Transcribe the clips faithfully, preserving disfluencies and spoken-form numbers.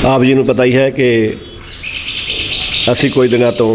आप जी ਨੂੰ ਪਤਾ ਹੀ ਹੈ ਕਿ ਅਸੀਂ ਕੁਝ ਦਿਨਾਂ ਤੋਂ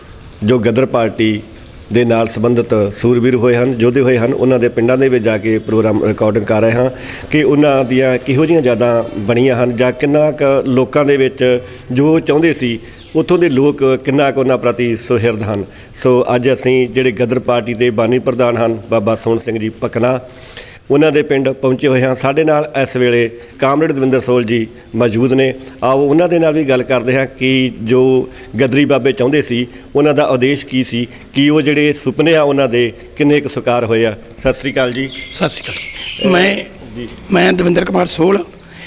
ਜੋ ਗਦਰ ਪਾਰਟੀ ਦੇ ਨਾਲ ਸੰਬੰਧਿਤ ਸੂਰਬੀਰ ਹੋਏ ਹਨ, ਯੋਧੇ ਹੋਏ ਹਨ, ਉਹਨਾਂ ਦੇ ਪਿੰਡਾਂ ਦੇ ਵਿੱਚ ਜਾ ਕੇ ਪ੍ਰੋਗਰਾਮ ਰਿਕਾਰਡਿੰਗ ਕਰ ਰਹੇ ਹਾਂ ਕਿ ਉਹਨਾਂ ਦੀਆਂ ਕਿਹੋ ਜਿਹੀਆਂ ਯਾਦਾਂ ਬਣੀਆਂ ਹਨ ਜਾਂ ਕਿੰਨਾ ਕੁ ਲੋਕਾਂ ਦੇ ਵਿੱਚ ਜੋ ਚਾਹੁੰਦੇ ਸੀ ਉੱਥੋਂ ਦੇ ਲੋਕ ਕਿੰਨਾ ਕੁ ਉਹਨਾਂ ਪ੍ਰਤੀ ਸੁਹਿਰਦ ਹਨ। ਸੋ ਅੱਜ ਅਸੀਂ ਜਿਹੜੇ ਗਦਰ ਪਾਰਟੀ ਦੇ ਬਾਨੀ ਪ੍ਰਧਾਨ ਹਨ ਬਾਬਾ ਸੋਹਣ ਸਿੰਘ ਜੀ ਭਕਨਾ, ਉਹਨਾਂ ਦੇ ਪਿੰਡ ਪਹੁੰਚੇ ਹੋਏ ਹਾਂ। ਸਾਡੇ ਨਾਲ ਇਸ ਵੇਲੇ ਕਾਮਰੇਡ ਦਵਿੰਦਰ ਸੋਲ ਜੀ ਮੌਜੂਦ ਨੇ। ਆਓ ਉਹਨਾਂ ਦੇ ਨਾਲ ਵੀ ਗੱਲ ਕਰਦੇ ਹਾਂ ਕਿ ਜੋ ਗਦਰੀ ਬਾਬੇ ਚਾਹੁੰਦੇ ਸੀ ਉਹਨਾਂ ਦਾ ਉਦੇਸ਼ ਕੀ ਸੀ, ਕਿ ਉਹ ਜਿਹੜੇ ਸੁਪਨੇ ਆ ਉਹਨਾਂ ਦੇ ਕਿੰਨੇ ਕੁ ਸਾਕਾਰ ਹੋਏ ਆ। ਸਤਿ ਸ਼੍ਰੀ ਅਕਾਲ ਜੀ। ਸਤਿ ਸ਼੍ਰੀ ਅਕਾਲ ਜੀ। ਮੈਂ ਜੀ ਮੈਂ ਦਵਿੰਦਰ ਕੁਮਾਰ ਸੋਲ,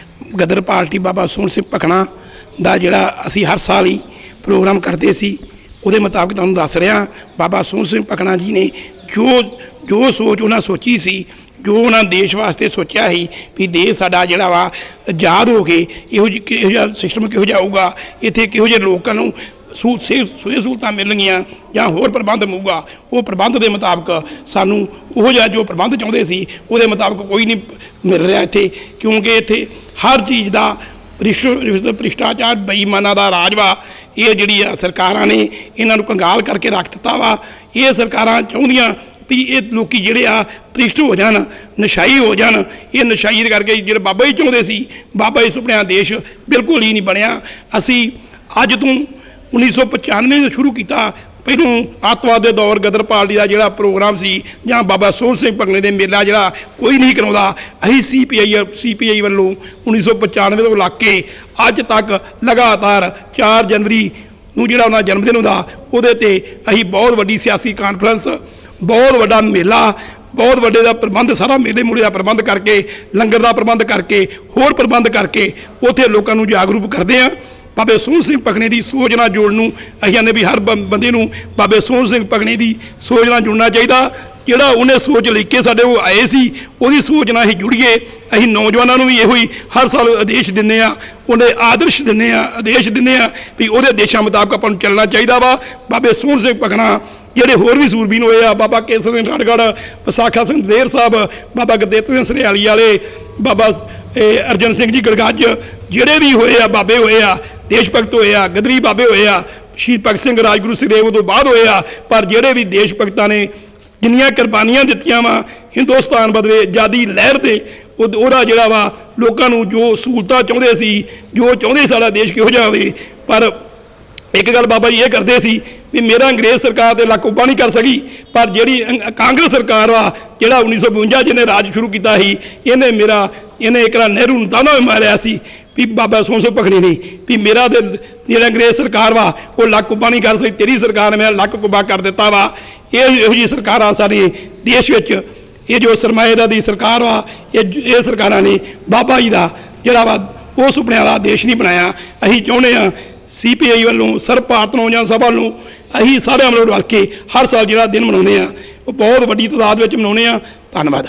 ਗਦਰ ਪਾਰਟੀ ਬਾਬਾ ਸੋਹਣ ਸਿੰਘ ਭਕਨਾ ਦਾ ਜਿਹੜਾ ਅਸੀਂ ਹਰ ਸਾਲ ਹੀ ਪ੍ਰੋਗਰਾਮ ਕਰਦੇ ਸੀ ਉਹਦੇ ਮੁਤਾਬਕ ਤੁਹਾਨੂੰ ਦੱਸ ਰਿਹਾ। ਬਾਬਾ ਸੋਹਣ ਸਿੰਘ ਭਕਨਾ ਜੀ ਨੇ ਜੋ ਜੋ ਸੋਚ ਉਹਨਾਂ ਸੋਚੀ ਸੀ, ਜੋ ਉਹਨਾਂ ਦੇਸ਼ ਵਾਸਤੇ ਸੋਚਿਆ ਸੀ ਵੀ ਦੇਸ਼ ਸਾਡਾ ਜਿਹੜਾ ਵਾ ਆਜ਼ਾਦ ਹੋ ਕੇ ਇਹੋ ਜਿਹੀ ਕਿਹੋ ਜਿਹਾ ਸਿਸਟਮ ਕਿਹੋ ਜਿਹਾ ਆਊਗਾ, ਇੱਥੇ ਕਿਹੋ ਜਿਹੇ ਲੋਕਾਂ ਨੂੰ ਸਹੂ ਸੇ ਸਹੂਲਤਾਂ ਮਿਲਣਗੀਆਂ ਜਾਂ ਹੋਰ ਪ੍ਰਬੰਧ ਹੋਊਗਾ, ਉਹ ਪ੍ਰਬੰਧ ਦੇ ਮੁਤਾਬਕ ਸਾਨੂੰ ਉਹ ਜਿਹਾ ਜੋ ਪ੍ਰਬੰਧ ਚਾਹੁੰਦੇ ਸੀ ਉਹਦੇ ਮੁਤਾਬਕ ਕੋਈ ਨਹੀਂ ਮਿਲ ਰਿਹਾ ਇੱਥੇ, ਕਿਉਂਕਿ ਇੱਥੇ ਹਰ ਚੀਜ਼ ਦਾ ਰਿਸ਼ਵਤ ਭ੍ਰਿਸ਼ਟਾਚਾਰ ਬੇਈਮਾਨਾਂ ਦਾ ਰਾਜ ਵਾ। ਇਹ ਜਿਹੜੀ ਆ ਸਰਕਾਰਾਂ ਨੇ ਇਹਨਾਂ ਨੂੰ ਕੰਗਾਲ ਕਰਕੇ ਰੱਖ ਦਿੱਤਾ ਵਾ। ਇਹ ਸਰਕਾਰਾਂ ਚਾਹੁੰਦੀਆਂ ਵੀ ਇਹ ਲੋਕ ਜਿਹੜੇ ਆ ਭ੍ਰਿਸ਼ਟ ਹੋ ਜਾਣ, ਨਸ਼ਾਈ ਹੋ ਜਾਣ। ਇਹ ਨਸ਼ਾਈ ਦੇ ਕਰਕੇ ਜਿਹੜੇ ਬਾਬਾ ਜੀ ਚਾਹੁੰਦੇ ਸੀ, ਬਾਬਾ ਜੀ ਸੁਪਨਿਆਂ ਦੇਸ਼ ਬਿਲਕੁਲ ਹੀ ਨਹੀਂ ਬਣਿਆ। ਅਸੀਂ ਅੱਜ ਤੋਂ ਉੱਨੀ ਸੌ ਪਚਾਨਵੇਂ ਤੋਂ ਸ਼ੁਰੂ ਕੀਤਾ। ਪਹਿਲੋਂ ਅੱਤਵਾਦ ਦੇ ਦੌਰ ਗਦਰ ਪਾਰਟੀ ਦਾ ਜਿਹੜਾ ਪ੍ਰੋਗਰਾਮ ਸੀ ਜਾਂ ਬਾਬਾ ਸੋਹਣ ਸਿੰਘ ਭਕਨੇ ਦੇ ਮੇਲਾ ਜਿਹੜਾ ਕੋਈ ਨਹੀਂ ਕਰਾਉਂਦਾ, ਅਸੀਂ ਸੀ ਪੀ ਆਈ ਸੀ ਪੀ ਆਈ ਵੱਲੋਂ ਉੱਨੀ ਸੌ ਪਚਾਨਵੇਂ ਤੋਂ ਲੱਗ ਕੇ ਅੱਜ ਤੱਕ ਲਗਾਤਾਰ ਚਾਰ ਜਨਵਰੀ ਨੂੰ ਜਿਹੜਾ ਉਹਨਾਂ ਜਨਮ ਦਿਨ ਹੁੰਦਾ ਉਹਦੇ 'ਤੇ ਅਸੀਂ ਬਹੁਤ ਵੱਡੀ ਸਿਆਸੀ ਕਾਨਫਰੰਸ, ਬਹੁਤ ਵੱਡਾ ਮੇਲਾ, ਬਹੁਤ ਵੱਡੇ ਦਾ ਪ੍ਰਬੰਧ, ਸਾਰਾ ਮੇਲੇ ਮੂਲੇ ਦਾ ਪ੍ਰਬੰਧ ਕਰਕੇ, ਲੰਗਰ ਦਾ ਪ੍ਰਬੰਧ ਕਰਕੇ, ਹੋਰ ਪ੍ਰਬੰਧ ਕਰਕੇ ਉੱਥੇ ਲੋਕਾਂ ਨੂੰ ਜਾਗਰੂਕ ਕਰਦੇ ਹਾਂ। ਬਾਬੇ ਸੋਹਣ ਸਿੰਘ ਭਕਨੇ ਦੀ ਸੋਚ ਨਾਲ ਜੋੜਨ ਨੂੰ ਅਸੀਂ ਕਹਿੰਦੇ ਵੀ ਹਰ ਬੰਦੇ ਨੂੰ ਬਾਬੇ ਸੋਹਣ ਸਿੰਘ ਭਕਨੇ ਦੀ ਸੋਚ ਨਾਲ ਜੁੜਨਾ ਚਾਹੀਦਾ। ਜਿਹੜਾ ਉਹਨੇ ਸੋਚ ਲੈ ਕੇ ਸਾਡੇ ਉਹ ਆਏ ਸੀ ਉਹਦੀ ਸੋਚ ਨਾਲ ਅਸੀਂ ਜੁੜੀਏ। ਅਸੀਂ ਨੌਜਵਾਨਾਂ ਨੂੰ ਵੀ ਇਹੋ ਹੀ ਹਰ ਸਾਲ ਆਦੇਸ਼ ਦਿੰਦੇ ਹਾਂ, ਉਹਦੇ ਆਦਰਸ਼ ਦਿੰਦੇ ਹਾਂ, ਆਦੇਸ਼ ਦਿੰਦੇ ਹਾਂ ਵੀ ਉਹਦੇ ਆਦੇਸ਼ਾਂ ਮੁਤਾਬਕ ਆਪਾਂ ਨੂੰ ਚੱਲਣਾ ਚਾਹੀਦਾ ਵਾ। ਬਾਬੇ ਸੋਹਣ ਸਿੰਘ ਭਕਨਾ ਜਿਹੜੇ ਹੋਰ ਵੀ ਸੂਰਬੀਰ ਹੋਏ ਆ, ਬਾਬਾ ਕੇਸਰ ਸਿੰਘ ਠਾਠਗੜ੍ਹ, ਵਿਸਾਖਾ ਸਿੰਘ ਦੇਰ ਸਾਹਿਬ, ਬਾਬਾ ਗੁਰਦਿੱਤ ਸਿੰਘ ਸਰਿਆਲੀ ਵਾਲੇ, ਬਾਬਾ ਅਰਜਨ ਸਿੰਘ ਜੀ ਗੜਗੱਜ, ਜਿਹੜੇ ਵੀ ਹੋਏ ਆ ਬਾਬੇ ਹੋਏ ਆ, ਦੇਸ਼ ਭਗਤ ਹੋਏ ਆ, ਗਦਰੀ ਬਾਬੇ ਹੋਏ ਆ, ਸ਼ਹੀਦ ਭਗਤ ਸਿੰਘ, ਰਾਜਗੁਰੂ ਸੁਖਦੇਵ ਤੋਂ ਬਾਅਦ ਹੋਏ ਆ। ਪਰ ਜਿਹੜੇ ਵੀ ਦੇਸ਼ ਭਗਤਾਂ ਨੇ ਜਿੰਨੀਆਂ ਕੁਰਬਾਨੀਆਂ ਦਿੱਤੀਆਂ ਵਾ ਹਿੰਦੁਸਤਾਨ ਬਦਲੇ ਆਜ਼ਾਦੀ ਲਹਿਰ 'ਤੇ, ਉਹ ਉਹਦਾ ਜਿਹੜਾ ਵਾ ਲੋਕਾਂ ਨੂੰ ਜੋ ਸਹੂਲਤਾਂ ਚਾਹੁੰਦੇ ਸੀ, ਜੋ ਚਾਹੁੰਦੇ ਸਾਡਾ ਦੇਸ਼ ਕਿਹੋ ਜਿਹਾ ਹੋਵੇ। ਪਰ ਇੱਕ ਗੱਲ ਬਾਬਾ ਜੀ ਇਹ ਕਰਦੇ ਸੀ ਵੀ ਮੇਰਾ ਅੰਗਰੇਜ਼ ਸਰਕਾਰ ਦੇ ਲੱਕ ਉੱਪਾ ਨਹੀਂ ਕਰ ਸਕੀ, ਪਰ ਜਿਹੜੀ ਕਾਂਗਰਸ ਸਰਕਾਰ ਵਾ ਜਿਹੜਾ ਉੱਨੀ ਸੌ ਬਵੰਜਾ ਜਿਹਨੇ ਰਾਜ ਸ਼ੁਰੂ ਕੀਤਾ ਸੀ, ਇਹਨੇ ਮੇਰਾ ਇਹਨੇ ਇੱਕ ਨਹਿਰੂ ਨੂੰ ਤਾਨਾ ਵੀ ਮਾਰਿਆ ਸੀ ਵੀ ਬਾਬਾ ਸੋਹਣ ਸਿੰਘ ਭਕਨੇ ਨੇ ਵੀ ਮੇਰਾ ਤੇ ਜਿਹੜਾ ਅੰਗਰੇਜ਼ ਸਰਕਾਰ ਵਾ ਉਹ ਲੱਕ ਉੱਪਾ ਨਹੀਂ ਕਰ ਸਕੀ, ਤੇਰੀ ਸਰਕਾਰ ਨੇ ਮੇਰਾ ਲੱਕ ਉੱਪਾ ਕਰ ਦਿੱਤਾ ਵਾ। ਇਹ ਇਹੋ ਜਿਹੀ ਸਰਕਾਰਾਂ ਸਾਡੇ ਦੇਸ਼ ਵਿੱਚ, ਇਹ ਜੋ ਸਰਮਾਏਦਾਰ ਦੀ ਸਰਕਾਰ ਵਾ, ਇਹ ਇਹ ਸਰਕਾਰਾਂ ਨੇ ਬਾਬਾ ਜੀ ਦਾ ਜਿਹੜਾ ਵਾ ਉਹ ਸੁਪਨਿਆਂ ਵਾਲਾ ਦੇਸ਼ ਨਹੀਂ ਬਣਾਇਆ। ਅਸੀਂ ਚਾਹੁੰਦੇ ਹਾਂ ਸੀ ਪੀ ਆਈ ਵੱਲੋਂ, ਸਰਬ ਭਾਰਤ ਨੌਜਵਾਨ ਸਭਾ ਵੱਲੋਂ ਅਸੀਂ ਸਾਰਿਆਂ ਵੱਲੋਂ ਰਲ ਕੇ ਹਰ ਸਾਲ ਜਿਹੜਾ ਦਿਨ ਮਨਾਉਂਦੇ ਹਾਂ ਉਹ ਬਹੁਤ ਵੱਡੀ ਤਾਦਾਦ ਵਿੱਚ ਮਨਾਉਂਦੇ ਹਾਂ। ਧੰਨਵਾਦ।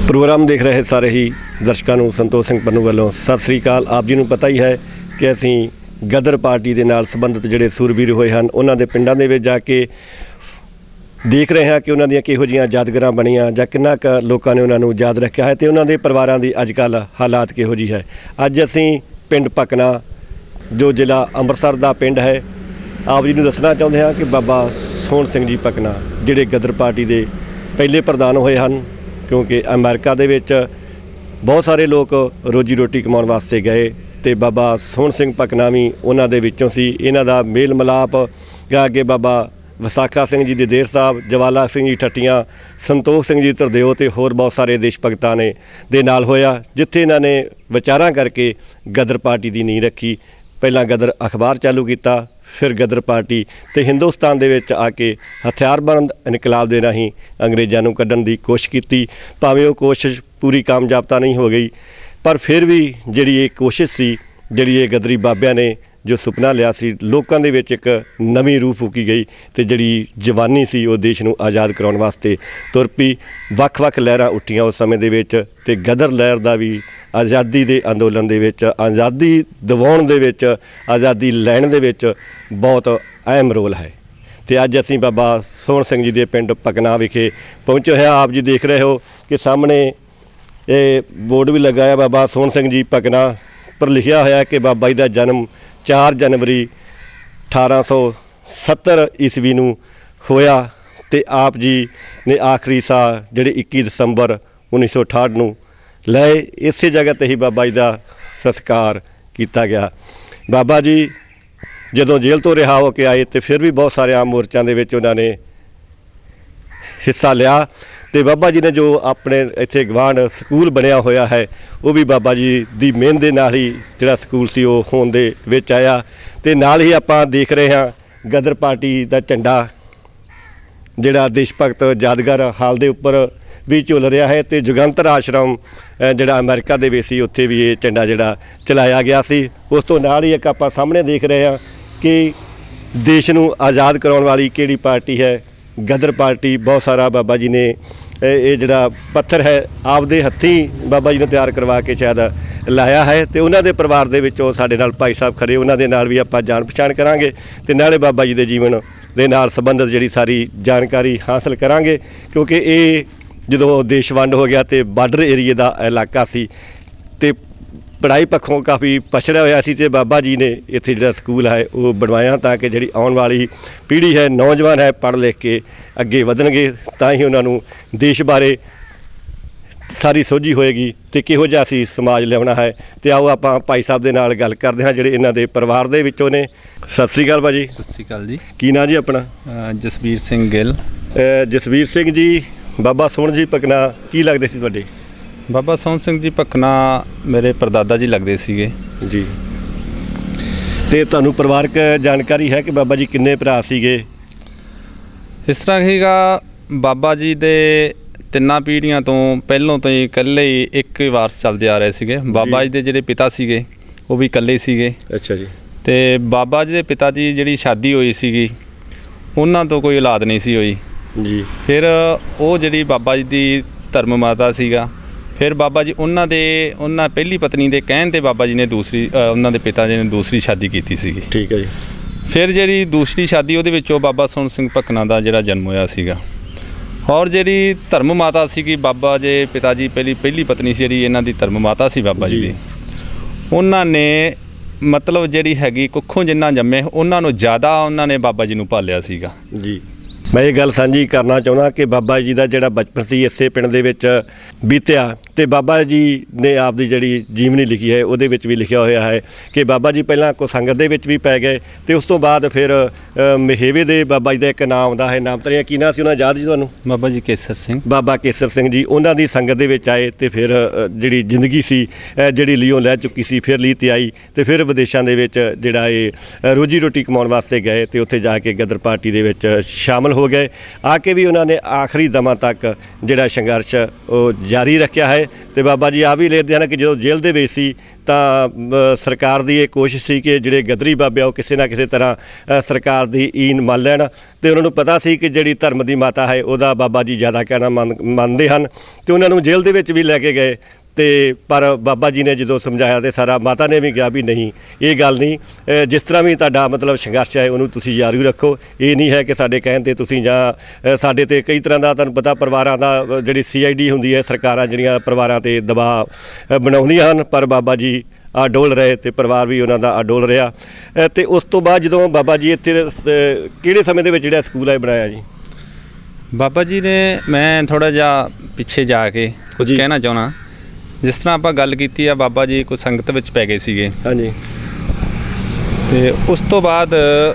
ਪ੍ਰੋਗਰਾਮ ਦੇਖ ਰਹੇ ਸਾਰੇ ਹੀ ਦਰਸ਼ਕਾਂ ਨੂੰ ਸੰਤੋਖ ਸਿੰਘ ਪੰਨੂ ਵੱਲੋਂ ਸਤਿ ਸ੍ਰੀ ਅਕਾਲ। ਆਪ ਜੀ ਨੂੰ ਪਤਾ ਹੀ ਹੈ ਕਿ ਅਸੀਂ ਗਦਰ ਪਾਰਟੀ ਦੇ ਨਾਲ ਸੰਬੰਧਿਤ ਜਿਹੜੇ ਸੂਰਬੀਰ ਹੋਏ ਹਨ ਉਹਨਾਂ ਦੇ ਪਿੰਡਾਂ ਦੇ ਵਿੱਚ ਜਾ ਕੇ ਦੇਖ ਰਹੇ ਹਾਂ ਕਿ ਉਹਨਾਂ ਦੀਆਂ ਕਿਹੋ ਜਿਹੀਆਂ ਯਾਦਗਾਰਾਂ ਬਣੀਆਂ ਜਾਂ ਕਿੰਨਾ ਕੁ ਲੋਕਾਂ ਨੇ ਉਹਨਾਂ ਨੂੰ ਯਾਦ ਰੱਖਿਆ ਹੈ ਤੇ ਉਹਨਾਂ ਦੇ ਪਰਿਵਾਰਾਂ ਦੀ ਅੱਜ ਕੱਲ੍ਹ ਹਾਲਾਤ ਕਿਹੋ ਜਿਹੀ ਹੈ। ਅੱਜ ਅਸੀਂ ਪਿੰਡ ਪਕਨਾ ਜੋ ਜ਼ਿਲ੍ਹਾ ਅੰਮ੍ਰਿਤਸਰ ਦਾ ਪਿੰਡ ਹੈ, ਆਪ ਜੀ ਨੂੰ ਦੱਸਣਾ ਚਾਹੁੰਦੇ ਹਾਂ ਕਿ ਬਾਬਾ ਸੋਹਣ ਸਿੰਘ ਜੀ ਪਕਨਾ ਜਿਹੜੇ ਗਦਰ ਪਾਰਟੀ ਦੇ ਪਹਿਲੇ ਪ੍ਰਧਾਨ ਹੋਏ ਹਨ, ਕਿਉਂਕਿ ਅਮਰੀਕਾ ਦੇ ਵਿੱਚ ਬਹੁਤ ਸਾਰੇ ਲੋਕ ਰੋਜੀ ਰੋਟੀ ਕਮਾਉਣ ਵਾਸਤੇ ਗਏ ਤੇ ਬਾਬਾ ਸੋਹਣ ਸਿੰਘ ਪਕਨਾ ਵੀ ਉਹਨਾਂ ਦੇ ਵਿੱਚੋਂ ਸੀ। ਇਹਨਾਂ ਦਾ ਮੇਲ ਮਿਲਾਪ ਗਾ ਕੇ ਬਾਬਾ ਵਿਸਾਖਾ ਸਿੰਘ ਜੀ ਦੇ ਦੇਰ ਸਾਹਿਬ, ਜਵਾਲਾ ਸਿੰਘ ਜੀ ਠੱਟੀਆਂ, ਸੰਤੋਖ ਸਿੰਘ ਜੀ ਧਰਦਿਓ ਤੇ ਹੋਰ ਬਹੁਤ ਸਾਰੇ ਦੇਸ਼ ਭਗਤਾਂ ਨੇ ਦੇ ਨਾਲ ਹੋਇਆ, ਜਿੱਥੇ ਇਹਨਾਂ ਨੇ ਵਿਚਾਰਾਂ ਕਰਕੇ ਗਦਰ ਪਾਰਟੀ ਦੀ ਨੀਂਹ ਰੱਖੀ। ਪਹਿਲਾਂ ਗਦਰ ਅਖਬਾਰ ਚਾਲੂ ਕੀਤਾ, ਫਿਰ ਗਦਰ ਪਾਰਟੀ ਤੇ ਹਿੰਦੁਸਤਾਨ ਦੇ ਵਿੱਚ ਆ ਕੇ ਹਥਿਆਰਬੰਦ ਇਨਕਲਾਬ ਦੇ ਰਾਹੀਂ ਅੰਗਰੇਜ਼ਾਂ ਨੂੰ ਕੱਢਣ ਦੀ ਕੋਸ਼ਿਸ਼ ਕੀਤੀ। ਭਾਵੇਂ ਉਹ ਕੋਸ਼ਿਸ਼ ਪੂਰੀ ਕਾਮਯਾਬਤਾ ਨਹੀਂ ਹੋ ਗਈ, ਪਰ ਫਿਰ ਵੀ ਜਿਹੜੀ ਇਹ ਕੋਸ਼ਿਸ਼ ਸੀ, ਜਿਹੜੀ ਇਹ ਗਦਰੀ ਬਾਬਿਆਂ ਨੇ ਜੋ ਸੁਪਨਾ ਲਿਆ ਸੀ, ਲੋਕਾਂ ਦੇ ਵਿੱਚ ਇੱਕ ਨਵੀਂ ਰੂਹ ਫੂਕੀ ਗਈ ਤੇ ਜਿਹੜੀ ਜਵਾਨੀ ਸੀ ਉਹ ਦੇਸ਼ ਨੂੰ ਆਜ਼ਾਦ ਕਰਾਉਣ ਵਾਸਤੇ ਤੁਰ ਪਈ। ਵੱਖ-ਵੱਖ ਲਹਿਰਾਂ ਉੱਠੀਆਂ ਉਸ ਸਮੇਂ ਦੇ ਵਿੱਚ ਤੇ ਗਦਰ ਲਹਿਰ ਦਾ ਵੀ ਆਜ਼ਾਦੀ ਦੇ ਅੰਦੋਲਨ ਦੇ ਵਿੱਚ, ਆਜ਼ਾਦੀ ਦਿਵਾਉਣ ਦੇ ਵਿੱਚ, ਆਜ਼ਾਦੀ ਲੈਣ ਦੇ ਵਿੱਚ ਬਹੁਤ ਅਹਿਮ ਰੋਲ ਹੈ। ਤੇ ਅੱਜ ਅਸੀਂ ਬਾਬਾ ਸੋਹਣ ਸਿੰਘ ਜੀ ਦੇ ਪਿੰਡ ਪਕਨਾ ਵਿਖੇ ਪਹੁੰਚੇ ਹੋਏ ਹਾਂ। ਆਪ ਜੀ ਦੇਖ ਰਹੇ ਹੋ ਕਿ ਸਾਹਮਣੇ ਇਹ ਬੋਰਡ ਵੀ ਲੱਗਾ ਹੈ ਬਾਬਾ ਸੋਹਣ ਸਿੰਘ ਜੀ ਪਕਨਾ, ਪਰ ਲਿਖਿਆ ਹੋਇਆ ਕਿ ਬਾਬਾ ਜੀ ਦਾ ਜਨਮ ਚਾਰ ਜਨਵਰੀ ਅਠਾਰਾਂ ਸੌ ਸੱਤਰ ਈਸਵੀ ਨੂੰ ਹੋਇਆ ਤੇ ਆਪ ਜੀ ਨੇ ਆਖਰੀ ਸਾਹ ਜਿਹੜੇ ਇੱਕੀ ਦਸੰਬਰ ਉੱਨੀ ਸੌ ਅਠਾਹਠ ਨੂੰ ਲਏ। ਇਸੇ ਜਗ੍ਹਾ 'ਤੇ ਹੀ ਬਾਬਾ ਜੀ ਦਾ ਸੰਸਕਾਰ ਕੀਤਾ ਗਿਆ। ਬਾਬਾ ਜੀ ਜਦੋਂ ਜੇਲ੍ਹ ਤੋਂ ਰਿਹਾ ਹੋ ਕੇ ਆਏ ਤੇ ਫਿਰ ਵੀ ਬਹੁਤ ਸਾਰੇ ਆਮ ਮੋਰਚਿਆਂ ਦੇ ਵਿੱਚ ਉਹਨਾਂ ਨੇ ਹਿੱਸਾ ਲਿਆ ਤੇ ਬਾਬਾ ਜੀ ਨੇ ਜੋ ਆਪਣੇ ਇੱਥੇ ਗਵਾਂਢ ਸਕੂਲ ਬਣਿਆ ਹੋਇਆ ਹੈ ਉਹ ਵੀ ਬਾਬਾ ਜੀ ਦੀ ਮਿਹਨਤ ਦੇ ਨਾਲ ਹੀ ਜਿਹੜਾ ਸਕੂਲ ਸੀ ਉਹ ਹੋਣ ਦੇ ਵਿੱਚ ਆਇਆ। ਤੇ ਨਾਲ ਹੀ ਆਪਾਂ ਦੇਖ ਰਹੇ ਹਾਂ ਗਦਰ ਪਾਰਟੀ ਦਾ ਝੰਡਾ ਜਿਹੜਾ ਦੇਸ਼ ਭਗਤ ਯਾਦਗਾਰ ਹਾਲ ਦੇ ਉੱਪਰ ਵੀ ਝੁੱਲ ਰਿਹਾ ਹੈ ਤੇ ਜੁਗੰਤਰ ਆਸ਼ਰਮ ਜਿਹੜਾ ਅਮਰੀਕਾ ਦੇ ਵਿੱਚ ਸੀ ਉੱਥੇ ਵੀ ਇਹ ਝੰਡਾ ਜਿਹੜਾ ਚਲਾਇਆ ਗਿਆ ਸੀ। ਉਸ ਤੋਂ ਨਾਲ ਹੀ ਇੱਕ ਆਪਾਂ ਸਾਹਮਣੇ ਦੇਖ ਰਹੇ ਹਾਂ ਕਿ ਦੇਸ਼ ਨੂੰ ਆਜ਼ਾਦ ਕਰਾਉਣ ਵਾਲੀ ਕਿਹੜੀ ਪਾਰਟੀ ਹੈ, ਗਦਰ ਪਾਰਟੀ। ਬਹੁਤ ਸਾਰਾ ਬਾਬਾ ਜੀ ਨੇ ਇਹ ਜਿਹੜਾ ਪੱਥਰ ਹੈ ਆਪਦੇ ਹੱਥੀਂ ਬਾਬਾ ਜੀ ਨੇ ਤਿਆਰ ਕਰਵਾ ਕੇ ਸ਼ਾਇਦ ਲਾਇਆ ਹੈ ਤੇ ਉਹਨਾਂ ਦੇ ਪਰਿਵਾਰ ਦੇ ਵਿੱਚੋਂ ਸਾਡੇ ਨਾਲ ਭਾਈ ਸਾਹਿਬ ਖੜੇ, ਉਹਨਾਂ ਦੇ ਨਾਲ ਵੀ ਆਪਾਂ ਜਾਣ ਪਛਾਣ ਕਰਾਂਗੇ ਤੇ ਨਾਲੇ ਬਾਬਾ ਜੀ ਦੇ ਜੀਵਨ ਦੇ ਨਾਲ ਸੰਬੰਧਿਤ ਜਿਹੜੀ ਸਾਰੀ ਜਾਣਕਾਰੀ ਹਾਸਲ ਕਰਾਂਗੇ, ਕਿਉਂਕਿ ਇਹ ਜਦੋਂ ਦੇਸ਼ ਵੰਡ ਹੋ ਗਿਆ ਤੇ ਬਾਰਡਰ ਏਰੀਏ ਦਾ ਇਲਾਕਾ ਸੀ ਤੇ ਪੜ੍ਹਾਈ ਪੱਖੋਂ ਕਾਫੀ ਪਛੜਿਆ ਹੋਇਆ ਸੀ ਤੇ ਬਾਬਾ ਜੀ ਨੇ ਇੱਥੇ ਜਿਹੜਾ ਸਕੂਲ ਹੈ ਉਹ ਬਣਵਾਇਆ ਤਾਂ ਕਿ ਜਿਹੜੀ ਆਉਣ ਵਾਲੀ ਪੀੜ੍ਹੀ ਹੈ, ਨੌਜਵਾਨ ਹੈ, ਪੜ੍ਹ ਲਿਖ ਕੇ ਅੱਗੇ ਵਧਣਗੇ ਤਾਂ ਹੀ ਉਹਨਾਂ ਨੂੰ ਦੇਸ਼ ਬਾਰੇ ਸਾਰੀ ਸੋਝੀ ਹੋਏਗੀ ਤੇ ਕਿਹੋ ਜਿਹਾ ਅਸੀਂ ਸਮਾਜ ਲਿਆਉਣਾ ਹੈ। ਤੇ ਆਓ ਆਪਾਂ ਭਾਈ ਸਾਹਿਬ ਦੇ ਨਾਲ ਗੱਲ ਕਰਦੇ ਹਾਂ ਜਿਹੜੇ ਇਹਨਾਂ ਦੇ ਪਰਿਵਾਰ ਦੇ ਵਿੱਚੋਂ ਨੇ। ਸਤਿ ਸ੍ਰੀ ਅਕਾਲ ਭਾਜੀ। ਸਤਿ ਸ੍ਰੀ ਅਕਾਲ ਜੀ। ਕੀ ਨਾਂ ਜੀ ਆਪਣਾ? ਜਸਵੀਰ ਸਿੰਘ ਗਿੱਲ। ਜਸਵੀਰ ਸਿੰਘ ਜੀ, ਬਾਬਾ ਸੋਹਣ ਜੀ ਪਕਨਾ ਕੀ ਲੱਗਦੇ ਸੀ ਤੁਹਾਡੇ? ਬਾਬਾ ਸੋਹਣ ਸਿੰਘ ਜੀ ਪਕਨਾ ਮੇਰੇ ਪਰਦਾਦਾ ਜੀ ਲੱਗਦੇ ਸੀਗੇ ਜੀ। ਤੇ ਤੁਹਾਨੂੰ ਪਰਿਵਾਰਕ ਜਾਣਕਾਰੀ ਹੈ ਕਿ ਬਾਬਾ ਜੀ ਕਿੰਨੇ ਭਰਾ ਸੀਗੇ? ਇਸ ਤਰ੍ਹਾਂ ਹੀਗਾ, ਬਾਬਾ ਜੀ ਦੇ ਤਿੰਨਾਂ ਪੀੜ੍ਹੀਆਂ ਤੋਂ ਪਹਿਲੋਂ ਤੋਂ ਹੀ ਇਕੱਲੇ ਹੀ ਇੱਕ ਹੀ ਵਾਰਸ ਚੱਲਦੇ ਆ ਰਹੇ ਸੀਗੇ। ਬਾਬਾ ਜੀ ਦੇ ਜਿਹੜੇ ਪਿਤਾ ਸੀਗੇ ਉਹ ਵੀ ਇਕੱਲੇ ਸੀਗੇ। ਅੱਛਾ ਜੀ। ਤੇ ਬਾਬਾ ਜੀ ਦੇ ਪਿਤਾ ਜੀ ਜਿਹੜੀ ਸ਼ਾਦੀ ਹੋਈ ਸੀਗੀ ਉਹਨਾਂ ਤੋਂ ਕੋਈ ਔਲਾਦ ਨਹੀਂ ਸੀ ਹੋਈ ਜੀ। ਫਿਰ ਉਹ ਜਿਹੜੀ ਬਾਬਾ ਜੀ ਦੀ ਧਰਮ ਮਾਤਾ ਸੀਗਾ, ਫਿਰ ਬਾਬਾ ਜੀ ਉਹਨਾਂ ਦੇ ਉਹਨਾਂ ਪਹਿਲੀ ਪਤਨੀ ਦੇ ਕਹਿਣ 'ਤੇ ਬਾਬਾ ਜੀ ਨੇ ਦੂਸਰੀ ਉਹਨਾਂ ਦੇ ਪਿਤਾ ਜੀ ਨੇ ਦੂਸਰੀ ਸ਼ਾਦੀ ਕੀਤੀ ਸੀਗੀ। ਠੀਕ ਹੈ ਜੀ। ਫਿਰ ਜਿਹੜੀ ਦੂਸਰੀ ਸ਼ਾਦੀ ਉਹਦੇ ਵਿੱਚੋਂ ਬਾਬਾ ਸੋਹਣ ਸਿੰਘ ਪਕਨਾ ਦਾ ਜਿਹੜਾ ਜਨਮ ਹੋਇਆ ਸੀਗਾ। ਔਰ ਜਿਹੜੀ ਧਰਮ ਮਾਤਾ ਸੀਗੀ ਬਾਬਾ ਜੀ ਪਿਤਾ ਜੀ ਪਹਿਲੀ ਪਹਿਲੀ ਪਤਨੀ ਸੀ ਜਿਹੜੀ ਇਹਨਾਂ ਦੀ ਧਰਮ ਮਾਤਾ ਸੀ ਬਾਬਾ ਜੀ ਦੀ, ਉਹਨਾਂ ਨੇ ਮਤਲਬ ਜਿਹੜੀ ਹੈਗੀ ਕੁੱਖੋਂ ਜਿੰਨਾ ਜੰਮੇ ਉਹਨਾਂ ਨੂੰ ਜ਼ਿਆਦਾ ਉਹਨਾਂ ਨੇ ਬਾਬਾ ਜੀ ਨੂੰ ਪਾਲਿਆ ਸੀਗਾ ਜੀ। ਮੈਂ ਇਹ ਗੱਲ ਸਾਂਝੀ ਕਰਨਾ ਚਾਹੁੰਦਾ ਕਿ ਬਾਬਾ ਜੀ ਦਾ ਜਿਹੜਾ ਬਚਪਨ ਸੀ ਇਸੇ ਪਿੰਡ ਦੇ ਵਿੱਚ ਬੀਤਿਆ ਤੇ ਬਾਬਾ ਜੀ ਨੇ ਆਪਦੀ ਜਿਹੜੀ ਜੀਵਨੀ ਲਿਖੀ ਹੈ ਉਹਦੇ ਵਿੱਚ ਵੀ ਲਿਖਿਆ ਹੋਇਆ ਹੈ ਕਿ ਬਾਬਾ ਜੀ ਪਹਿਲਾਂ ਕੋ ਸੰਗਤ ਦੇ ਵਿੱਚ ਵੀ ਪੈ ਗਏ ਤੇ ਉਸ ਤੋਂ ਬਾਅਦ ਫਿਰ ਮਹੇਵੇ ਦੇ ਬਾਬਾ ਜੀ ਦਾ ਇੱਕ ਨਾਮ ਆਉਂਦਾ ਹੈ, ਨਾਮ ਤਰੀਆ ਕੀ ਨਾਂ ਸੀ ਉਹਨਾਂ ਯਾਦ ਜੀ ਤੁਹਾਨੂੰ? ਬਾਬਾ ਜੀ ਕੇਸਰ ਸਿੰਘ। ਬਾਬਾ ਕੇਸਰ ਸਿੰਘ ਜੀ ਉਹਨਾਂ ਦੀ ਸੰਗਤ ਦੇ ਵਿੱਚ ਆਏ ਤੇ ਫਿਰ ਜਿਹੜੀ ਜ਼ਿੰਦਗੀ ਸੀ ਜਿਹੜੀ ਲੀਓਂ ਲੈ ਚੁੱਕੀ ਸੀ ਫਿਰ ਲੀ ਤੇ ਆਈ ਤੇ ਫਿਰ ਵਿਦੇਸ਼ਾਂ ਦੇ ਵਿੱਚ ਜਿਹੜਾ ਇਹ ਰੋਜੀ ਰੋਟੀ ਕਮਾਉਣ ਵਾਸਤੇ ਗਏ ਤੇ ਉੱਥੇ ਜਾ ਕੇ ਗਦਰ ਪਾਰਟੀ ਦੇ ਵਿੱਚ ਸ਼ਾਮਲ ਹੋ ਗਏ। ਆ ਕੇ ਵੀ ਉਹਨਾਂ ਨੇ ਆਖਰੀ ਦਮਾਂ ਤੱਕ ਜਿਹੜਾ ਸੰਘਰਸ਼ ਉਹ ਜਾਰੀ ਰੱਖਿਆ ਹੈ ਹੈ। ਤੇ ਬਾਬਾ ਜੀ ਆ ਵੀ ਲਿਖਦੇ ਹਨ ਕਿ ਜਦੋਂ ਜੇਲ੍ਹ ਦੇ ਵਿੱਚ ਸੀ ਤਾਂ ਅ, ਸਰਕਾਰ ਦੀ ਇਹ ਕੋਸ਼ਿਸ਼ ਸੀ ਕਿ ਜਿਹੜੇ ਗਦਰੀ ਬਾਬੇ ਆ ਉਹ ਕਿਸੇ ਨਾ ਕਿਸੇ ਤਰ੍ਹਾਂ ਅ, ਸਰਕਾਰ ਦੀ ਈਨ ਮੰਨ ਲੈਣ, ਤੇ ਉਹਨਾਂ ਨੂੰ ਪਤਾ ਸੀ ਕਿ ਜਿਹੜੀ ਧਰਮ ਦੀ ਮਾਤਾ ਹੈ ਉਹਦਾ ਬਾਬਾ ਜੀ ਜ਼ਿਆਦਾ ਕਹਿਣਾ ਮੰਨ ਮੰਨਦੇ ਹਨ, ਤੇ ਉਹਨਾਂ ਨੂੰ ਜੇਲ੍ਹ ਦੇ ਵਿੱਚ ਵੀ ਲੈ ਕੇ ਗਏ। ਤੇ ਪਰ ਬਾਬਾ ਜੀ ਨੇ ਜਦੋਂ ਸਮਝਾਇਆ ਤੇ ਸਾਰਾ ਮਾਤਾ ਨੇ ਵੀ ਕਿਹਾ ਵੀ ਨਹੀਂ, ਇਹ ਗੱਲ ਨਹੀਂ, ਅ, ਜਿਸ ਤਰ੍ਹਾਂ ਵੀ ਤੁਹਾਡਾ ਮਤਲਬ ਸੰਘਰਸ਼ ਹੈ ਉਹਨੂੰ ਤੁਸੀਂ ਜਾਰੀ ਰੱਖੋ। ਇਹ ਨਹੀਂ ਹੈ ਕਿ ਸਾਡੇ ਕਹਿਣ 'ਤੇ ਤੁਸੀਂ ਜਾਂ ਅ, ਸਾਡੇ 'ਤੇ ਕਈ ਤਰ੍ਹਾਂ ਦਾ ਤੁਹਾਨੂੰ ਪਤਾ ਪਰਿਵਾਰਾਂ ਦਾ ਅ, ਜਿਹੜੀ ਸੀ ਆਈ ਡੀ ਹੁੰਦੀ ਹੈ, ਸਰਕਾਰਾਂ ਜਿਹੜੀਆਂ ਪਰਿਵਾਰਾਂ 'ਤੇ ਦਬਾਅ ਅ, ਬਣਾਉਂਦੀਆਂ ਹਨ, ਪਰ ਬਾਬਾ ਜੀ ਅਡੋਲ ਰਹੇ ਤੇ ਪਰਿਵਾਰ ਵੀ ਉਹਨਾਂ ਦਾ ਅਡੋਲ ਰਿਹਾ। ਅ, ਤੇ ਉਸ ਤੋਂ ਬਾਅਦ ਜਦੋਂ ਬਾਬਾ ਜੀ ਇੱਥੇ ਅ, ਕਿਹੜੇ ਸਮੇਂ ਦੇ ਵਿੱਚ ਜਿਹੜਾ ਸਕੂਲ ਹੈ ਬਣਾਇਆ ਜੀ? ਬਾਬਾ ਜੀ ਨੇ, ਮੈਂ ਥੋੜ੍ਹਾ ਜਿਹਾ ਪਿੱਛੇ ਜਾ ਕੇ ਕੁਝ ਜੀ। ਕਹਿਣਾ ਚਾਹੁੰਦਾ। ਜਿਸ ਤਰ੍ਹਾਂ ਆਪਾਂ ਗੱਲ ਕੀਤੀ ਆ, ਬਾਬਾ ਜੀ ਕੋਈ ਸੰਗਤ ਵਿੱਚ ਪੈ ਗਏ ਸੀਗੇ, ਹਾਂਜੀ। ਤੇ ਉਸ ਤੋਂ ਬਾਅਦ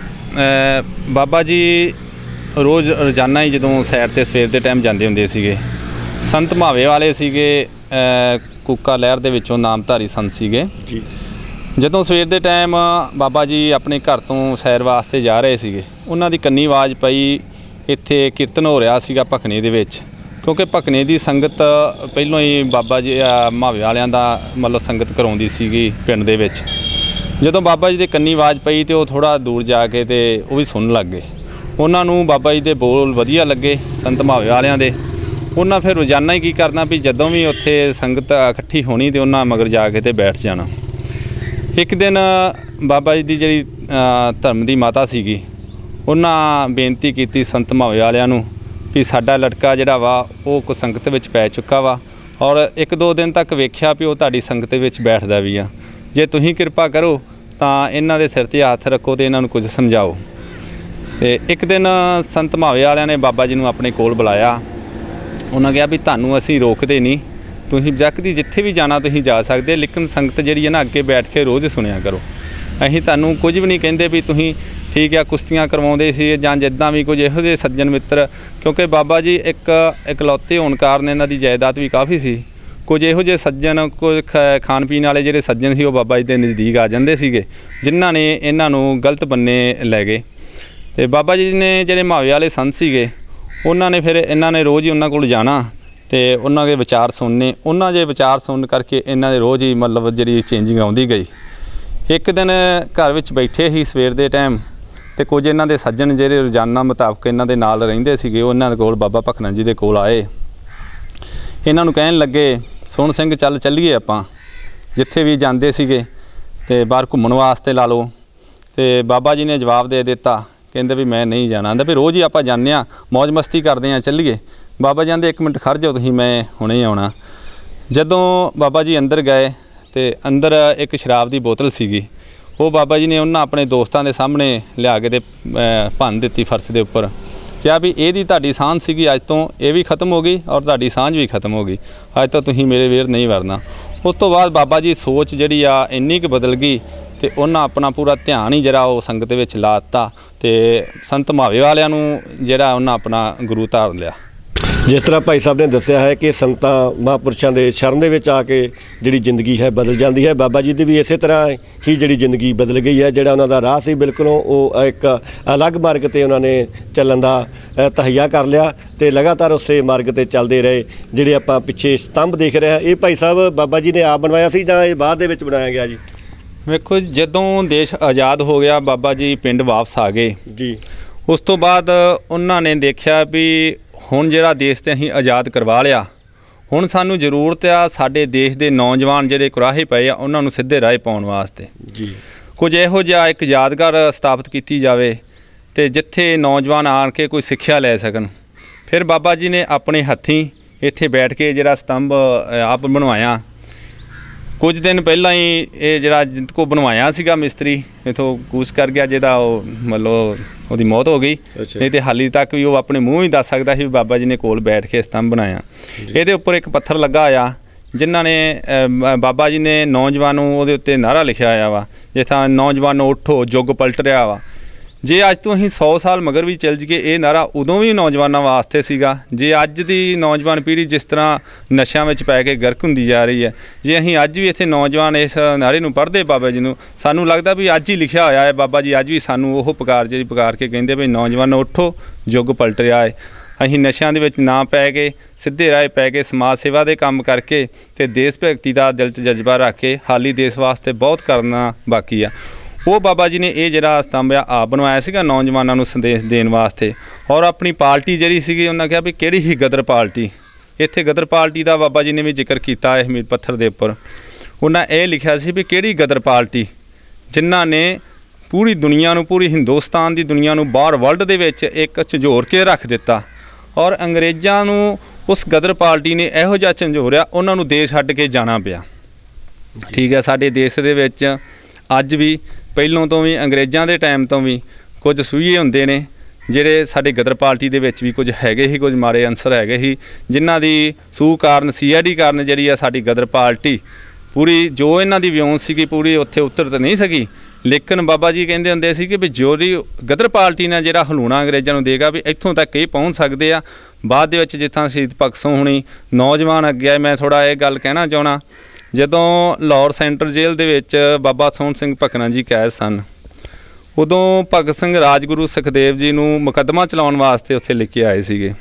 ਅ, ਬਾਬਾ ਜੀ ਰੋਜ਼ ਰੋਜ਼ਾਨਾ ਹੀ ਜਦੋਂ ਸੈਰ 'ਤੇ ਸਵੇਰ ਦੇ ਟਾਈਮ ਜਾਂਦੇ ਹੁੰਦੇ ਸੀਗੇ। ਸੰਤ ਮਾਵੇ ਵਾਲੇ ਸੀਗੇ, ਅ, ਕੂਕਾ ਲਹਿਰ ਦੇ ਵਿੱਚੋਂ ਨਾਮਧਾਰੀ ਸੰਤ ਸੀਗੇ ਜੀ। ਜਦੋਂ ਸਵੇਰ ਦੇ ਟਾਈਮ ਬਾਬਾ ਜੀ ਆਪਣੇ ਘਰ ਤੋਂ ਸੈਰ ਵਾਸਤੇ ਜਾ ਰਹੇ ਸੀਗੇ, ਉਹਨਾਂ ਦੀ ਕੰਨੀ ਆਵਾਜ਼ ਪਈ, ਇੱਥੇ ਕੀਰਤਨ ਹੋ ਰਿਹਾ ਸੀਗਾ ਭਕਨੇ ਦੇ ਵਿੱਚ, ਕਿਉਂਕਿ ਭਕਨੇ ਦੀ ਸੰਗਤ ਪਹਿਲਾਂ ਹੀ ਬਾਬਾ ਜੀ ਮਾਵੇ ਵਾਲਿਆਂ ਦਾ ਮਤਲਬ ਸੰਗਤ ਕਰਾਉਂਦੀ ਸੀਗੀ ਪਿੰਡ ਦੇ ਵਿੱਚ। ਜਦੋਂ ਬਾਬਾ ਜੀ ਦੇ ਕੰਨੀ ਆਵਾਜ਼ ਪਈ ਤੇ ਉਹ ਥੋੜ੍ਹਾ ਦੂਰ ਜਾ ਕੇ ਤੇ ਉਹ ਵੀ ਸੁਣਨ ਲੱਗ ਗਏ। ਉਹਨਾਂ ਨੂੰ ਬਾਬਾ ਜੀ ਦੇ ਬੋਲ ਵਧੀਆ ਲੱਗੇ ਸੰਤ ਮਾਵੇ ਵਾਲਿਆਂ ਦੇ। ਉਹਨਾਂ ਫਿਰ ਰੋਜ਼ਾਨਾ ਹੀ ਕੀ ਕਰਨਾ ਵੀ ਜਦੋਂ ਵੀ ਉੱਥੇ ਸੰਗਤ ਇਕੱਠੀ ਹੋਣੀ ਤੇ ਉਹਨਾਂ ਮਗਰ ਜਾ ਕੇ ਤੇ ਬੈਠ ਜਾਣਾ। ਇੱਕ ਦਿਨ ਬਾਬਾ ਜੀ ਦੀ ਜਿਹੜੀ ਧਰਮ ਦੀ ਮਾਤਾ ਸੀਗੀ, ਉਹਨਾਂ ਬੇਨਤੀ ਕੀਤੀ ਸੰਤ ਮਾਵੇ ਵਾਲਿਆਂ ਨੂੰ ਵੀ ਸਾਡਾ ਲੜਕਾ ਜਿਹੜਾ ਵਾ ਉਹ ਕੋ ਸੰਗਤ ਵਿੱਚ ਪੈ ਚੁੱਕਾ ਵਾ, ਔਰ ਇੱਕ ਦੋ ਦਿਨ ਤੱਕ ਵੇਖਿਆ ਵੀ ਉਹ ਤੁਹਾਡੀ ਸੰਗਤ ਵਿੱਚ ਬੈਠਦਾ ਵੀ ਆ। ਜੇ ਤੁਸੀਂ ਕਿਰਪਾ ਕਰੋ ਤਾਂ ਇਹਨਾਂ ਦੇ ਸਿਰ 'ਤੇ ਹੱਥ ਰੱਖੋ ਤੇ ਇਹਨਾਂ ਨੂੰ ਕੁਝ ਸਮਝਾਓ। ਤੇ ਇੱਕ ਦਿਨ ਸੰਤ ਮਾਵੇ ਵਾਲਿਆਂ ਨੇ ਬਾਬਾ ਜੀ ਨੂੰ ਆਪਣੇ ਕੋਲ ਬੁਲਾਇਆ। ਉਹਨਾਂ ਕਿਹਾ ਵੀ ਤੁਹਾਨੂੰ ਅਸੀਂ ਰੋਕਦੇ ਨਹੀਂ, ਤੁਸੀਂ ਜੱਕਦੀ ਜਿੱਥੇ ਵੀ ਜਾਣਾ ਤੁਸੀਂ ਜਾ ਸਕਦੇ, ਲੇਕਿਨ ਸੰਗਤ ਜਿਹੜੀ ਹੈ ਨਾ ਅੱਗੇ ਬੈਠ ਕੇ ਰੋਜ਼ ਸੁਣਿਆ ਕਰੋ। ਅਸੀਂ ਤੁਹਾਨੂੰ ਕੁਝ ਵੀ ਨਹੀਂ ਕਹਿੰਦੇ ਵੀ ਤੁਸੀਂ ਠੀਕ ਆ ਕੁਸ਼ਤੀਆਂ ਕਰਵਾਉਂਦੇ ਸੀ ਜਾਂ ਜਿੱਦਾਂ ਵੀ ਕੁਝ ਇਹੋ ਜਿਹੇ ਸੱਜਣ ਮਿੱਤਰ, ਕਿਉਂਕਿ ਬਾਬਾ ਜੀ ਇੱਕ ਇਕਲੌਤੇ ਹੋਣ ਕਾਰਨ ਇਹਨਾਂ ਦੀ ਜਾਇਦਾਦ ਵੀ ਕਾਫੀ ਸੀ। ਕੁਝ ਇਹੋ ਜਿਹੇ ਸੱਜਣ, ਕੁਝ ਖਾਣ ਪੀਣ ਵਾਲੇ ਜਿਹੜੇ ਸੱਜਣ ਸੀ ਉਹ ਬਾਬਾ ਜੀ ਦੇ ਨਜ਼ਦੀਕ ਆ ਜਾਂਦੇ ਸੀਗੇ, ਜਿਨ੍ਹਾਂ ਨੇ ਇਹਨਾਂ ਨੂੰ ਗਲਤ ਬੰਨੇ ਲੈ ਗਏ। ਤੇ ਬਾਬਾ ਜੀ ਨੇ ਜਿਹੜੇ ਮਾਵੇ ਵਾਲੇ ਸੰਤ ਸੀਗੇ, ਉਹਨਾਂ ਨੇ ਫਿਰ ਇਹਨਾਂ ਨੇ ਰੋਜ਼ ਹੀ ਉਹਨਾਂ ਕੋਲ ਜਾਣਾ ਤੇ ਉਹਨਾਂ ਦੇ ਵਿਚਾਰ ਸੁਣਨੇ। ਉਹਨਾਂ ਦੇ ਵਿਚਾਰ ਸੁਣਨ ਕਰਕੇ ਇਹਨਾਂ ਦੇ ਰੋਜ਼ ਹੀ ਮਤਲਬ ਜਿਹੜੀ ਚੇਂਜਿੰਗ ਆਉਂਦੀ ਗਈ। ਇੱਕ ਦਿਨ ਘਰ ਵਿੱਚ ਬੈਠੇ ਹੀ ਸਵੇਰ ਦੇ ਟਾਈਮ, ਤੇ ਕੁਝ ਇਹਨਾਂ ਦੇ ਸੱਜਣ ਜਿਹੜੇ ਰੋਜ਼ਾਨਾ ਮੁਤਾਬਕ ਇਹਨਾਂ ਦੇ ਨਾਲ ਰਹਿੰਦੇ ਸੀਗੇ, ਉਹਨਾਂ ਦੇ ਕੋਲ ਬਾਬਾ ਭਕਨਾ ਜੀ ਦੇ ਕੋਲ ਆਏ। ਇਹਨਾਂ ਨੂੰ ਕਹਿਣ ਲੱਗੇ, ਸੁਣ ਸਿੰਘ ਚੱਲ ਚੱਲੀਏ ਆਪਾਂ, ਜਿੱਥੇ ਵੀ ਜਾਂਦੇ ਸੀਗੇ ਤੇ ਬਾਹਰ ਘੁੰਮਣ ਵਾਸਤੇ ਲਾ ਲਓ। ਤੇ ਬਾਬਾ ਜੀ ਨੇ ਜਵਾਬ ਦੇ ਦਿੱਤਾ, ਕਹਿੰਦੇ ਵੀ ਮੈਂ ਨਹੀਂ ਜਾਣਾ। ਕਹਿੰਦੇ ਵੀ ਰੋਜ਼ ਹੀ ਆਪਾਂ ਜਾਂਦੇ ਹਾਂ, ਮੌਜ ਮਸਤੀ ਕਰਦੇ ਹਾਂ, ਚੱਲੀਏ। ਬਾਬਾ ਜੀ ਕਹਿੰਦੇ ਇੱਕ ਮਿੰਟ ਖੜ੍ਹ ਜਾਓ ਤੁਸੀਂ, ਮੈਂ ਹੁਣੇ ਆਉਣਾ। ਜਦੋਂ ਬਾਬਾ ਜੀ ਅੰਦਰ ਗਏ ਤੇ ਅੰਦਰ ਇੱਕ ਸ਼ਰਾਬ ਦੀ ਬੋਤਲ ਸੀਗੀ, ਉਹ ਬਾਬਾ ਜੀ ਨੇ ਉਹਨਾਂ ਆਪਣੇ ਦੋਸਤਾਂ ਦੇ ਸਾਹਮਣੇ ਲਿਆ ਕੇ ਤੇ ਭੰਨ ਦਿੱਤੀ ਫਰਸ਼ ਦੇ ਉੱਪਰ। ਕਿਹਾ ਵੀ ਇਹਦੀ ਤੁਹਾਡੀ ਸਾਂਝ ਸੀਗੀ, ਅੱਜ ਤੋਂ ਇਹ ਵੀ ਖਤਮ ਹੋ ਗਈ ਔਰ ਤੁਹਾਡੀ ਸਾਂਝ ਵੀ ਖਤਮ ਹੋ ਗਈ, ਅੱਜ ਤੋਂ ਤੁਸੀਂ ਮੇਰੇ ਵੀਰ ਨਹੀਂ ਵਰਨਾ। ਉਸ ਤੋਂ ਬਾਅਦ ਬਾਬਾ ਜੀ ਸੋਚ ਜਿਹੜੀ ਆ ਇੰਨੀ ਕੁ ਬਦਲ ਗਈ ਤੇ ਉਹਨਾਂ ਆਪਣਾ ਪੂਰਾ ਧਿਆਨ ਹੀ ਜਿਹੜਾ ਉਹ ਸੰਗਤ ਵਿੱਚ ਲਾ ਦਿੱਤਾ ਤੇ ਸੰਤ ਮਾਵੇ ਵਾਲਿਆਂ ਨੂੰ ਜਿਹੜਾ ਉਹਨਾਂ ਆਪਣਾ ਗੁਰੂ ਧਾਰ ਲਿਆ। ਜਿਸ ਤਰ੍ਹਾਂ ਭਾਈ ਸਾਹਿਬ ਨੇ ਦੱਸਿਆ ਹੈ ਕਿ ਸੰਤਾਂ ਮਹਾਂਪੁਰਸ਼ਾਂ ਦੇ ਸ਼ਰਨ ਦੇ ਵਿੱਚ ਆ ਕੇ ਜਿਹੜੀ ਜ਼ਿੰਦਗੀ ਹੈ ਬਦਲ ਜਾਂਦੀ ਹੈ, ਬਾਬਾ ਜੀ ਦੀ ਵੀ ਇਸੇ ਤਰ੍ਹਾਂ ਹੀ ਜਿਹੜੀ ਜ਼ਿੰਦਗੀ ਬਦਲ ਗਈ ਹੈ। ਜਿਹੜਾ ਉਹਨਾਂ ਦਾ ਰਾਹ ਸੀ ਬਿਲਕੁਲੋਂ ਉਹ ਇੱਕ ਅਲੱਗ ਮਾਰਗ 'ਤੇ ਉਹਨਾਂ ਨੇ ਚੱਲਣ ਦਾ ਤਹਈਆ ਕਰ ਲਿਆ ਤੇ ਲਗਾਤਾਰ ਉਸੇ ਮਾਰਗ 'ਤੇ ਚੱਲਦੇ ਰਹੇ। ਜਿਹੜੇ ਆਪਾਂ ਪਿੱਛੇ ਸਤੰਭ ਦੇਖ ਰਹੇ ਹਾਂ, ਇਹ ਭਾਈ ਸਾਹਿਬ ਬਾਬਾ ਜੀ ਨੇ ਆਪ ਬਣਵਾਇਆ ਸੀ ਜਾਂ ਇਹ ਬਾਅਦ ਦੇ ਵਿੱਚ ਬਣਾਇਆ ਗਿਆ ਜੀ? ਵੇਖੋ, ਜਦੋਂ ਦੇਸ਼ ਆਜ਼ਾਦ ਹੋ ਗਿਆ, ਬਾਬਾ ਜੀ ਪਿੰਡ ਵਾਪਸ ਆ ਗਏ ਜੀ। ਉਸ ਤੋਂ ਬਾਅਦ ਉਹਨਾਂ ਨੇ ਦੇਖਿਆ ਵੀ ਹੁਣ ਜਿਹੜਾ ਦੇਸ਼ ਤੇ ਅਸੀਂ ਆਜ਼ਾਦ ਕਰਵਾ ਲਿਆ, ਹੁਣ ਸਾਨੂੰ ਜ਼ਰੂਰਤ ਆ ਸਾਡੇ ਦੇਸ਼ ਦੇ ਨੌਜਵਾਨ ਜਿਹੜੇ ਕੁਰਾਹੇ ਪਏ ਆ ਉਹਨਾਂ ਨੂੰ ਸਿੱਧੇ ਰਾਹ ਪਾਉਣ ਵਾਸਤੇ। ਜੀ। ਕੁਝ ਇਹੋ ਜਿਹਾ ਇੱਕ ਯਾਦਗਾਰ ਸਥਾਪਿਤ ਕੀਤੀ ਜਾਵੇ ਤੇ ਜਿੱਥੇ ਨੌਜਵਾਨ ਆਣ ਕੇ ਕੋਈ ਸਿੱਖਿਆ ਲੈ ਸਕਣ। ਫਿਰ ਬਾਬਾ ਜੀ ਨੇ ਆਪਣੇ ਹੱਥੀਂ ਇੱਥੇ ਬੈਠ ਕੇ ਜਿਹੜਾ ਸਤੰਭ ਆਪ ਬਣਵਾਇਆ। ਕੁਝ ਦਿਨ ਪਹਿਲਾਂ ਹੀ ਇਹ ਜਿਹੜਾ ਜਿੰਦ ਕੋ ਬਣਵਾਇਆ ਸੀਗਾ ਮਿਸਤਰੀ, ਇੱਥੋਂ ਕੂਚ ਕਰ ਗਿਆ, ਜਿਹਦਾ ਉਹ ਮਤਲਬ ਉਹਦੀ ਮੌਤ ਹੋ ਗਈ। ਨਹੀਂ ਤੇ ਹਾਲੀ ਤੱਕ ਵੀ ਉਹ ਆਪਣੇ ਮੂੰਹ ਹੀ ਦੱਸ ਸਕਦਾ ਸੀ ਵੀ ਬਾਬਾ ਜੀ ਨੇ ਕੋਲ ਬੈਠ ਕੇ ਸਤੰਭ ਬਣਾਇਆ। ਇਹਦੇ ਉੱਪਰ ਇੱਕ ਪੱਥਰ ਲੱਗਾ ਹੋਇਆ ਜਿਨ੍ਹਾਂ ਨੇ ਬਾਬਾ ਜੀ ਨੇ ਨੌਜਵਾਨ ਨੂੰ ਉਹਦੇ ਉੱਤੇ ਨਾਅਰਾ ਲਿਖਿਆ ਹੋਇਆ ਵਾ, ਜਿਸ ਤਰ੍ਹਾਂ ਨੌਜਵਾਨੋ ਉੱਠੋ ਯੁੱਗ ਪਲਟ ਰਿਹਾ ਵਾ। ਜੇ ਅੱਜ ਤੋਂ ਅਸੀਂ ਸੌ ਸਾਲ ਮਗਰ ਵੀ ਚੱਲ ਜਾਈਏ, ਇਹ ਨਾਅਰਾ ਉਦੋਂ ਵੀ ਨੌਜਵਾਨਾਂ ਵਾਸਤੇ ਸੀਗਾ। ਜੇ ਅੱਜ ਦੀ ਨੌਜਵਾਨ ਪੀੜ੍ਹੀ ਜਿਸ ਤਰ੍ਹਾਂ ਨਸ਼ਿਆਂ ਵਿੱਚ ਪੈ ਕੇ ਗਰਕ ਹੁੰਦੀ ਜਾ ਰਹੀ ਹੈ, ਜੇ ਅਸੀਂ ਅੱਜ ਵੀ ਇੱਥੇ ਨੌਜਵਾਨ ਇਸ ਨਾਅਰੇ ਨੂੰ ਪੜ੍ਹਦੇ ਬਾਬਾ ਜੀ ਨੂੰ, ਸਾਨੂੰ ਲੱਗਦਾ ਵੀ ਅੱਜ ਹੀ ਲਿਖਿਆ ਹੋਇਆ ਹੈ। ਬਾਬਾ ਜੀ ਅੱਜ ਵੀ ਸਾਨੂੰ ਉਹ ਪੁਕਾਰ ਜਿਹੜੀ ਪੁਕਾਰ ਕੇ ਕਹਿੰਦੇ ਵੀ ਨੌਜਵਾਨੋ ਉੱਠੋ ਯੁੱਗ ਪਲਟ ਰਿਹਾ ਹੈ। ਅਸੀਂ ਨਸ਼ਿਆਂ ਦੇ ਵਿੱਚ ਨਾ ਪੈ ਕੇ ਸਿੱਧੇ ਰਾਹ ਪੈ ਕੇ ਸਮਾਜ ਸੇਵਾ ਦੇ ਕੰਮ ਕਰਕੇ ਅਤੇ ਦੇਸ਼ ਭਗਤੀ ਦਾ ਦਿਲ 'ਚ ਜਜ਼ਬਾ ਰੱਖ ਕੇ ਹਾਲੀ ਦੇਸ਼ ਵਾਸਤੇ ਬਹੁਤ ਕਰਨਾ ਬਾਕੀ ਆ। ਉਹ ਬਾਬਾ ਜੀ ਨੇ ਇਹ ਜਿਹੜਾ ਸਤੰਭ ਆ ਆਪ ਬਣਵਾਇਆ ਸੀਗਾ ਨੌਜਵਾਨਾਂ ਨੂੰ ਸੰਦੇਸ਼ ਦੇਣ ਵਾਸਤੇ। ਔਰ ਆਪਣੀ ਪਾਰਟੀ ਜਿਹੜੀ ਸੀਗੀ ਉਹਨਾਂ ਕਿਹਾ ਵੀ ਕਿਹੜੀ ਹੀ ਗਦਰ ਪਾਰਟੀ, ਇੱਥੇ ਗਦਰ ਪਾਰਟੀ ਦਾ ਬਾਬਾ ਜੀ ਨੇ ਵੀ ਜ਼ਿਕਰ ਕੀਤਾ ਹੈ ਹਮੀਰ ਪੱਥਰ ਦੇ ਉੱਪਰ। ਉਹਨਾਂ ਇਹ ਲਿਖਿਆ ਸੀ ਵੀ ਕਿਹੜੀ ਗਦਰ ਪਾਰਟੀ ਜਿਨ੍ਹਾਂ ਨੇ ਪੂਰੀ ਦੁਨੀਆ ਨੂੰ, ਪੂਰੀ ਹਿੰਦੁਸਤਾਨ ਦੀ ਦੁਨੀਆ ਨੂੰ ਬਾਹਰ ਵਰਲਡ ਦੇ ਵਿੱਚ ਇੱਕ ਝੰਜੋਰ ਕੇ ਰੱਖ ਦਿੱਤਾ। ਔਰ ਅੰਗਰੇਜ਼ਾਂ ਨੂੰ ਉਸ ਗਦਰ ਪਾਰਟੀ ਨੇ ਇਹੋ ਜਿਹਾ ਝੰਜੋਰਿਆ ਉਹਨਾਂ ਨੂੰ ਦੇਸ਼ ਛੱਡ ਕੇ ਜਾਣਾ ਪਿਆ। ਠੀਕ ਹੈ, ਸਾਡੇ ਦੇਸ਼ ਦੇ ਵਿੱਚ ਅੱਜ ਵੀ ਪਹਿਲੋਂ ਤੋਂ ਵੀ ਅੰਗਰੇਜ਼ਾਂ ਦੇ ਟਾਈਮ ਤੋਂ ਵੀ ਕੁਝ ਸੂਈਏ ਹੁੰਦੇ ਨੇ ਜਿਹੜੇ ਸਾਡੇ ਗਦਰ ਪਾਰਟੀ ਦੇ ਵਿੱਚ ਵੀ ਕੁਝ ਹੈਗੇ ਸੀ, ਕੁਝ ਮਾੜੇ ਅਨਸਰ ਹੈਗੇ ਸੀ ਜਿਨ੍ਹਾਂ ਦੀ ਸੂਹ ਕਾਰਨ ਸੀ ਆਈ ਡੀ ਕਾਰਨ ਜਿਹੜੀ ਆ ਸਾਡੀ ਗਦਰ ਪਾਰਟੀ ਪੂਰੀ ਜੋ ਇਹਨਾਂ ਦੀ ਵਿਉਂਤ ਸੀਗੀ ਪੂਰੀ ਉੱਥੇ ਉਤਰ ਤਾਂ ਨਹੀਂ ਸਕੀ। ਲੇਕਿਨ ਬਾਬਾ ਜੀ ਕਹਿੰਦੇ ਹੁੰਦੇ ਸੀ ਕਿ ਵੀ ਜੋਰੀ ਗਦਰ ਪਾਰਟੀ ਨਾਲ ਜਿਹੜਾ ਹਲੂਣਾ ਅੰਗਰੇਜ਼ਾਂ ਨੂੰ ਦੇਗਾ ਵੀ ਇੱਥੋਂ ਤੱਕ ਇਹ ਪਹੁੰਚ ਸਕਦੇ ਆ। ਬਾਅਦ ਦੇ ਵਿੱਚ ਜਿੱਥਾਂ ਸ਼ਹੀਦ ਭਗਤ ਸਿੰਘ ਹੋਣੀ ਨੌਜਵਾਨ ਅੱਗੇ ਆਏ, ਮੈਂ ਥੋੜ੍ਹਾ ਇਹ ਗੱਲ ਕਹਿਣਾ ਚਾਹੁੰਦਾ, ਜਦੋਂ ਲਾਹੌਰ ਸੈਂਟਰ ਜੇਲ੍ਹ ਦੇ ਵਿੱਚ ਬਾਬਾ ਸੋਹਣ ਸਿੰਘ ਭਕਨਾ ਜੀ ਕੈਦ ਸਨ, ਉਦੋਂ ਭਗਤ ਸਿੰਘ ਰਾਜਗੁਰੂ ਸੁਖਦੇਵ ਜੀ ਨੂੰ ਮੁਕੱਦਮਾ ਚਲਾਉਣ ਵਾਸਤੇ ਉੱਥੇ ਲਿਖ ਕੇ ਆਏ ਸੀਗੇ।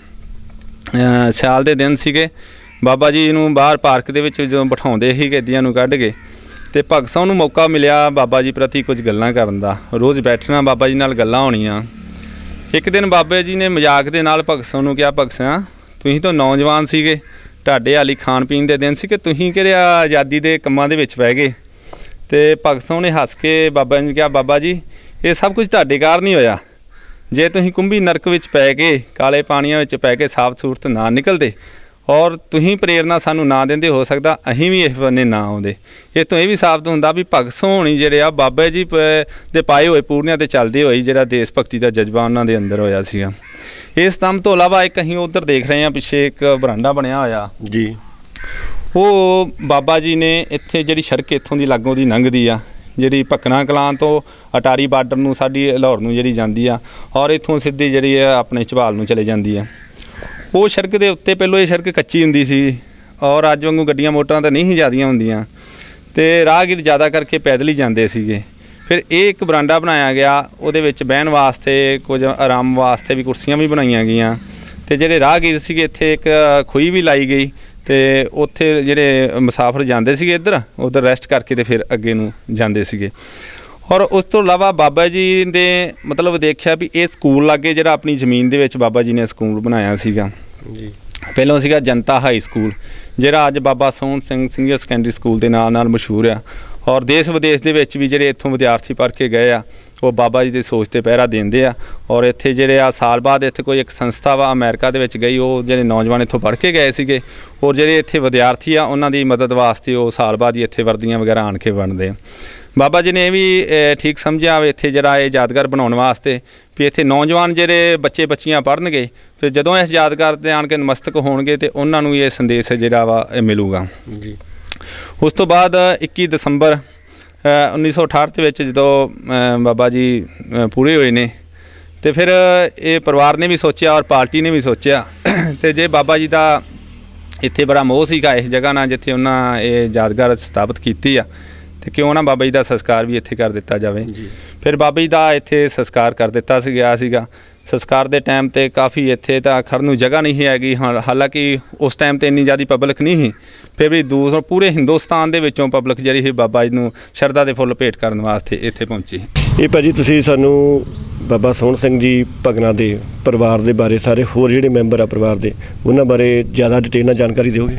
ਸਿਆਲ ਦੇ ਦਿਨ ਸੀਗੇ, ਬਾਬਾ ਜੀ ਨੂੰ ਬਾਹਰ ਪਾਰਕ ਦੇ ਵਿੱਚ ਜਦੋਂ ਬਿਠਾਉਂਦੇ ਸੀ ਕੈਦੀਆਂ ਨੂੰ ਕੱਢ ਕੇ, ਅਤੇ ਭਗਤ ਸਿੰਘ ਨੂੰ ਮੌਕਾ ਮਿਲਿਆ ਬਾਬਾ ਜੀ ਪ੍ਰਤੀ ਕੁਝ ਗੱਲਾਂ ਕਰਨ ਦਾ। ਰੋਜ਼ ਬੈਠਣਾ ਬਾਬਾ ਜੀ ਨਾਲ ਗੱਲਾਂ ਹੋਣੀਆਂ। ਇੱਕ ਦਿਨ ਬਾਬਾ ਜੀ ਨੇ ਮਜ਼ਾਕ ਦੇ ਨਾਲ ਭਗਤ ਸਿੰਘ ਨੂੰ ਕਿਹਾ, ਭਗਤ ਸਿੰਘ ਤੁਸੀਂ ਤਾਂ ਨੌਜਵਾਨ ਸੀਗੇ, ਤੁਹਾਡੇ ਹਾਲੀ ਖਾਣ ਪੀਣ ਦੇ ਦਿਨ ਸੀ ਕਿ ਤੁਸੀਂ ਕਿਹੜੇ ਆਜ਼ਾਦੀ ਦੇ ਕੰਮਾਂ ਦੇ ਵਿੱਚ ਪੈ ਗਏ। ਅਤੇ ਭਗਤ ਸਿੰਘ ਨੇ ਹੱਸ ਕੇ ਬਾਬਾ ਜੀ ਨੂੰ ਕਿਹਾ, ਬਾਬਾ ਜੀ ਇਹ ਸਭ ਕੁਝ ਤੁਹਾਡੇ ਕਾਰਨ ਹੀ ਹੋਇਆ। ਜੇ ਤੁਸੀਂ ਕੁੰਭੀ ਨਰਕ ਵਿੱਚ ਪੈ ਕੇ ਕਾਲੇ ਪਾਣੀਆਂ ਵਿੱਚ ਪੈ ਕੇ ਸਾਫ ਸੂਰਤ ਨਾ ਨਿਕਲਦੇ ਔਰ ਤੁਸੀਂ ਪ੍ਰੇਰਨਾ ਸਾਨੂੰ ਨਾ ਦਿੰਦੇ, ਹੋ ਸਕਦਾ ਅਸੀਂ ਵੀ ਇਸ ਬੰਨੇ ਨਾ ਆਉਂਦੇ। ਇਹ ਤੋਂ ਇਹ ਵੀ ਸਾਬਤ ਹੁੰਦਾ ਵੀ ਭਗਤ ਸਿੰਘ ਹੋਣੀ ਜਿਹੜੇ ਆ ਬਾਬਾ ਜੀ ਦੇ ਪਾਏ ਹੋਏ ਪੂਰਨਿਆਂ 'ਤੇ ਚੱਲਦੇ ਹੋਏ ਜਿਹੜਾ ਦੇਸ਼ ਭਗਤੀ ਦਾ ਜਜ਼ਬਾ ਉਹਨਾਂ ਦੇ ਅੰਦਰ ਹੋਇਆ ਸੀਗਾ। ਇਸ ਸਤੰਭ ਤੋਂ ਇਲਾਵਾ ਇੱਕ ਅਸੀਂ ਉੱਧਰ ਦੇਖ ਰਹੇ ਹਾਂ ਪਿੱਛੇ ਇੱਕ ਬਰਾਂਡਾ ਬਣਿਆ ਹੋਇਆ ਜੀ, ਉਹ ਬਾਬਾ ਜੀ ਨੇ ਇੱਥੇ ਜਿਹੜੀ ਸੜਕ ਇੱਥੋਂ ਦੀ ਲਾਗੋਂ ਦੀ ਲੰਘਦੀ ਆ ਜਿਹੜੀ ਭਕਨਾ ਕਲਾਂ ਤੋਂ ਅਟਾਰੀ ਬਾਰਡਰ ਨੂੰ ਸਾਡੀ ਲਾਹੌਰ ਨੂੰ ਜਿਹੜੀ ਜਾਂਦੀ ਆ ਔਰ ਇੱਥੋਂ ਸਿੱਧੀ ਜਿਹੜੀ ਆ ਆਪਣੇ ਝਬਾਲ ਨੂੰ ਚਲੇ ਜਾਂਦੀ ਆ। ਉਹ ਸੜਕ ਦੇ ਉੱਤੇ ਪਹਿਲਾਂ ਇਹ ਸੜਕ ਕੱਚੀ ਹੁੰਦੀ ਸੀ ਔਰ ਅੱਜ ਵਾਂਗੂ ਗੱਡੀਆਂ ਮੋਟਰਾਂ ਤਾਂ ਨਹੀਂ ਸੀ ਜ਼ਿਆਦੀਆਂ ਹੁੰਦੀਆਂ ਅਤੇ ਰਾਹਗੀਰ ਜ਼ਿਆਦਾ ਕਰਕੇ ਪੈਦਲ ਹੀ ਜਾਂਦੇ ਸੀਗੇ। ਫਿਰ ਇਹ ਇੱਕ ਬਰਾਂਡਾ ਬਣਾਇਆ ਗਿਆ, ਉਹਦੇ ਵਿੱਚ ਬਹਿਣ ਵਾਸਤੇ ਕੁਝ ਆਰਾਮ ਵਾਸਤੇ ਵੀ ਕੁਰਸੀਆਂ ਵੀ ਬਣਾਈਆਂ ਗਈਆਂ ਅਤੇ ਜਿਹੜੇ ਰਾਹਗੀਰ ਸੀਗੇ ਇੱਥੇ ਇੱਕ ਖੂਹੀ ਵੀ ਲਾਈ ਗਈ ਅਤੇ ਉੱਥੇ ਜਿਹੜੇ ਮੁਸਾਫਰ ਜਾਂਦੇ ਸੀਗੇ ਇੱਧਰ ਉੱਧਰ ਰੈਸਟ ਕਰਕੇ ਅਤੇ ਫਿਰ ਅੱਗੇ ਨੂੰ ਜਾਂਦੇ ਸੀਗੇ। ਔਰ ਉਸ ਤੋਂ ਇਲਾਵਾ ਬਾਬਾ ਜੀ ਦੇ ਮਤਲਬ ਦੇਖਿਆ ਵੀ ਇਹ ਸਕੂਲ ਲਾਗੇ ਜਿਹੜਾ ਆਪਣੀ ਜ਼ਮੀਨ ਦੇ ਵਿੱਚ ਬਾਬਾ ਜੀ ਨੇ ਸਕੂਲ ਬਣਾਇਆ ਸੀਗਾ ਜੀ। ਪਹਿਲਾਂ ਸੀਗਾ ਜਨਤਾ ਹਾਈ ਸਕੂਲ ਜਿਹੜਾ ਅੱਜ Baba Sohan Singh senior secondary school ਦੇ ਨਾਂ ਨਾਲ ਮਸ਼ਹੂਰ ਆ ਔਰ ਦੇਸ਼ ਵਿਦੇਸ਼ ਦੇ ਵਿੱਚ ਵੀ ਜਿਹੜੇ ਇੱਥੋਂ ਵਿਦਿਆਰਥੀ ਪੜ੍ਹ ਕੇ ਗਏ ਆ ਉਹ ਬਾਬਾ ਜੀ ਦੀ ਸੋਚ 'ਤੇ ਪਹਿਰਾ ਦਿੰਦੇ ਆ। ਔਰ ਇੱਥੇ ਜਿਹੜੇ ਆ ਸਾਲ ਬਾਅਦ ਇੱਥੇ ਕੋਈ ਇੱਕ ਸੰਸਥਾ ਵਾ ਅਮਰੀਕਾ ਦੇ ਵਿੱਚ ਗਈ, ਉਹ ਜਿਹੜੇ ਨੌਜਵਾਨ ਇੱਥੋਂ ਪੜ੍ਹ ਕੇ ਗਏ ਸੀਗੇ ਔਰ ਜਿਹੜੇ ਇੱਥੇ ਵਿਦਿਆਰਥੀ ਆ ਉਹਨਾਂ ਦੀ ਮਦਦ ਵਾਸਤੇ ਉਹ ਸਾਲ ਬਾਅਦ ਹੀ ਇੱਥੇ ਵਰਦੀਆਂ ਵਗੈਰਾ ਆਣ ਕੇ ਬਣਦੇ ਆ। ਬਾਬਾ ਜੀ ਨੇ ਇਹ ਵੀ ਠੀਕ ਸਮਝਿਆ ਵੀ ਇੱਥੇ ਜਿਹੜਾ ਇਹ ਯਾਦਗਾਰ ਬਣਾਉਣ ਵਾਸਤੇ ਵੀ ਇੱਥੇ ਨੌਜਵਾਨ ਜਿਹੜੇ ਬੱਚੇ ਬੱਚੀਆਂ ਪੜ੍ਹਨਗੇ ਅਤੇ ਜਦੋਂ ਇਸ ਯਾਦਗਾਰ 'ਤੇ ਆਣ ਕੇ ਨਮਸਤਕ ਹੋਣਗੇ ਅਤੇ ਉਹਨਾਂ ਨੂੰ ਇਹ ਸੰਦੇਸ਼ ਜਿਹੜਾ ਵਾ ਇਹ ਮਿਲੂਗਾ ਜੀ। ਉਸ ਤੋਂ ਬਾਅਦ ਇੱਕੀ ਦਸੰਬਰ ਉੱਨੀ ਸੌ ਅਠਾਹਠ ਦੇ ਵਿੱਚ ਜਦੋਂ ਬਾਬਾ ਜੀ ਪੂਰੇ ਹੋਏ ਨੇ ਅਤੇ ਫਿਰ ਇਹ ਪਰਿਵਾਰ ਨੇ ਵੀ ਸੋਚਿਆ ਔਰ ਪਾਰਟੀ ਨੇ ਵੀ ਸੋਚਿਆ ਅਤੇ ਜੇ ਬਾਬਾ ਜੀ ਦਾ ਇੱਥੇ ਬੜਾ ਮੋਹ ਸੀਗਾ ਇਸ ਜਗ੍ਹਾ ਨਾਲ ਜਿੱਥੇ ਉਹਨਾਂ ਇਹ ਯਾਦਗਾਰ ਸਥਾਪਿਤ ਕੀਤੀ ਆ ਅਤੇ ਕਿਉਂ ਨਾ ਬਾਬਾ ਜੀ ਦਾ ਸੰਸਕਾਰ ਵੀ ਇੱਥੇ ਕਰ ਦਿੱਤਾ ਜਾਵੇ। ਫਿਰ ਬਾਬਾ ਜੀ ਦਾ ਇੱਥੇ ਸੰਸਕਾਰ ਕਰ ਦਿੱਤਾ ਸੀ ਗਿਆ ਸੀਗਾ। ਸੰਸਕਾਰ ਦੇ ਟਾਈਮ 'ਤੇ ਕਾਫੀ ਇੱਥੇ ਤਾਂ ਖੜ੍ਹਨ ਨੂੰ ਜਗ੍ਹਾ ਨਹੀਂ ਹੈਗੀ, ਹਾਂ ਹਾਲਾਂਕਿ ਉਸ ਟਾਈਮ 'ਤੇ ਇੰਨੀ ਜ਼ਿਆਦਾ ਪਬਲਿਕ ਨਹੀਂ ਸੀ, ਫਿਰ ਵੀ ਦੂਰ ਪੂਰੇ ਹਿੰਦੁਸਤਾਨ ਦੇ ਵਿੱਚੋਂ ਪਬਲਿਕ ਜਿਹੜੀ ਸੀ ਬਾਬਾ ਜੀ ਨੂੰ ਸ਼ਰਧਾ ਦੇ ਫੁੱਲ ਭੇਟ ਕਰਨ ਵਾਸਤੇ ਇੱਥੇ ਪਹੁੰਚੀ। ਇਹ ਭਾਜੀ ਤੁਸੀਂ ਸਾਨੂੰ ਬਾਬਾ ਸੋਹਣ ਸਿੰਘ ਜੀ ਭਕਨਾ ਦੇ ਪਰਿਵਾਰ ਦੇ ਬਾਰੇ, ਸਾਰੇ ਹੋਰ ਜਿਹੜੇ ਮੈਂਬਰ ਆ ਪਰਿਵਾਰ ਦੇ, ਉਹਨਾਂ ਬਾਰੇ ਜ਼ਿਆਦਾ ਡਿਟੇਲ ਨਾਲ ਜਾਣਕਾਰੀ ਦਿਓਗੇ?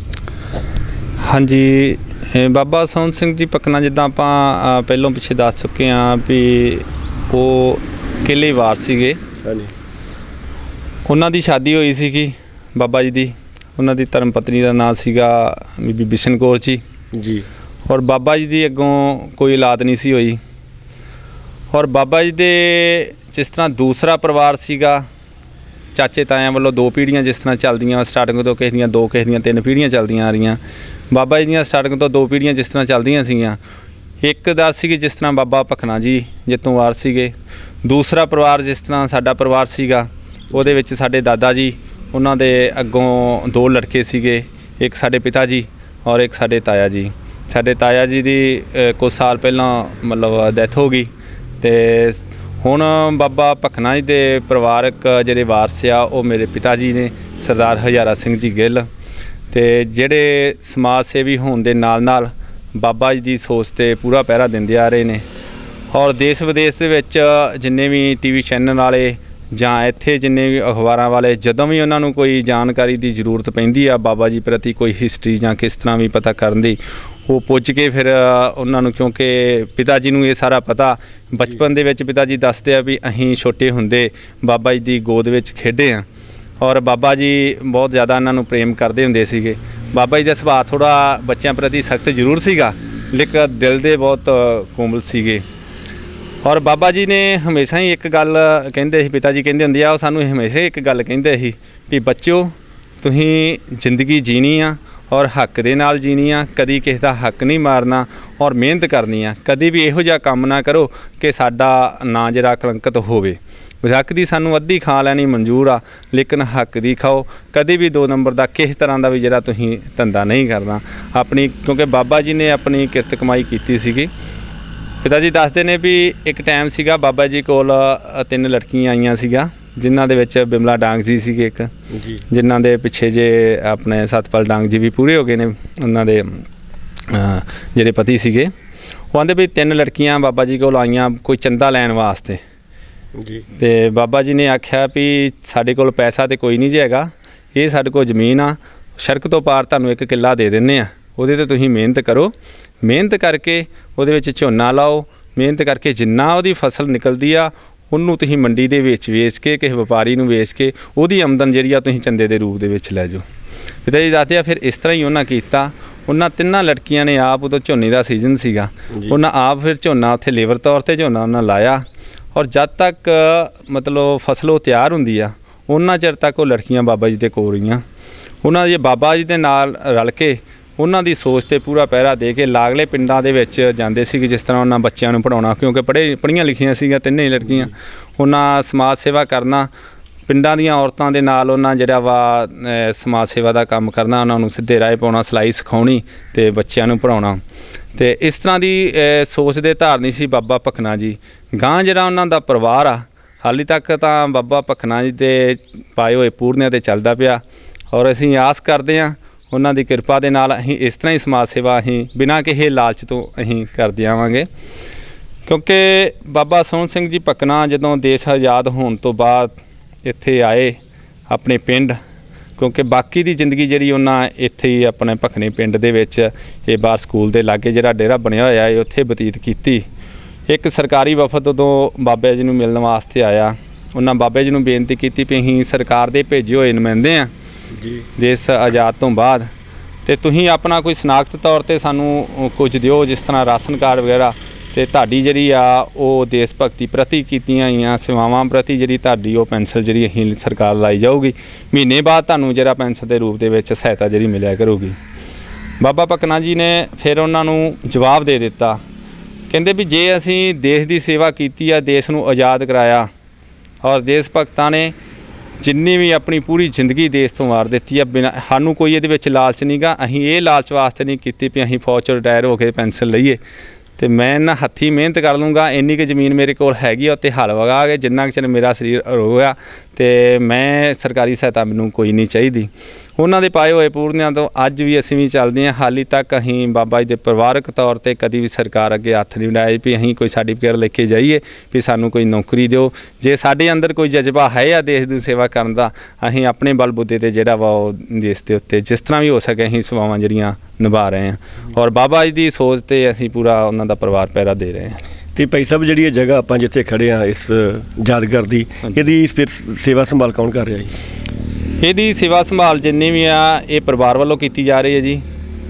ਹਾਂਜੀ, ਬਾਬਾ ਸੋਹਣ ਸਿੰਘ ਜੀ ਭਕਨਾ ਜਿੱਦਾਂ ਆਪਾਂ ਪਹਿਲੋਂ ਪਿੱਛੇ ਦੱਸ ਚੁੱਕੇ ਹਾਂ ਵੀ ਉਹ ਕਿਲੇ ਵਾਰ ਸੀਗੇ। ਹਾਂਜੀ, ਉਹਨਾਂ ਦੀ ਸ਼ਾਦੀ ਹੋਈ ਸੀਗੀ ਬਾਬਾ ਜੀ ਦੀ, ਉਹਨਾਂ ਦੀ ਧਰਮ ਪਤਨੀ ਦਾ ਨਾਂ ਸੀਗਾ ਬੀਬੀ ਬਿਸ਼ਨ ਕੌਰ ਜੀ ਜੀ ਔਰ ਬਾਬਾ ਜੀ ਦੀ ਅੱਗੋਂ ਕੋਈ ਔਲਾਦ ਨਹੀਂ ਸੀ ਹੋਈ। ਔਰ ਬਾਬਾ ਜੀ ਦੇ ਜਿਸ ਤਰ੍ਹਾਂ ਦੂਸਰਾ ਪਰਿਵਾਰ ਸੀਗਾ ਚਾਚੇ ਤਾਇਆਂ ਵੱਲੋਂ ਦੋ ਪੀੜ੍ਹੀਆਂ ਜਿਸ ਤਰ੍ਹਾਂ ਚੱਲਦੀਆਂ ਸਟਾਰਟਿੰਗ ਤੋਂ, ਕਿਸੇ ਦੀਆਂ ਦੋ ਕਿਸੇ ਦੀਆਂ ਤਿੰਨ ਪੀੜ੍ਹੀਆਂ ਚੱਲਦੀਆਂ ਆ ਰਹੀਆਂ। ਬਾਬਾ ਜੀ ਦੀਆਂ ਸਟਾਰਟਿੰਗ ਤੋਂ ਦੋ ਪੀੜ੍ਹੀਆਂ ਜਿਸ ਤਰ੍ਹਾਂ ਚੱਲਦੀਆਂ ਸੀਗੀਆਂ। ਇੱਕ ਦਰ ਸੀਗੀ ਜਿਸ ਤਰ੍ਹਾਂ ਬਾਬਾ ਭਕਨਾ ਜੀ ਜਿੱਤੋਂ ਵਾਰ ਸੀਗੇ। ਦੂਸਰਾ ਪਰਿਵਾਰ ਜਿਸ ਤਰ੍ਹਾਂ ਸਾਡਾ ਪਰਿਵਾਰ ਸੀਗਾ ਉਹਦੇ ਵਿੱਚ ਸਾਡੇ ਦਾਦਾ ਜੀ, ਉਹਨਾਂ ਦੇ ਅੱਗੋਂ ਦੋ ਲੜਕੇ ਸੀਗੇ, ਇੱਕ ਸਾਡੇ ਪਿਤਾ ਜੀ ਔਰ ਇੱਕ ਸਾਡੇ ਤਾਇਆ ਜੀ। ਸਾਡੇ ਤਾਇਆ ਜੀ ਦੀ ਕੁਛ ਸਾਲ ਪਹਿਲਾਂ ਮਤਲਬ ਡੈਥ ਹੋ ਗਈ ਅਤੇ ਹੁਣ ਬਾਬਾ ਭਕਨਾ ਜੀ ਦੇ ਪਰਿਵਾਰਕ ਜਿਹੜੇ ਵਾਰਸ ਆ ਉਹ ਮੇਰੇ ਪਿਤਾ ਜੀ ਨੇ ਸਰਦਾਰ ਹਜ਼ਾਰਾ ਸਿੰਘ ਜੀ ਗਿੱਲ, ਅਤੇ ਜਿਹੜੇ ਸਮਾਜ ਸੇਵੀ ਹੋਣ ਦੇ ਨਾਲ ਨਾਲ ਬਾਬਾ ਜੀ ਦੀ ਸੋਚ 'ਤੇ ਪੂਰਾ ਪਹਿਰਾ ਦਿੰਦੇ ਆ ਰਹੇ ਨੇ। ਔਰ ਦੇਸ਼ ਵਿਦੇਸ਼ ਦੇ ਵਿੱਚ ਜਿੰਨੇ ਵੀ ਟੀ ਵੀ ਚੈਨਲ ਵਾਲੇ ਜਾਂ ਇੱਥੇ ਜਿੰਨੇ ਵੀ ਅਖਬਾਰਾਂ ਵਾਲੇ, ਜਦੋਂ ਵੀ ਉਹਨਾਂ ਨੂੰ ਕੋਈ ਜਾਣਕਾਰੀ ਦੀ ਜ਼ਰੂਰਤ ਪੈਂਦੀ ਆ ਬਾਬਾ ਜੀ ਪ੍ਰਤੀ, ਕੋਈ ਹਿਸਟਰੀ ਜਾਂ ਕਿਸ ਤਰ੍ਹਾਂ ਵੀ ਪਤਾ ਕਰਨ ਦੀ, ਉਹ ਪੁੱਛ ਕੇ ਫਿਰ ਉਹਨਾਂ ਨੂੰ, ਕਿਉਂਕਿ ਪਿਤਾ ਜੀ ਨੂੰ ਇਹ ਸਾਰਾ ਪਤਾ, ਬਚਪਨ ਦੇ ਵਿੱਚ ਪਿਤਾ ਜੀ ਦੱਸਦੇ ਆ ਵੀ ਅਸੀਂ ਛੋਟੇ ਹੁੰਦੇ ਬਾਬਾ ਜੀ ਦੀ ਗੋਦ ਵਿੱਚ ਖੇਡੇ ਹਾਂ, ਔਰ ਬਾਬਾ ਜੀ ਬਹੁਤ ਜ਼ਿਆਦਾ ਇਹਨਾਂ ਨੂੰ ਪ੍ਰੇਮ ਕਰਦੇ ਹੁੰਦੇ ਸੀਗੇ। ਬਾਬਾ ਜੀ ਦਾ ਸੁਭਾਅ ਥੋੜ੍ਹਾ ਬੱਚਿਆਂ ਪ੍ਰਤੀ ਸਖਤ ਜ਼ਰੂਰ ਸੀਗਾ, ਲੇਕਿਨ ਦਿਲ ਦੇ ਬਹੁਤ ਕੋਮਲ ਸੀਗੇ। ਔਰ ਬਾਬਾ ਜੀ ਨੇ ਹਮੇਸ਼ਾ ਹੀ ਇੱਕ ਗੱਲ ਕਹਿੰਦੇ ਸੀ, ਪਿਤਾ ਜੀ ਕਹਿੰਦੇ ਹੁੰਦੇ ਆ, ਉਹ ਸਾਨੂੰ ਹਮੇਸ਼ਾ ਇੱਕ ਗੱਲ ਕਹਿੰਦੇ ਸੀ ਵੀ ਬੱਚਿਓ, ਤੁਸੀਂ ਜ਼ਿੰਦਗੀ ਜੀਣੀ ਆ ਔਰ ਹੱਕ ਦੇ ਨਾਲ ਜੀਣੀ ਆ, ਕਦੀ ਕਿਸੇ ਦਾ ਹੱਕ ਨਹੀਂ ਮਾਰਨਾ ਔਰ ਮਿਹਨਤ ਕਰਨੀ ਆ। ਕਦੀ ਵੀ ਇਹੋ ਜਿਹਾ ਕੰਮ ਨਾ ਕਰੋ ਕਿ ਸਾਡਾ ਨਾਂ ਜਿਹੜਾ ਕਲੰਕਿਤ ਹੋਵੇ। ਹੱਕ ਦੀ ਸਾਨੂੰ ਅੱਧੀ ਖਾ ਲੈਣੀ ਮਨਜ਼ੂਰ ਆ, ਲੇਕਿਨ ਹੱਕ ਦੀ ਖਾਓ। ਕਦੇ ਵੀ ਦੋ ਨੰਬਰ ਦਾ ਕਿਸੇ ਤਰ੍ਹਾਂ ਦਾ ਵੀ ਜਿਹੜਾ ਤੁਸੀਂ ਧੰਦਾ ਨਹੀਂ ਕਰਨਾ ਆਪਣੀ, ਕਿਉਂਕਿ ਬਾਬਾ ਜੀ ਨੇ ਆਪਣੀ ਕਿਰਤ ਕਮਾਈ ਕੀਤੀ ਸੀਗੀ। ਪਿਤਾ ਜੀ ਦੱਸਦੇ ਨੇ ਵੀ ਇੱਕ ਟਾਈਮ ਸੀਗਾ ਬਾਬਾ ਜੀ ਕੋਲ ਤਿੰਨ ਲੜਕੀਆਂ ਆਈਆਂ ਸੀਗਾ, ਜਿਨ੍ਹਾਂ ਦੇ ਵਿੱਚ ਬਿਮਲਾ ਡਾਂਗ ਜੀ ਸੀਗੇ ਇੱਕ, ਜਿਨ੍ਹਾਂ ਦੇ ਪਿੱਛੇ ਜੇ ਆਪਣੇ ਸਤਪਾਲ ਡਾਂਗ ਜੀ ਵੀ ਪੂਰੇ ਹੋ ਗਏ ਨੇ, ਉਹਨਾਂ ਦੇ ਜਿਹੜੇ ਪਤੀ ਸੀਗੇ। ਉਹ ਆਂਦੇ ਵੀ ਤਿੰਨ ਲੜਕੀਆਂ ਬਾਬਾ ਜੀ ਕੋਲ ਆਈਆਂ ਕੋਈ ਚੰਦਾ ਲੈਣ ਵਾਸਤੇ ਜੀ, ਅਤੇ ਬਾਬਾ ਜੀ ਨੇ ਆਖਿਆ ਵੀ ਸਾਡੇ ਕੋਲ ਪੈਸਾ ਤਾਂ ਕੋਈ ਨਹੀਂ ਜੀ ਹੈਗਾ, ਇਹ ਸਾਡੇ ਕੋਲ ਜ਼ਮੀਨ ਆ, ਸੜਕ ਤੋਂ ਪਾਰ ਤੁਹਾਨੂੰ ਇੱਕ ਕਿੱਲਾ ਦੇ ਦਿੰਦੇ ਆ, ਉਹਦੇ 'ਤੇ ਤੁਸੀਂ ਮਿਹਨਤ ਕਰੋ, ਮਿਹਨਤ ਕਰਕੇ ਉਹਦੇ ਵਿੱਚ ਝੋਨਾ ਲਾਓ, ਮਿਹਨਤ ਕਰਕੇ ਜਿੰਨਾ ਉਹਦੀ ਫਸਲ ਨਿਕਲਦੀ ਆ ਉਹਨੂੰ ਤੁਸੀਂ ਮੰਡੀ ਦੇ ਵਿੱਚ ਵੇਚ ਕੇ ਕਿਸੇ ਵਪਾਰੀ ਨੂੰ ਵੇਚ ਕੇ ਉਹਦੀ ਆਮਦਨ ਜਿਹੜੀ ਆ ਤੁਸੀਂ ਚੰਦੇ ਦੇ ਰੂਪ ਦੇ ਵਿੱਚ ਲੈ ਜਾਓ। ਪਿਤਾ ਜੀ ਦੱਸਦੇ ਆ ਫਿਰ ਇਸ ਤਰ੍ਹਾਂ ਹੀ ਉਹਨਾਂ ਕੀਤਾ। ਉਹਨਾਂ ਤਿੰਨਾਂ ਲੜਕੀਆਂ ਨੇ ਆਪ, ਉਦੋਂ ਝੋਨੇ ਦਾ ਸੀਜ਼ਨ ਸੀਗਾ, ਉਹਨਾਂ ਆਪ ਫਿਰ ਝੋਨਾ ਉੱਥੇ ਲੇਬਰ ਤੌਰ 'ਤੇ ਝੋਨਾ ਉਹਨਾਂ ਲਾਇਆ, ਔਰ ਜਦ ਤੱਕ ਮਤਲਬ ਫਸਲ ਉਹ ਤਿਆਰ ਹੁੰਦੀ ਆ ਉਹਨਾਂ ਚਿਰ ਤੱਕ ਉਹ ਲੜਕੀਆਂ ਬਾਬਾ ਜੀ ਦੇ ਕੋਲ ਰਹੀਆਂ। ਉਹਨਾਂ ਦੇ ਬਾਬਾ ਜੀ ਦੇ ਨਾਲ ਰਲ ਕੇ ਉਹਨਾਂ ਦੀ ਸੋਚ 'ਤੇ ਪੂਰਾ ਪਹਿਰਾ ਦੇ ਕੇ ਲਾਗਲੇ ਪਿੰਡਾਂ ਦੇ ਵਿੱਚ ਜਾਂਦੇ ਸੀਗੇ, ਜਿਸ ਤਰ੍ਹਾਂ ਉਹਨਾਂ ਬੱਚਿਆਂ ਨੂੰ ਪੜ੍ਹਾਉਣਾ, ਕਿਉਂਕਿ ਪੜ੍ਹੇ ਪੜ੍ਹੀਆਂ ਲਿਖੀਆਂ ਸੀਗੀਆਂ ਤਿੰਨੇ ਹੀ ਲੜਕੀਆਂ। ਉਹਨਾਂ ਸਮਾਜ ਸੇਵਾ ਕਰਨਾ, ਪਿੰਡਾਂ ਦੀਆਂ ਔਰਤਾਂ ਦੇ ਨਾਲ ਉਹਨਾਂ ਜਿਹੜਾ ਵਾ ਸਮਾਜ ਸੇਵਾ ਦਾ ਕੰਮ ਕਰਨਾ, ਉਹਨਾਂ ਨੂੰ ਸਿੱਧੇ ਰਾਹ ਪਾਉਣਾ, ਸਿਲਾਈ ਸਿਖਾਉਣੀ ਅਤੇ ਬੱਚਿਆਂ ਨੂੰ ਪੜ੍ਹਾਉਣਾ। ਅਤੇ ਇਸ ਤਰ੍ਹਾਂ ਦੀ ਸੋਚ ਦੇ ਧਾਰਨੀ ਸੀ ਬਾਬਾ ਭਕਨਾ ਜੀ। ਗਾਂ ਜਿਹੜਾ ਉਹਨਾਂ ਦਾ ਪਰਿਵਾਰ ਆ ਹਾਲੇ ਤੱਕ ਤਾਂ ਬਾਬਾ ਭਕਨਾ ਜੀ ਦੇ ਪਾਏ ਹੋਏ ਪੂਰਨਿਆਂ 'ਤੇ ਚੱਲਦਾ ਪਿਆ, ਔਰ ਅਸੀਂ ਆਸ ਕਰਦੇ ਹਾਂ ਉਹਨਾਂ ਦੀ ਕਿਰਪਾ ਦੇ ਨਾਲ ਅਸੀਂ ਇਸ ਤਰ੍ਹਾਂ ਹੀ ਸਮਾਜ ਸੇਵਾ ਅਸੀਂ ਬਿਨਾਂ ਕਿਸੇ ਲਾਲਚ ਤੋਂ ਅਸੀਂ ਕਰਦੇ ਆਵਾਂਗੇ। ਕਿਉਂਕਿ ਬਾਬਾ ਸੋਹਣ ਸਿੰਘ ਜੀ ਭਕਨਾ ਜਦੋਂ ਦੇਸ਼ ਆਜ਼ਾਦ ਹੋਣ ਤੋਂ ਬਾਅਦ ਇੱਥੇ ਆਏ ਆਪਣੇ ਪਿੰਡ, ਕਿਉਂਕਿ ਬਾਕੀ ਦੀ ਜ਼ਿੰਦਗੀ ਜਿਹੜੀ ਉਹਨਾਂ ਇੱਥੇ ਹੀ ਆਪਣੇ ਭਕਨੇ ਪਿੰਡ ਦੇ ਵਿੱਚ ਇਹ ਬਾਹਰ ਸਕੂਲ ਦੇ ਲਾਗੇ ਜਿਹੜਾ ਡੇਰਾ ਬਣਿਆ ਹੋਇਆ ਹੈ ਉੱਥੇ ਬਤੀਤ ਕੀਤੀ। ਇੱਕ ਸਰਕਾਰੀ ਵਫਦ ਉਦੋਂ ਬਾਬਾ ਜੀ ਨੂੰ ਮਿਲਣ ਵਾਸਤੇ ਆਇਆ, ਉਹਨਾਂ ਬਾਬਾ ਜੀ ਨੂੰ ਬੇਨਤੀ ਕੀਤੀ ਵੀ ਅਸੀਂ ਸਰਕਾਰ ਦੇ ਭੇਜੇ ਹੋਏ ਨੁਮਾਇੰਦੇ ਹਾਂ ਜੀ ਦੇਸ਼ ਆਜ਼ਾਦ ਤੋਂ ਬਾਅਦ, ਅਤੇ ਤੁਸੀਂ ਆਪਣਾ ਕੋਈ ਸ਼ਨਾਖਤ ਤੌਰ 'ਤੇ ਸਾਨੂੰ ਕੁਝ ਦਿਓ, ਜਿਸ ਤਰ੍ਹਾਂ ਰਾਸ਼ਨ ਕਾਰਡ ਵਗੈਰਾ, ਅਤੇ ਤੁਹਾਡੀ ਜਿਹੜੀ ਆ ਉਹ ਦੇਸ਼ ਭਗਤੀ ਪ੍ਰਤੀ ਕੀਤੀਆਂ ਹੋਈਆਂ ਸੇਵਾਵਾਂ ਪ੍ਰਤੀ ਜਿਹੜੀ ਤੁਹਾਡੀ ਉਹ ਪੈਨਸ਼ਨ ਜਿਹੜੀ ਅਸੀਂ ਸਰਕਾਰ ਲਾਈ ਜਾਊਗੀ, ਮਹੀਨੇ ਬਾਅਦ ਤੁਹਾਨੂੰ ਜਿਹੜਾ ਪੈਨਸ਼ਨ ਦੇ ਰੂਪ ਦੇ ਵਿੱਚ ਸਹਾਇਤਾ ਜਿਹੜੀ ਮਿਲਿਆ ਕਰੂਗੀ। ਬਾਬਾ ਭਕਨਾ ਜੀ ਨੇ ਫਿਰ ਉਹਨਾਂ ਨੂੰ ਜਵਾਬ ਦੇ ਦਿੱਤਾ, ਕਹਿੰਦੇ ਵੀ ਜੇ ਅਸੀਂ ਦੇਸ਼ ਦੀ ਸੇਵਾ ਕੀਤੀ ਆ, ਦੇਸ਼ ਨੂੰ ਆਜ਼ਾਦ ਕਰਾਇਆ, ਔਰ ਦੇਸ਼ ਭਗਤਾਂ ਨੇ ਜਿੰਨੀ ਵੀ ਆਪਣੀ ਪੂਰੀ ਜ਼ਿੰਦਗੀ ਦੇਸ਼ ਤੋਂ ਵਾਰ ਦਿੱਤੀ ਆ, ਬਿਨਾਂ ਸਾਨੂੰ ਕੋਈ ਇਹਦੇ ਵਿੱਚ ਲਾਲਚ ਨਹੀਂ ਗਾ, ਅਸੀਂ ਇਹ ਲਾਲਚ ਵਾਸਤੇ ਨਹੀਂ ਕੀਤੀ ਵੀ ਅਸੀਂ ਫੌਜ 'ਚੋਂ ਰਿਟਾਇਰ ਹੋ ਕੇ ਪੈਨਸ਼ਨ ਲਈਏ, ਅਤੇ ਮੈਂ ਨਾ ਹੱਥੀਂ ਮਿਹਨਤ ਕਰ ਲੂੰਗਾ, ਇੰਨੀ ਕੁ ਜ਼ਮੀਨ ਮੇਰੇ ਕੋਲ ਹੈਗੀ ਆ, ਉੱਤੇ ਹਲ ਵਗਾ ਕੇ ਜਿੰਨਾ ਕੁ ਚਿਰ ਮੇਰਾ ਸਰੀਰ ਰੋਇਆ, ਅਤੇ ਮੈਂ ਸਰਕਾਰੀ ਸਹਾਇਤਾ ਮੈਨੂੰ ਕੋਈ ਨਹੀਂ ਚਾਹੀਦੀ। ਉਹਨਾਂ ਦੇ ਪਾਏ ਹੋਏ ਪੂਰਨਿਆਂ ਤੋਂ ਅੱਜ ਵੀ ਅਸੀਂ ਵੀ ਚੱਲਦੇ ਹਾਂ। ਹਾਲੇ ਤੱਕ ਅਸੀਂ ਬਾਬਾ ਜੀ ਦੇ ਪਰਿਵਾਰਕ ਤੌਰ 'ਤੇ ਕਦੀ ਵੀ ਸਰਕਾਰ ਅੱਗੇ ਹੱਥ ਨਹੀਂ ਵਧਾਇਆ ਵੀ ਅਸੀਂ ਕੋਈ ਸਰਟੀਫਿਕੇਟ ਲੈ ਕੇ ਜਾਈਏ ਵੀ ਸਾਨੂੰ ਕੋਈ ਨੌਕਰੀ ਦਿਓ। ਜੇ ਸਾਡੇ ਅੰਦਰ ਕੋਈ ਜਜ਼ਬਾ ਹੈ ਆ ਦੇਸ਼ ਦੀ ਸੇਵਾ ਕਰਨ ਦਾ, ਅਸੀਂ ਆਪਣੇ ਬਲਬੂਤੇ 'ਤੇ ਜਿਹੜਾ ਵਾ ਉਹ ਦੇਸ਼ ਦੇ ਉੱਤੇ ਜਿਸ ਤਰ੍ਹਾਂ ਵੀ ਹੋ ਸਕੇ ਅਸੀਂ ਸੇਵਾਵਾਂ ਜਿਹੜੀਆਂ ਨਿਭਾ ਰਹੇ ਹਾਂ, ਔਰ ਬਾਬਾ ਜੀ ਦੀ ਸੋਚ 'ਤੇ ਅਸੀਂ ਪੂਰਾ ਉਹਨਾਂ ਦਾ ਪਰਿਵਾਰ ਪਹਿਰਾ ਦੇ ਰਹੇ ਹਾਂ। ਅਤੇ ਭਾਈ ਸਾਹਿਬ ਜਿਹੜੀ ਇਹ ਜਗ੍ਹਾ ਆਪਾਂ ਜਿੱਥੇ ਖੜ੍ਹੇ ਹਾਂ ਇਸ ਯਾਦਗਾਰ ਦੀ, ਇਹਦੀ ਫਿਰ ਸੇਵਾ ਸੰਭਾਲ ਕੌਣ ਕਰ ਰਿਹਾ ਜੀ? ਇਹਦੀ ਸੇਵਾ ਸੰਭਾਲ ਜਿੰਨੀ ਵੀ ਆ ਇਹ ਪਰਿਵਾਰ ਵੱਲੋਂ ਕੀਤੀ ਜਾ ਰਹੀ ਹੈ ਜੀ।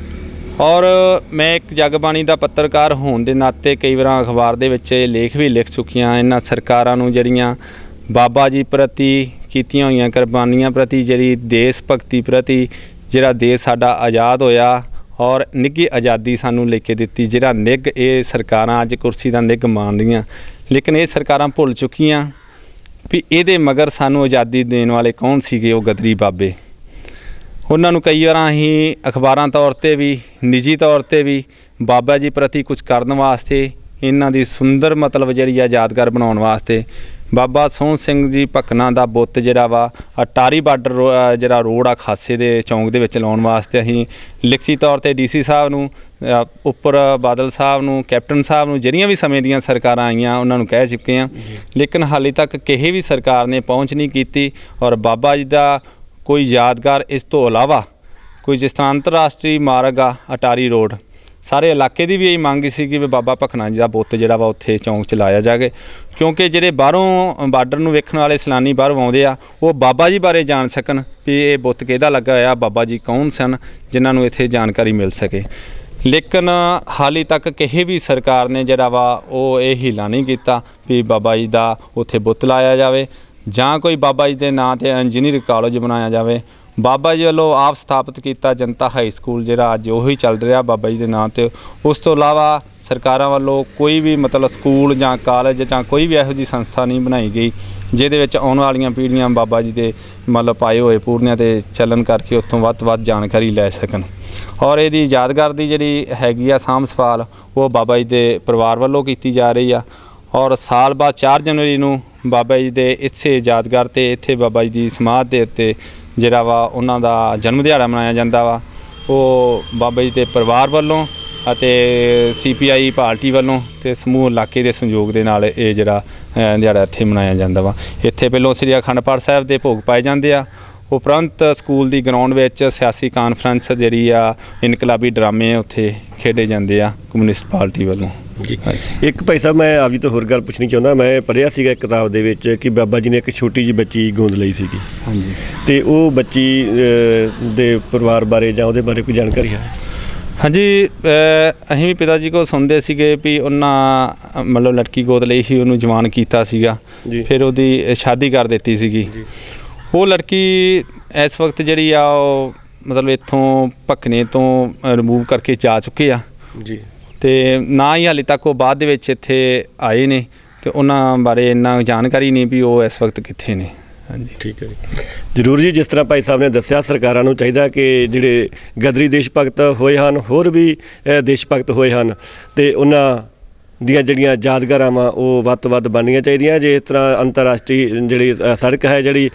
ਔਰ ਮੈਂ ਇੱਕ ਜਗਬਾਣੀ ਦਾ ਪੱਤਰਕਾਰ ਹੋਣ ਦੇ ਨਾਤੇ ਕਈ ਵਾਰ ਅਖਬਾਰ ਦੇ ਵਿੱਚ ਇਹ ਲੇਖ ਵੀ ਲਿਖ ਚੁੱਕੀਆਂ ਇਹਨਾਂ ਸਰਕਾਰਾਂ ਨੂੰ ਜਿਹੜੀਆਂ ਬਾਬਾ ਜੀ ਪ੍ਰਤੀ ਕੀਤੀਆਂ ਹੋਈਆਂ ਕੁਰਬਾਨੀਆਂ ਪ੍ਰਤੀ, ਜਿਹੜੀ ਦੇਸ਼ ਭਗਤੀ ਪ੍ਰਤੀ, ਜਿਹੜਾ ਦੇਸ਼ ਸਾਡਾ ਆਜ਼ਾਦ ਹੋਇਆ ਔਰ ਨਿੱਘੀ ਆਜ਼ਾਦੀ ਸਾਨੂੰ ਲੈ ਕੇ ਦਿੱਤੀ, ਜਿਹੜਾ ਨਿੱਘ ਇਹ ਸਰਕਾਰਾਂ ਅੱਜ ਕੁਰਸੀ ਦਾ ਨਿੱਘ ਮਾਣ ਰਹੀਆਂ, ਲੇਕਿਨ ਇਹ ਸਰਕਾਰਾਂ ਭੁੱਲ ਚੁੱਕੀਆਂ ਵੀ ਇਹਦੇ ਮਗਰ ਸਾਨੂੰ ਆਜ਼ਾਦੀ ਦੇਣ ਵਾਲੇ ਕੌਣ ਸੀਗੇ, ਉਹ ਗਦਰੀ ਬਾਬੇ। ਉਹਨਾਂ ਨੂੰ ਕਈ ਵਾਰ ਅਸੀਂ ਅਖਬਾਰਾਂ ਤੌਰ 'ਤੇ ਵੀ ਨਿੱਜੀ ਤੌਰ 'ਤੇ ਵੀ ਬਾਬਾ ਜੀ ਪ੍ਰਤੀ ਕੁਝ ਕਰਨ ਵਾਸਤੇ ਇਹਨਾਂ ਦੀ ਸੁੰਦਰ ਮਤਲਬ ਜਿਹੜੀ ਆ ਯਾਦਗਾਰ ਬਣਾਉਣ ਵਾਸਤੇ ਬਾਬਾ ਸੋਹਣ ਸਿੰਘ ਜੀ ਭਕਨਾ ਦਾ ਬੁੱਤ ਜਿਹੜਾ ਵਾ ਅਟਾਰੀ ਬਾਰਡਰ ਰੋ- ਅ ਜਿਹੜਾ ਰੋਡ ਆ ਖਾਸੇ ਦੇ ਚੌਂਕ ਦੇ ਵਿੱਚ ਲਾਉਣ ਵਾਸਤੇ ਅਸੀਂ ਲਿਖਤੀ ਤੌਰ 'ਤੇ ਡੀ ਸੀ ਸਾਹਿਬ ਨੂੰ, ਅ, ਉੱਪਰ ਬਾਦਲ ਸਾਹਿਬ ਨੂੰ, ਕੈਪਟਨ ਸਾਹਿਬ ਨੂੰ, ਜਿਹੜੀਆਂ ਵੀ ਸਮੇਂ ਦੀਆਂ ਸਰਕਾਰਾਂ ਆਈਆਂ ਉਹਨਾਂ ਨੂੰ ਕਹਿ ਚੁੱਕੇ ਹਾਂ, ਲੇਕਿਨ ਹਾਲੇ ਤੱਕ ਕਿਸੇ ਵੀ ਸਰਕਾਰ ਨੇ ਪਹੁੰਚ ਨਹੀਂ ਕੀਤੀ। ਔਰ ਬਾਬਾ ਜੀ ਦਾ ਕੋਈ ਯਾਦਗਾਰ ਇਸ ਤੋਂ ਇਲਾਵਾ ਕੋਈ ਜਿਸ ਤਰ੍ਹਾਂ ਅੰਤਰਰਾਸ਼ਟਰੀ ਮਾਰਗ ਆ ਅਟਾਰੀ ਰੋਡ, ਸਾਰੇ ਇਲਾਕੇ ਦੀ ਵੀ ਇਹੀ ਮੰਗ ਸੀ ਕਿ ਵੀ ਬਾਬਾ ਭਕਨਾ ਜੀ ਦਾ ਬੁੱਤ ਜਿਹੜਾ ਵਾ ਉੱਥੇ ਚੌਂਕ 'ਚ ਲਾਇਆ ਜਾਵੇ, ਕਿਉਂਕਿ ਜਿਹੜੇ ਬਾਹਰੋਂ ਬਾਰਡਰ ਨੂੰ ਵੇਖਣ ਵਾਲੇ ਸੈਲਾਨੀ ਬਾਹਰੋਂ ਆਉਂਦੇ ਆ ਉਹ ਬਾਬਾ ਜੀ ਬਾਰੇ ਜਾਣ ਸਕਣ ਵੀ ਇਹ ਬੁੱਤ ਕਿਹਦਾ ਲੱਗਾ ਹੋਇਆ, ਬਾਬਾ ਜੀ ਕੌਣ ਸਨ, ਜਿਨ੍ਹਾਂ ਨੂੰ ਇੱਥੇ ਜਾਣਕਾਰੀ ਮਿਲ ਸਕੇ। ਲੇਕਿਨ ਹਾਲੇ ਤੱਕ ਕਿਸੇ ਵੀ ਸਰਕਾਰ ਨੇ ਜਿਹੜਾ ਵਾ ਉਹ ਇਹ ਹੀਲਾ ਨਹੀਂ ਕੀਤਾ ਵੀ ਬਾਬਾ ਜੀ ਦਾ ਉੱਥੇ ਬੁੱਤ ਲਾਇਆ ਜਾਵੇ ਜਾਂ ਕੋਈ ਬਾਬਾ ਜੀ ਦੇ ਨਾਂ 'ਤੇ ਇੰਜੀਨੀਅਰਿੰਗ ਕਾਲਜ ਬਣਾਇਆ ਜਾਵੇ। ਬਾਬਾ ਜੀ ਵੱਲੋਂ ਆਪ ਸਥਾਪਿਤ ਕੀਤਾ ਜਨਤਾ ਹਾਈ ਸਕੂਲ ਜਿਹੜਾ ਅੱਜ ਉਹੀ ਚੱਲ ਰਿਹਾ ਬਾਬਾ ਜੀ ਦੇ ਨਾਂ 'ਤੇ। ਉਸ ਤੋਂ ਇਲਾਵਾ ਸਰਕਾਰਾਂ ਵੱਲੋਂ ਕੋਈ ਵੀ ਮਤਲਬ ਸਕੂਲ ਜਾਂ ਕਾਲਜ ਜਾਂ ਕੋਈ ਵੀ ਇਹੋ ਜਿਹੀ ਸੰਸਥਾ ਨਹੀਂ ਬਣਾਈ ਗਈ ਜਿਹਦੇ ਵਿੱਚ ਆਉਣ ਵਾਲੀਆਂ ਪੀੜ੍ਹੀਆਂ ਬਾਬਾ ਜੀ ਦੇ ਮਤਲਬ ਪਾਏ ਹੋਏ ਪੂਰਨਿਆਂ 'ਤੇ ਚੱਲਣ ਕਰਕੇ ਉੱਥੋਂ ਵੱਧ ਤੋਂ ਵੱਧ ਜਾਣਕਾਰੀ ਲੈ ਸਕਣ। ਔਰ ਇਹਦੀ ਯਾਦਗਾਰ ਦੀ ਜਿਹੜੀ ਹੈਗੀ ਆ ਸਾਂਭ ਸੰਭਾਲ ਉਹ ਬਾਬਾ ਜੀ ਦੇ ਪਰਿਵਾਰ ਵੱਲੋਂ ਕੀਤੀ ਜਾ ਰਹੀ ਆ। ਔਰ ਸਾਲ ਬਾਅਦ ਚਾਰ ਜਨਵਰੀ ਨੂੰ ਬਾਬਾ ਜੀ ਦੇ ਇਸੇ ਯਾਦਗਾਰ 'ਤੇ ਇੱਥੇ ਬਾਬਾ ਜੀ ਦੀ ਸਮਾਧ ਦੇ ਉੱਤੇ ਜਿਹੜਾ ਵਾ ਉਹਨਾਂ ਦਾ ਜਨਮ ਦਿਹਾੜਾ ਮਨਾਇਆ ਜਾਂਦਾ ਵਾ। ਉਹ ਬਾਬਾ ਜੀ ਦੇ ਪਰਿਵਾਰ ਵੱਲੋਂ ਅਤੇ ਸੀ ਪੀ ਆਈ ਪਾਰਟੀ ਵੱਲੋਂ ਅਤੇ ਸਮੂਹ ਇਲਾਕੇ ਦੇ ਸੰਯੋਗ ਦੇ ਨਾਲ ਇਹ ਜਿਹੜਾ ਦਿਹਾੜਾ ਇੱਥੇ ਮਨਾਇਆ ਜਾਂਦਾ ਵਾ। ਇੱਥੇ ਪਹਿਲੋਂ ਸ੍ਰੀ ਅਖੰਡ ਪਾਠ ਸਾਹਿਬ ਦੇ ਭੋਗ ਪਾਏ ਜਾਂਦੇ ਆ, ਉਪਰੰਤ ਸਕੂਲ ਦੀ ਗਰਾਊਂਡ ਵਿੱਚ ਸਿਆਸੀ ਕਾਨਫਰੰਸ ਜਿਹੜੀ ਆ ਇਨਕਲਾਬੀ ਡਰਾਮੇ ਉੱਥੇ ਖੇਡੇ ਜਾਂਦੇ ਆ ਕਮਿਊਨਿਸਟ ਪਾਰਟੀ ਵੱਲੋਂ। ਜੀ ਇੱਕ ਭਾਈ ਸਾਹਿਬ ਮੈਂ ਆਪ ਜੀ ਤੋਂ ਹੋਰ ਗੱਲ ਪੁੱਛਣੀ ਚਾਹੁੰਦਾ। ਮੈਂ ਪੜ੍ਹਿਆ ਸੀਗਾ ਇੱਕ ਕਿਤਾਬ ਦੇ ਵਿੱਚ ਕਿ ਬਾਬਾ ਜੀ ਨੇ ਇੱਕ ਛੋਟੀ ਜਿਹੀ ਬੱਚੀ ਗੋਦ ਲਈ ਸੀਗੀ। ਹਾਂਜੀ, ਅਤੇ ਉਹ ਬੱਚੀ ਅ, ਦੇ ਪਰਿਵਾਰ ਬਾਰੇ ਜਾਂ ਉਹਦੇ ਬਾਰੇ ਕੋਈ ਜਾਣਕਾਰੀ ਹੈ? ਹਾਂਜੀ, ਅਸੀਂ ਵੀ ਪਿਤਾ ਜੀ ਕੋਲ ਸੁਣਦੇ ਸੀਗੇ ਵੀ ਉਹਨਾਂ ਮਤਲਬ ਲੜਕੀ ਗੋਦ ਲਈ ਸੀ, ਉਹਨੂੰ ਜਵਾਨ ਕੀਤਾ ਸੀਗਾ, ਫਿਰ ਉਹਦੀ ਸ਼ਾਦੀ ਕਰ ਦਿੱਤੀ ਸੀਗੀ। ਉਹ ਲੜਕੀ ਇਸ ਵਕਤ ਜਿਹੜੀ ਆ ਉਹ ਮਤਲਬ ਇੱਥੋਂ ਭਕਨੇ ਤੋਂ ਰਿਮੂਵ ਕਰਕੇ ਜਾ ਚੁੱਕੇ ਆ ਜੀ, ਅਤੇ ਨਾ ਹੀ ਹਾਲੇ ਤੱਕ ਉਹ ਬਾਅਦ ਦੇ ਵਿੱਚ ਇੱਥੇ ਆਏ ਨੇ ਅਤੇ ਉਹਨਾਂ ਬਾਰੇ ਇੰਨਾ ਜਾਣਕਾਰੀ ਨਹੀਂ ਵੀ ਉਹ ਇਸ ਵਕਤ ਕਿੱਥੇ ਨੇ। ਹਾਂਜੀ, ਠੀਕ ਹੈ ਜੀ, ਜ਼ਰੂਰ ਜੀ। ਜਿਸ ਤਰ੍ਹਾਂ ਭਾਈ ਸਾਹਿਬ ਨੇ ਦੱਸਿਆ, ਸਰਕਾਰਾਂ ਨੂੰ ਚਾਹੀਦਾ ਕਿ ਜਿਹੜੇ ਗਦਰੀ ਦੇਸ਼ ਭਗਤ ਹੋਏ ਹਨ, ਹੋਰ ਵੀ ਦੇਸ਼ ਭਗਤ ਹੋਏ ਹਨ, ਅਤੇ ਉਹਨਾਂ ਦੀਆਂ ਜਿਹੜੀਆਂ ਯਾਦਗਾਰਾਂ ਵਾ ਉਹ ਵੱਧ ਤੋਂ ਵੱਧ ਬਣਨੀਆਂ ਚਾਹੀਦੀਆਂ। ਜੇ ਇਸ ਤਰ੍ਹਾਂ ਅੰਤਰਰਾਸ਼ਟਰੀ ਜਿਹੜੀ ਸੜਕ ਹੈ ਜਿਹੜੀ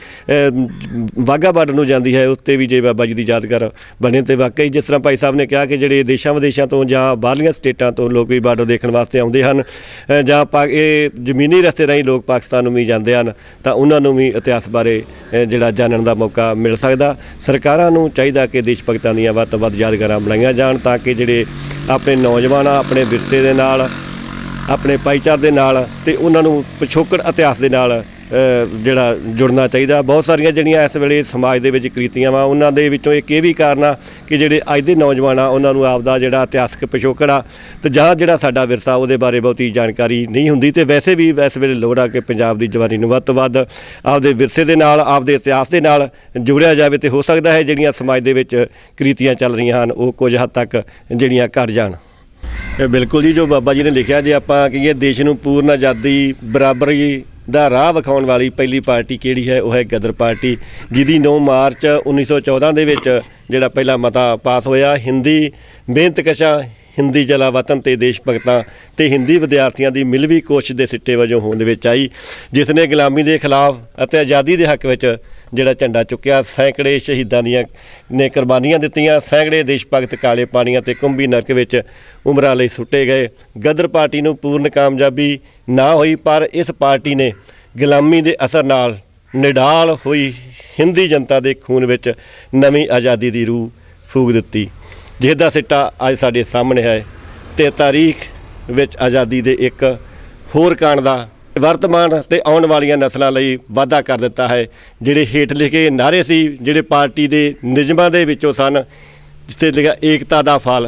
ਵਾਹਗਾ ਬਾਰਡਰ ਨੂੰ ਜਾਂਦੀ ਹੈ, ਉੱਤੇ ਵੀ ਜੇ ਬਾਬਾ ਜੀ ਦੀ ਯਾਦਗਾਰ ਬਣੇ ਤਾਂ ਵਾਕਈ ਜਿਸ ਤਰ੍ਹਾਂ ਭਾਈ ਸਾਹਿਬ ਨੇ ਕਿਹਾ ਕਿ ਜਿਹੜੇ ਦੇਸ਼ਾਂ ਵਿਦੇਸ਼ਾਂ ਤੋਂ ਜਾਂ ਬਾਹਰਲੀਆਂ ਸਟੇਟਾਂ ਤੋਂ ਲੋਕ ਵੀ ਬਾਰਡਰ ਦੇਖਣ ਵਾਸਤੇ ਆਉਂਦੇ ਹਨ, ਜਾਂ ਪਾ ਇਹ ਜ਼ਮੀਨੀ ਰਸਤੇ ਰਾਹੀਂ ਲੋਕ ਪਾਕਿਸਤਾਨ ਨੂੰ ਵੀ ਜਾਂਦੇ ਹਨ, ਤਾਂ ਉਹਨਾਂ ਨੂੰ ਵੀ ਇਤਿਹਾਸ ਬਾਰੇ ਜਿਹੜਾ ਜਾਣਨ ਦਾ ਮੌਕਾ ਮਿਲ ਸਕਦਾ। ਸਰਕਾਰਾਂ ਨੂੰ ਚਾਹੀਦਾ ਕਿ ਦੇਸ਼ ਭਗਤਾਂ ਦੀਆਂ ਵੱਧ ਤੋਂ ਵੱਧ ਯਾਦਗਾਰਾਂ ਬਣਾਈਆਂ ਜਾਣ, ਤਾਂ ਕਿ ਜਿਹੜੇ ਆਪਣੇ ਨੌਜਵਾਨ ਆ ਆਪਣੇ ਵਿਰਸੇ ਦੇ ਨਾਲ, ਆਪਣੇ ਭਾਈਚਾਰੇ ਦੇ ਨਾਲ, ਅਤੇ ਉਹਨਾਂ ਨੂੰ ਪਿਛੋਕੜ ਇਤਿਹਾਸ ਦੇ ਨਾਲ ਜਿਹੜਾ ਜੁੜਨਾ ਚਾਹੀਦਾ। ਬਹੁਤ ਸਾਰੀਆਂ ਜਿਹੜੀਆਂ ਇਸ ਵੇਲੇ ਸਮਾਜ ਦੇ ਵਿੱਚ ਕ੍ਰਿਤੀਆਂ ਵਾ, ਉਹਨਾਂ ਦੇ ਵਿੱਚੋਂ ਇੱਕ ਇਹ ਵੀ ਕਾਰਨ ਆ ਕਿ ਜਿਹੜੇ ਅੱਜ ਦੇ ਨੌਜਵਾਨ ਆ ਉਹਨਾਂ ਨੂੰ ਆਪਦਾ ਜਿਹੜਾ ਇਤਿਹਾਸਕ ਪਿਛੋਕੜ ਆ ਅਤੇ ਜਾਂ ਜਿਹੜਾ ਸਾਡਾ ਵਿਰਸਾ ਉਹਦੇ ਬਾਰੇ ਬਹੁਤੀ ਜਾਣਕਾਰੀ ਨਹੀਂ ਹੁੰਦੀ। ਅਤੇ ਵੈਸੇ ਵੀ ਇਸ ਵੇਲੇ ਲੋੜ ਆ ਕਿ ਪੰਜਾਬ ਦੀ ਜਵਾਨੀ ਨੂੰ ਵੱਧ ਤੋਂ ਵੱਧ ਆਪਦੇ ਵਿਰਸੇ ਦੇ ਨਾਲ, ਆਪਦੇ ਇਤਿਹਾਸ ਦੇ ਨਾਲ ਜੁੜਿਆ ਜਾਵੇ, ਅਤੇ ਹੋ ਸਕਦਾ ਹੈ ਜਿਹੜੀਆਂ ਸਮਾਜ ਦੇ ਵਿੱਚ ਕ੍ਰਿਤੀਆਂ ਚੱਲ ਰਹੀਆਂ ਹਨ ਉਹ ਕੁਝ ਹੱਦ ਤੱਕ ਜਿਹੜੀਆਂ ਘੱਟ ਜਾਣ। ਬਿਲਕੁਲ ਜੀ, ਜੋ ਬਾਬਾ ਜੀ ਨੇ ਲਿਖਿਆ, ਜੇ ਆਪਾਂ ਕਹੀਏ ਦੇਸ਼ ਨੂੰ ਪੂਰਨ ਆਜ਼ਾਦੀ ਬਰਾਬਰੀ ਦਾ ਰਾਹ ਵਿਖਾਉਣ ਵਾਲੀ ਪਹਿਲੀ ਪਾਰਟੀ ਕਿਹੜੀ ਹੈ, ਉਹ ਹੈ ਗਦਰ ਪਾਰਟੀ, ਜਿਹਦੀ ਨੌਂ ਮਾਰਚ ਉੱਨੀ ਸੌ ਚੌਦ੍ਹਾਂ ਦੇ ਵਿੱਚ ਜਿਹੜਾ ਪਹਿਲਾ ਮਤਾ ਪਾਸ ਹੋਇਆ। ਹਿੰਦੀ ਮਿਹਨਤਕਸ਼ਾਂ, ਹਿੰਦੀ ਜਲਾ ਵਤਨ ਅਤੇ ਦੇਸ਼ ਭਗਤਾਂ ਅਤੇ ਹਿੰਦੀ ਵਿਦਿਆਰਥੀਆਂ ਦੀ ਮਿਲਵੀ ਕੋਸ਼ਿਸ਼ ਦੇ ਸਿੱਟੇ ਵਜੋਂ ਹੋਂਦ ਵਿੱਚ ਆਈ, ਜਿਸ ਨੇ ਗੁਲਾਮੀ ਦੇ ਖਿਲਾਫ ਅਤੇ ਆਜ਼ਾਦੀ ਦੇ ਹੱਕ ਵਿੱਚ ਜਿਹੜਾ ਝੰਡਾ ਚੁੱਕਿਆ। ਸੈਂਕੜੇ ਸ਼ਹੀਦਾਂ ਦੀਆਂ ਨੇ ਕੁਰਬਾਨੀਆਂ ਦਿੱਤੀਆਂ, ਸੈਂਕੜੇ ਦੇਸ਼ ਭਗਤ ਕਾਲੇ ਪਾਣੀਆਂ ਅਤੇ ਕੁੰਭੀ ਨਰਕ ਵਿੱਚ ਉਮਰਾਂ ਲਈ ਸੁੱਟੇ ਗਏ। ਗਦਰ ਪਾਰਟੀ ਨੂੰ ਪੂਰਨ ਕਾਮਯਾਬੀ ਨਾ ਹੋਈ, ਪਰ ਇਸ ਪਾਰਟੀ ਨੇ ਗੁਲਾਮੀ ਦੇ ਅਸਰ ਨਾਲ ਨਿਡਾਲ ਹੋਈ ਹਿੰਦੀ ਜਨਤਾ ਦੇ ਖੂਨ ਵਿੱਚ ਨਵੀਂ ਆਜ਼ਾਦੀ ਦੀ ਰੂਹ ਫੂਕ ਦਿੱਤੀ, ਜਿਸ ਦਾ ਸਿੱਟਾ ਅੱਜ ਸਾਡੇ ਸਾਹਮਣੇ ਹੈ ਅਤੇ ਤਾਰੀਖ ਵਿੱਚ ਆਜ਼ਾਦੀ ਦੇ ਇੱਕ ਹੋਰ ਕਾਂਡ ਦਾ ਵਰਤਮਾਨ ਅਤੇ ਆਉਣ ਵਾਲੀਆਂ ਨਸਲਾਂ ਲਈ ਵਾਅਦਾ ਕਰ ਦਿੱਤਾ ਹੈ। ਜਿਹੜੇ ਹੇਠ ਲਿਖੇ ਨਾਅਰੇ ਸੀ, ਜਿਹੜੇ ਪਾਰਟੀ ਦੇ ਨਿਯਮਾਂ ਦੇ ਵਿੱਚੋਂ ਸਨ, ਜਿੱਥੇ ਲਿਖਿਆ ਏਕਤਾ ਦਾ ਫਲ,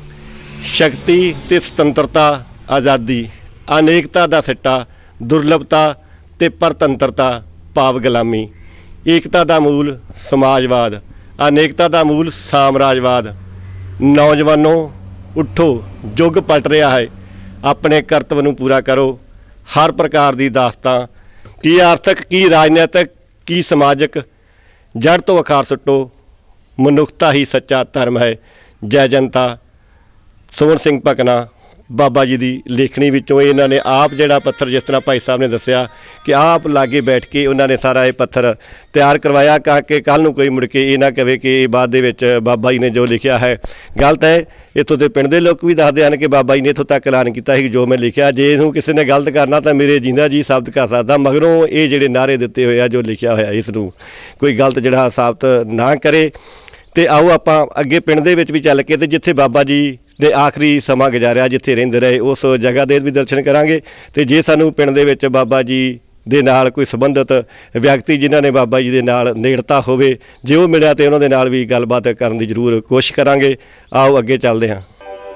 ਸ਼ਕਤੀ ਅਤੇ ਸੁਤੰਤਰਤਾ, ਆਜ਼ਾਦੀ, ਅਨੇਕਤਾ ਦਾ ਸਿੱਟਾ, ਦੁਰਲਭਤਾ ਅਤੇ ਪਰਤੰਤਰਤਾ ਭਾਵ ਗੁਲਾਮੀ, ਏਕਤਾ ਦਾ ਮੂਲ ਸਮਾਜਵਾਦ, ਅਨੇਕਤਾ ਦਾ ਮੂਲ ਸਾਮਰਾਜਵਾਦ। ਨੌਜਵਾਨੋ ਉੱਠੋ, ਯੁੱਗ ਪਲਟ ਰਿਹਾ ਹੈ, ਆਪਣੇ ਕਰਤੱਵ ਨੂੰ ਪੂਰਾ ਕਰੋ। ਹਰ ਪ੍ਰਕਾਰ ਦੀ ਦਾਸਤਾਂ, ਕੀ ਆਰਥਿਕ, ਕੀ ਰਾਜਨੀਤਿਕ, ਕੀ ਸਮਾਜਿਕ, ਜੜ੍ਹ ਤੋਂ ਅਖਾਰ ਸੁੱਟੋ। ਮਨੁੱਖਤਾ ਹੀ ਸੱਚਾ ਧਰਮ ਹੈ। ਜੈ ਜਨਤਾ। ਸੋਹਣ ਸਿੰਘ ਭਕਨਾ, ਬਾਬਾ ਜੀ ਦੀ ਲੇਖਣੀ ਵਿੱਚੋਂ ਇਹਨਾਂ ਨੇ ਆਪ ਜਿਹੜਾ ਪੱਥਰ, ਜਿਸ ਤਰ੍ਹਾਂ ਭਾਈ ਸਾਹਿਬ ਨੇ ਦੱਸਿਆ ਕਿ ਆਪ ਲਾਗੇ ਬੈਠ ਕੇ ਉਹਨਾਂ ਨੇ ਸਾਰਾ ਇਹ ਪੱਥਰ ਤਿਆਰ ਕਰਵਾਇਆ, ਤਾਂ ਕਿ ਕੱਲ੍ਹ ਨੂੰ ਕੋਈ ਮੁੜ ਕੇ ਇਹ ਨਾ ਕਵੇ ਕਿ ਇਹ ਬਾਅਦ ਦੇ ਵਿੱਚ ਬਾਬਾ ਜੀ ਨੇ ਜੋ ਲਿਖਿਆ ਹੈ ਗਲਤ ਹੈ। ਇੱਥੋਂ ਦੇ ਪਿੰਡ ਦੇ ਲੋਕ ਵੀ ਦੱਸਦੇ ਹਨ ਕਿ ਬਾਬਾ ਜੀ ਨੇ ਇੱਥੋਂ ਤੱਕ ਐਲਾਨ ਕੀਤਾ ਸੀ ਕਿ ਜੋ ਮੈਂ ਲਿਖਿਆ, ਜੇ ਇਹਨੂੰ ਕਿਸੇ ਨੇ ਗਲਤ ਕਰਨਾ ਤਾਂ ਮੇਰੇ ਜਿੰਦਾ ਜੀ ਸਾਬਤ ਕਰ ਸਕਦਾ, ਮਗਰੋਂ ਇਹ ਜਿਹੜੇ ਨਾਅਰੇ ਦਿੱਤੇ ਹੋਏ ਆ, ਜੋ ਲਿਖਿਆ ਹੋਇਆ, ਇਸ ਨੂੰ ਕੋਈ ਗਲਤ ਜਿਹੜਾ ਸਾਬਤ ਨਾ ਕਰੇ। ਤੇ ਆਓ ਆਪਾਂ ਅੱਗੇ ਪਿੰਡ ਦੇ ਵਿੱਚ ਵੀ ਚੱਲ ਕੇ ਤੇ ਜਿੱਥੇ ਬਾਬਾ ਜੀ ਦੇ ਆਖਰੀ ਸਮਾਂ ਗੁਜ਼ਾਰਿਆ, ਜਿੱਥੇ ਰਹਿੰਦੇ ਰਹੇ, ਉਸ ਜਗ੍ਹਾ ਦੇ ਵੀ ਦਰਸ਼ਨ ਕਰਾਂਗੇ। ਤੇ ਜੇ ਸਾਨੂੰ ਪਿੰਡ ਦੇ ਵਿੱਚ ਬਾਬਾ ਜੀ ਦੇ ਨਾਲ ਕੋਈ ਸੰਬੰਧਿਤ ਵਿਅਕਤੀ ਜਿਨ੍ਹਾਂ ਨੇ ਬਾਬਾ ਜੀ ਦੇ ਨਾਲ ਨੇੜਤਾ ਹੋਵੇ, ਜੇ ਉਹ ਮਿਲਿਆ ਤੇ ਉਹਨਾਂ ਦੇ ਨਾਲ ਵੀ ਗੱਲਬਾਤ ਕਰਨ ਦੀ ਜ਼ਰੂਰ ਕੋਸ਼ਿਸ਼ ਕਰਾਂਗੇ। ਆਓ ਅੱਗੇ ਚੱਲਦੇ ਹਾਂ।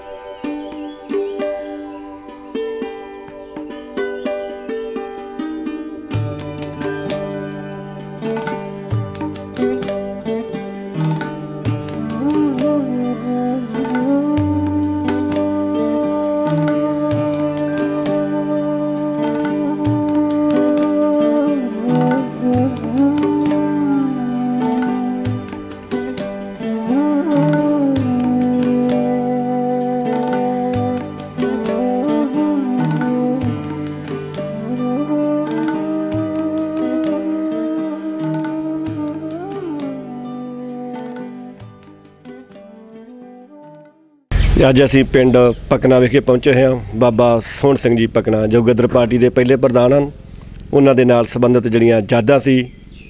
ਅੱਜ ਅਸੀਂ ਪਿੰਡ ਪਕਨਾ ਵਿਖੇ ਪਹੁੰਚੇ ਹਾਂ। ਬਾਬਾ ਸੋਹਣ ਸਿੰਘ ਜੀ ਪਕਨਾ ਜੋ ਗਦਰ ਪਾਰਟੀ ਦੇ ਪਹਿਲੇ ਪ੍ਰਧਾਨ ਹਨ, ਉਹਨਾਂ ਦੇ ਨਾਲ ਸੰਬੰਧਿਤ ਜਿਹੜੀਆਂ ਯਾਦਾਂ ਸੀ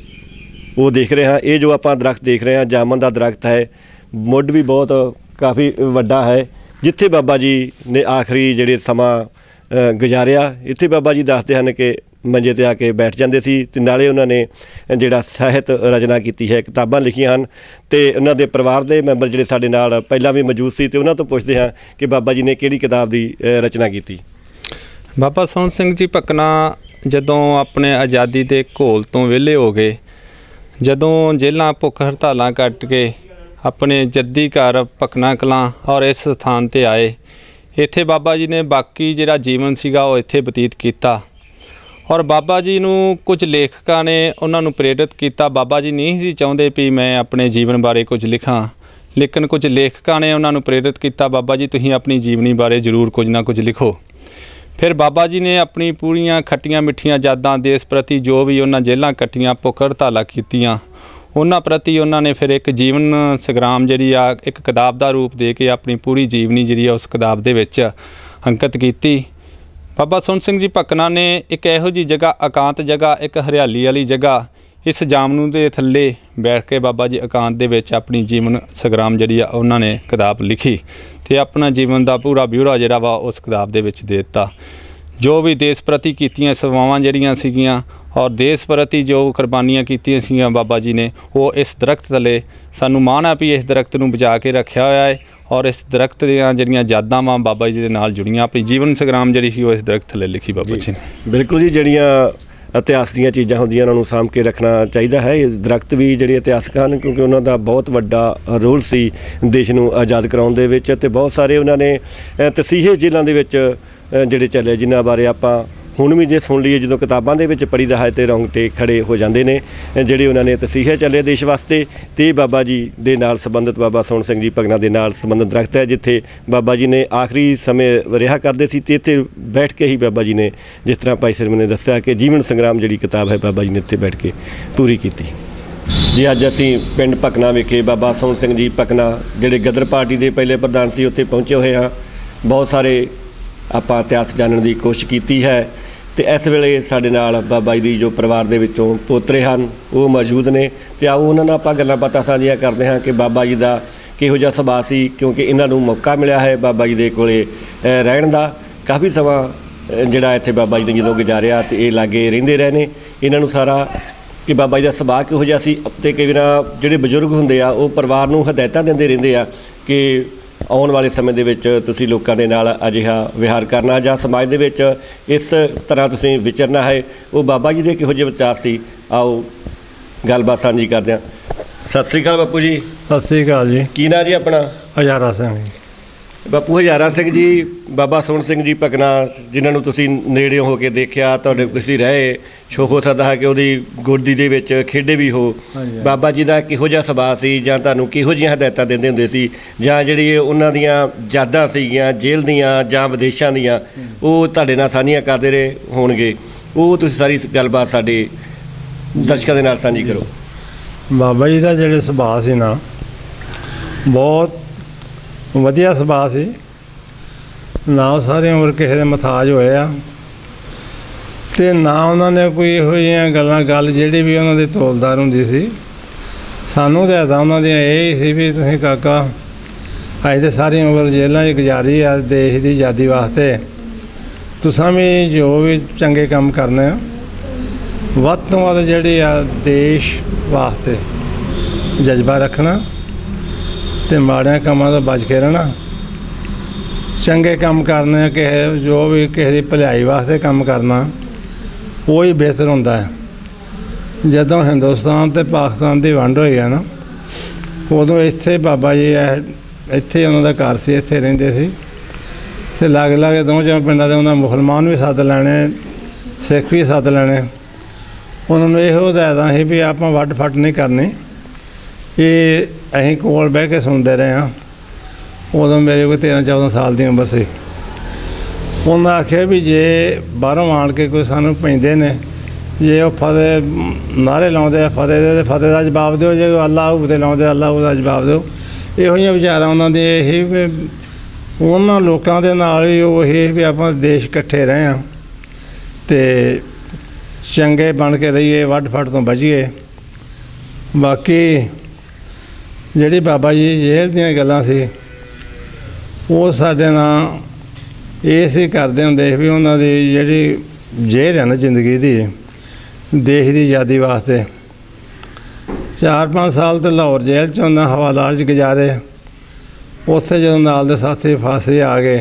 ਉਹ ਦੇਖ ਰਹੇ ਹਾਂ। ਇਹ ਜੋ ਆਪਾਂ ਦਰਖਤ ਦੇਖ ਰਹੇ ਹਾਂ, ਜਾਮਨ ਦਾ ਦਰਖਤ ਹੈ, ਮੁੱਢ ਵੀ ਬਹੁਤ ਕਾਫੀ ਵੱਡਾ ਹੈ, ਜਿੱਥੇ ਬਾਬਾ ਜੀ ਨੇ ਆਖਰੀ ਜਿਹੜੇ ਸਮਾਂ ਗੁਜ਼ਾਰਿਆ। ਇੱਥੇ ਬਾਬਾ ਜੀ ਦੱਸਦੇ ਹਨ ਕਿ ਮੰਜੇ 'ਤੇ ਆ ਕੇ ਬੈਠ ਜਾਂਦੇ ਸੀ ਤੇ ਨਾਲੇ ਉਹਨਾਂ ਨੇ ਜਿਹੜਾ ਸਾਹਿਤ ਰਚਨਾ ਕੀਤੀ ਹੈ, ਕਿਤਾਬਾਂ ਲਿਖੀਆਂ ਹਨ। ਤੇ ਉਹਨਾਂ ਦੇ ਪਰਿਵਾਰ ਦੇ ਮੈਂਬਰ ਜਿਹੜੇ ਸਾਡੇ ਨਾਲ ਪਹਿਲਾਂ ਵੀ ਮੌਜੂਦ ਸੀ ਤੇ ਉਹਨਾਂ ਤੋਂ ਪੁੱਛਦੇ ਹਾਂ ਕਿ ਬਾਬਾ ਜੀ ਨੇ ਕਿਹੜੀ ਕਿਤਾਬ ਦੀ ਰਚਨਾ ਕੀਤੀ। ਬਾਬਾ ਸੋਹਣ ਸਿੰਘ ਜੀ ਪਕਨਾ ਜਦੋਂ ਆਪਣੇ ਆਜ਼ਾਦੀ ਦੇ ਘੋਲ ਤੋਂ ਵਿਹਲੇ ਹੋ ਗਏ, ਜਦੋਂ ਜੇਲ੍ਹਾਂ ਭੁੱਖ ਹੜਤਾਲਾਂ ਕੱਟ ਕੇ ਆਪਣੇ ਜੱਦੀ ਘਰ ਪਕਨਾ ਕਲਾਂ ਔਰ ਇਸ ਸਥਾਨ 'ਤੇ ਆਏ, ਇੱਥੇ ਬਾਬਾ ਜੀ ਨੇ ਬਾਕੀ ਜਿਹੜਾ ਜੀਵਨ ਸੀਗਾ ਉਹ ਇੱਥੇ ਬਤੀਤ ਕੀਤਾ। ਔਰ ਬਾਬਾ ਜੀ ਨੂੰ ਕੁਝ ਲੇਖਕਾਂ ਨੇ ਉਹਨਾਂ ਨੂੰ ਪ੍ਰੇਰਿਤ ਕੀਤਾ। ਬਾਬਾ ਜੀ ਨਹੀਂ ਸੀ ਚਾਹੁੰਦੇ ਵੀ ਮੈਂ ਆਪਣੇ ਜੀਵਨ ਬਾਰੇ ਕੁਝ ਲਿਖਾਂ, ਲੇਕਿਨ ਕੁਝ ਲੇਖਕਾਂ ਨੇ ਉਹਨਾਂ ਨੂੰ ਪ੍ਰੇਰਿਤ ਕੀਤਾ, ਬਾਬਾ ਜੀ ਤੁਸੀਂ ਆਪਣੀ ਜੀਵਨੀ ਬਾਰੇ ਜ਼ਰੂਰ ਕੁਝ ਨਾ ਕੁਝ ਲਿਖੋ। ਫਿਰ ਬਾਬਾ ਜੀ ਨੇ ਆਪਣੀ ਪੂਰੀਆਂ ਖੱਟੀਆਂ ਮਿੱਠੀਆਂ ਯਾਦਾਂ, ਦੇਸ਼ ਪ੍ਰਤੀ ਜੋ ਵੀ ਉਹਨਾਂ ਜੇਲ੍ਹਾਂ ਕੱਟੀਆਂ, ਭੁੱਖ ਹੜਤਾਲਾਂ ਕੀਤੀਆਂ, ਉਹਨਾਂ ਪ੍ਰਤੀ ਉਹਨਾਂ ਨੇ ਫਿਰ ਇੱਕ ਜੀਵਨ ਸੰਗਰਾਮ ਜਿਹੜੀ ਆ ਇੱਕ ਕਿਤਾਬ ਦਾ ਰੂਪ ਦੇ ਕੇ ਆਪਣੀ ਪੂਰੀ ਜੀਵਨੀ ਜਿਹੜੀ ਆ ਉਸ ਕਿਤਾਬ ਦੇ ਵਿੱਚ ਅੰਕਿਤ ਕੀਤੀ। ਬਾਬਾ ਸੋਹਣ ਸਿੰਘ ਜੀ ਪਕਨਾ ਨੇ ਇੱਕ ਇਹੋ ਜਿਹੀ ਜਗ੍ਹਾ, ਇਕਾਂਤ ਜਗ੍ਹਾ, ਇੱਕ ਹਰਿਆਲੀ ਵਾਲੀ ਜਗ੍ਹਾ, ਇਸ ਜਾਮਨੂ ਦੇ ਥੱਲੇ ਬੈਠ ਕੇ ਬਾਬਾ ਜੀ ਇਕਾਂਤ ਦੇ ਵਿੱਚ ਆਪਣੀ ਜੀਵਨ ਸੰਗਰਾਮ ਜਿਹੜੀ ਆ ਉਹਨਾਂ ਨੇ ਕਿਤਾਬ ਲਿਖੀ ਅਤੇ ਆਪਣਾ ਜੀਵਨ ਦਾ ਪੂਰਾ ਬਿਊਰਾ ਜਿਹੜਾ ਵਾ ਉਸ ਕਿਤਾਬ ਦੇ ਵਿੱਚ ਦੇ ਦਿੱਤਾ। ਜੋ ਵੀ ਦੇਸ਼ ਪ੍ਰਤੀ ਕੀਤੀਆਂ ਸੇਵਾਵਾਂ ਜਿਹੜੀਆਂ ਸੀਗੀਆਂ ਔਰ ਦੇਸ਼ ਪ੍ਰਤੀ ਜੋ ਕੁਰਬਾਨੀਆਂ ਕੀਤੀਆਂ ਸੀਗੀਆਂ ਬਾਬਾ ਜੀ ਨੇ, ਉਹ ਇਸ ਦਰਖਤ ਥੱਲੇ ਸਾਨੂੰ ਮਾਣ ਆ ਵੀ ਇਸ ਦਰਖਤ ਨੂੰ ਬਚਾ ਕੇ ਰੱਖਿਆ ਹੋਇਆ ਹੈ। ਔਰ ਇਸ ਦਰਖਤ ਦੀਆਂ ਜਿਹੜੀਆਂ ਯਾਦਾਂ ਵਾਂ ਬਾਬਾ ਜੀ ਦੇ ਨਾਲ ਜੁੜੀਆਂ, ਆਪਣੀ ਜੀਵਨ ਸੰਗਰਾਮ ਜਿਹੜੀ ਸੀ ਉਹ ਇਸ ਦਰਖਤ ਥੱਲੇ ਲਿਖੀ ਬਾਬਾ ਜੀ ਨੇ। ਬਿਲਕੁਲ ਜੀ, ਜਿਹੜੀਆਂ ਇਤਿਹਾਸ ਦੀਆਂ ਚੀਜ਼ਾਂ ਹੁੰਦੀਆਂ ਉਹਨਾਂ ਨੂੰ ਸਾਂਭ ਕੇ ਰੱਖਣਾ ਚਾਹੀਦਾ ਹੈ। ਇਹ ਦਰਖਤ ਵੀ ਜਿਹੜੇ ਇਤਿਹਾਸਕ ਹਨ, ਕਿਉਂਕਿ ਉਹਨਾਂ ਦਾ ਬਹੁਤ ਵੱਡਾ ਰੋਲ ਸੀ ਦੇਸ਼ ਨੂੰ ਆਜ਼ਾਦ ਕਰਾਉਣ ਦੇ ਵਿੱਚ, ਅਤੇ ਬਹੁਤ ਸਾਰੇ ਉਹਨਾਂ ਨੇ ਤਸੀਹੇ ਜੇਲ੍ਹਾਂ ਦੇ ਵਿੱਚ ਜਿਹੜੇ ਚੱਲੇ, ਜਿਨ੍ਹਾਂ ਬਾਰੇ ਆਪਾਂ ਹੁਣ ਵੀ ਜੇ ਸੁਣ ਲਈਏ, ਜਦੋਂ ਕਿਤਾਬਾਂ ਦੇ ਵਿੱਚ ਪੜ੍ਹੀਦਾ ਹੈ ਤੇ ਰੌਂਗਟੇ ਖੜੇ ਹੋ ਜਾਂਦੇ ਨੇ, ਜਿਹੜੇ ਉਹਨਾਂ ਨੇ ਤਸੀਹੇ ਚੱਲੇ ਦੇਸ਼ ਵਾਸਤੇ। ਅਤੇ ਬਾਬਾ ਜੀ ਦੇ ਨਾਲ ਸੰਬੰਧਿਤ ਬਾਬਾ ਸੋਹਣ ਸਿੰਘ ਜੀ ਪਕਨਾ ਦੇ ਨਾਲ ਸੰਬੰਧਿਤ ਦਰਖਤ ਹੈ, ਜਿੱਥੇ ਬਾਬਾ ਜੀ ਨੇ ਆਖਰੀ ਸਮੇਂ ਰਿਹਾ ਕਰਦੇ ਸੀ ਅਤੇ ਇੱਥੇ ਬੈਠ ਕੇ ਹੀ ਬਾਬਾ ਜੀ ਨੇ, ਜਿਸ ਤਰ੍ਹਾਂ ਭਾਈ ਸਰਮਨ ਨੇ ਦੱਸਿਆ ਕਿ ਜੀਵਨ ਸੰਗਰਾਮ ਜਿਹੜੀ ਕਿਤਾਬ ਹੈ ਬਾਬਾ ਜੀ ਨੇ ਇੱਥੇ ਬੈਠ ਕੇ ਪੂਰੀ ਕੀਤੀ। ਜੀ ਅੱਜ ਅਸੀਂ ਪਿੰਡ ਪਕਨਾ ਵਿਖੇ ਬਾਬਾ ਸੋਹਣ ਸਿੰਘ ਜੀ ਪਕਨਾ ਜਿਹੜੇ ਗਦਰ ਪਾਰਟੀ ਦੇ ਪਹਿਲੇ ਪ੍ਰਧਾਨ ਸੀ, ਉੱਥੇ ਪਹੁੰਚੇ ਹੋਏ ਹਾਂ। ਬਹੁਤ ਸਾਰੇ ਆਪਾਂ ਇਤਿਹਾਸ ਜਾਣਨ ਦੀ ਕੋਸ਼ਿਸ਼ ਕੀਤੀ ਹੈ ਅਤੇ ਇਸ ਵੇਲੇ ਸਾਡੇ ਨਾਲ ਬਾਬਾ ਜੀ ਦੀ ਜੋ ਪਰਿਵਾਰ ਦੇ ਵਿੱਚੋਂ ਪੋਤਰੇ ਹਨ ਉਹ ਮੌਜੂਦ ਨੇ, ਅਤੇ ਆਓ ਉਹਨਾਂ ਨਾਲ ਆਪਾਂ ਗੱਲਾਂ ਬਾਤਾਂ ਸਾਂਝੀਆਂ ਕਰਦੇ ਹਾਂ ਕਿ ਬਾਬਾ ਜੀ ਦਾ ਕਿਹੋ ਜਿਹਾ ਸੁਭਾਅ ਸੀ, ਕਿਉਂਕਿ ਇਹਨਾਂ ਨੂੰ ਮੌਕਾ ਮਿਲਿਆ ਹੈ ਬਾਬਾ ਜੀ ਦੇ ਕੋਲੇ ਰਹਿਣ ਦਾ। ਕਾਫੀ ਸਮਾਂ ਜਿਹੜਾ ਇੱਥੇ ਬਾਬਾ ਜੀ ਨੇ ਜਦੋਂ ਗੁਜ਼ਾਰਿਆ ਅਤੇ ਇਹ ਲਾਗੇ ਰਹਿੰਦੇ ਰਹੇ ਨੇ। ਇਹਨਾਂ ਨੂੰ ਸਾਰਾ ਕਿ ਬਾਬਾ ਜੀ ਦਾ ਸੁਭਾਅ ਕਿਹੋ ਜਿਹਾ ਸੀ, ਅਤੇ ਕਈ ਵਾਰ ਜਿਹੜੇ ਬਜ਼ੁਰਗ ਹੁੰਦੇ ਆ ਉਹ ਪਰਿਵਾਰ ਨੂੰ ਹਦਾਇਤਾਂ ਦਿੰਦੇ ਰਹਿੰਦੇ ਆ ਕਿ ਆਉਣ ਵਾਲੇ ਸਮੇਂ ਦੇ ਵਿੱਚ ਤੁਸੀਂ ਲੋਕਾਂ ਦੇ ਨਾਲ ਅਜਿਹਾ ਵਿਹਾਰ ਕਰਨਾ ਜਾਂ ਸਮਾਜ ਦੇ ਵਿੱਚ ਇਸ ਤਰ੍ਹਾਂ ਤੁਸੀਂ ਵਿਚਰਨਾ ਹੈ। ਉਹ ਬਾਬਾ ਜੀ ਦੇ ਕਿਹੋ ਜਿਹੇ ਵਿਚਾਰ ਸੀ, ਆਓ ਗੱਲਬਾਤ ਸਾਂਝੀ ਕਰਦੇ ਹਾਂ। ਸਤਿ ਸ਼੍ਰੀ ਅਕਾਲ ਬਾਪੂ ਜੀ। ਸਤਿ ਸ਼੍ਰੀ ਅਕਾਲ ਜੀ। ਕੀ ਨਾਂ ਜੀ ਆਪਣਾ? ਹਜ਼ਾਰਾ ਸਿੰਘ। ਬਾਪੂ ਹਜ਼ਾਰਾ ਸਿੰਘ ਜੀ, ਬਾਬਾ ਸੋਹਣ ਸਿੰਘ ਜੀ ਭਕਨਾ, ਜਿਨ੍ਹਾਂ ਨੂੰ ਤੁਸੀਂ ਨੇੜਿਓਂ ਹੋ ਕੇ ਦੇਖਿਆ, ਤੁਹਾਡੇ ਤੁਸੀਂ ਰਹੇ, ਸ਼ੋ ਹੋ ਸਕਦਾ ਹੈ ਕਿ ਉਹਦੀ ਗੋਦੀ ਦੇ ਵਿੱਚ ਖੇਡੇ ਵੀ ਹੋ। ਬਾਬਾ ਜੀ ਦਾ ਕਿਹੋ ਜਿਹਾ ਸੁਭਾਅ ਸੀ, ਜਾਂ ਤੁਹਾਨੂੰ ਕਿਹੋ ਜਿਹੀਆਂ ਹਦਾਇਤਾਂ ਦਿੰਦੇ ਹੁੰਦੇ ਸੀ, ਜਾਂ ਜਿਹੜੀ ਉਹਨਾਂ ਦੀਆਂ ਯਾਦਾਂ ਸੀਗੀਆਂ ਜੇਲ੍ਹ ਦੀਆਂ ਜਾਂ ਵਿਦੇਸ਼ਾਂ ਦੀਆਂ, ਉਹ ਤੁਹਾਡੇ ਨਾਲ ਸਾਂਝੀਆਂ ਕਰਦੇ ਰਹੇ ਹੋਣਗੇ, ਉਹ ਤੁਸੀਂ ਸਾਰੀ ਗੱਲਬਾਤ ਸਾਡੇ ਦਰਸ਼ਕਾਂ ਦੇ ਨਾਲ ਸਾਂਝੀ ਕਰੋ। ਬਾਬਾ ਜੀ ਦਾ ਜਿਹੜੇ ਸੁਭਾਅ ਸੀ ਨਾ, ਬਹੁਤ ਵਧੀਆ ਸੁਭਾਅ ਸੀ। ਨਾ ਉਹ ਸਾਰੀ ਉਮਰ ਕਿਸੇ ਦੇ ਮੁਹਤਾਜ ਹੋਏ ਆ, ਅਤੇ ਨਾ ਉਹਨਾਂ ਨੇ ਕੋਈ ਇਹੋ ਜਿਹੀਆਂ ਗੱਲਾਂ, ਗੱਲ ਜਿਹੜੀ ਵੀ ਉਹਨਾਂ ਦੀ ਤੋਲਦਾਰ ਹੁੰਦੀ ਸੀ, ਸਾਨੂੰ ਹਦਾਇਤਾਂ ਉਹਨਾਂ ਦੀਆਂ ਇਹ ਹੀ ਸੀ ਵੀ ਤੁਸੀਂ ਕਾਕਾ ਅੱਜ ਤਾਂ ਸਾਰੀ ਉਮਰ ਜੇਲ੍ਹਾਂ 'ਚ ਗੁਜ਼ਾਰੀ ਆ ਦੇਸ਼ ਦੀ ਆਜ਼ਾਦੀ ਵਾਸਤੇ, ਤੁਸਾਂ ਵੀ ਜੋ ਵੀ ਚੰਗੇ ਕੰਮ ਕਰਨੇ ਆ, ਵੱਧ ਤੋਂ ਵੱਧ ਜਿਹੜੀ ਆ ਦੇਸ਼ ਵਾਸਤੇ ਜਜ਼ਬਾ ਰੱਖਣਾ ਅਤੇ ਮਾੜਿਆਂ ਕੰਮਾਂ ਤੋਂ ਬਚ ਕੇ ਰਹਿਣਾ। ਚੰਗੇ ਕੰਮ ਕਰਨੇ, ਕਿਸੇ ਜੋ ਵੀ ਕਿਸੇ ਦੀ ਭਲਾਈ ਵਾਸਤੇ ਕੰਮ ਕਰਨਾ, ਉਹ ਹੀ ਬਿਹਤਰ ਹੁੰਦਾ ਹੈ। ਜਦੋਂ ਹਿੰਦੁਸਤਾਨ ਅਤੇ ਪਾਕਿਸਤਾਨ ਦੀ ਵੰਡ ਹੋਈ ਹੈ ਨਾ, ਉਦੋਂ ਇੱਥੇ ਬਾਬਾ ਜੀ ਇੱਥੇ ਉਹਨਾਂ ਦਾ ਘਰ ਸੀ, ਇੱਥੇ ਰਹਿੰਦੇ ਸੀ, ਅਤੇ ਲਾਗੇ ਲਾਗੇ ਦੋ ਚਾਰ ਪਿੰਡਾਂ ਦੇ ਉਹਨਾਂ ਮੁਸਲਮਾਨ ਵੀ ਸੱਦ ਲੈਣੇ, ਸਿੱਖ ਵੀ ਸੱਦ ਲੈਣੇ। ਉਹਨਾਂ ਨੂੰ ਇਹੋ ਹਦਾਇਤਾਂ ਸੀ ਵੀ ਆਪਾਂ ਵੱਢ ਫੱਟ ਨਹੀਂ ਕਰਨੀ। ਇਹ ਅਸੀਂ ਕੋਲ ਬਹਿ ਕੇ ਸੁਣਦੇ ਰਹੇ ਹਾਂ। ਉਦੋਂ ਮੇਰੇ ਕੋਈ ਤੇਰ੍ਹਾਂ ਚੌਦ੍ਹਾਂ ਸਾਲ ਦੀ ਉਮਰ ਸੀ। ਉਹਨਾਂ ਆਖਿਆ ਵੀ ਜੇ ਬਾਹਰੋਂ ਆਣ ਕੇ ਕੋਈ ਸਾਨੂੰ ਪੈਂਦੇ ਨੇ, ਜੇ ਉਹ ਫਤਿਹ ਨਾਅਰੇ ਲਾਉਂਦੇ ਆ ਫਤਿਹ ਦੇ, ਫਤਿਹ ਦਾ ਜਵਾਬ ਦਿਓ, ਜੇ ਅੱਲਾਹ ਹੂ 'ਤੇ ਲਾਉਂਦੇ ਅੱਲਾਹ ਹੂ ਦਾ ਜਵਾਬ ਦਿਓ। ਇਹੋ ਜਿਹੀਆਂ ਵਿਚਾਰਾਂ ਉਹਨਾਂ ਦੇ ਇਹ ਵੀ ਉਹਨਾਂ ਲੋਕਾਂ ਦੇ ਨਾਲ ਵੀ ਉਹ ਇਹ ਵੀ ਆਪਾਂ ਦੇਸ਼ ਇਕੱਠੇ ਰਹੇ ਹਾਂ ਅਤੇ ਚੰਗੇ ਬਣ ਕੇ ਰਹੀਏ, ਵੱਢ ਫੱਟ ਤੋਂ ਬਚੀਏ। ਬਾਕੀ ਜਿਹੜੀ ਬਾਬਾ ਜੀ ਜੇਲ੍ਹ ਦੀਆਂ ਗੱਲਾਂ ਸੀ, ਉਹ ਸਾਡੇ ਨਾਲ ਇਹ ਸੀ ਕਰਦੇ ਹੁੰਦੇ ਵੀ ਉਹਨਾਂ ਦੀ ਜਿਹੜੀ ਜੇਲ੍ਹ ਹੈ ਨਾ ਜ਼ਿੰਦਗੀ ਦੀ, ਦੇਸ਼ ਦੀ ਆਜ਼ਾਦੀ ਵਾਸਤੇ ਚਾਰ ਪੰਜ ਸਾਲ ਤਾਂ ਲਾਹੌਰ ਜੇਲ੍ਹ 'ਚ ਉਹਨਾਂ ਹਵਾਲਾਤ 'ਚ ਗੁਜ਼ਾਰੇ। ਉੱਥੇ ਜਦੋਂ ਨਾਲ ਦੇ ਸਾਥੀ ਫਾਂਸੀ ਆ ਗਏ,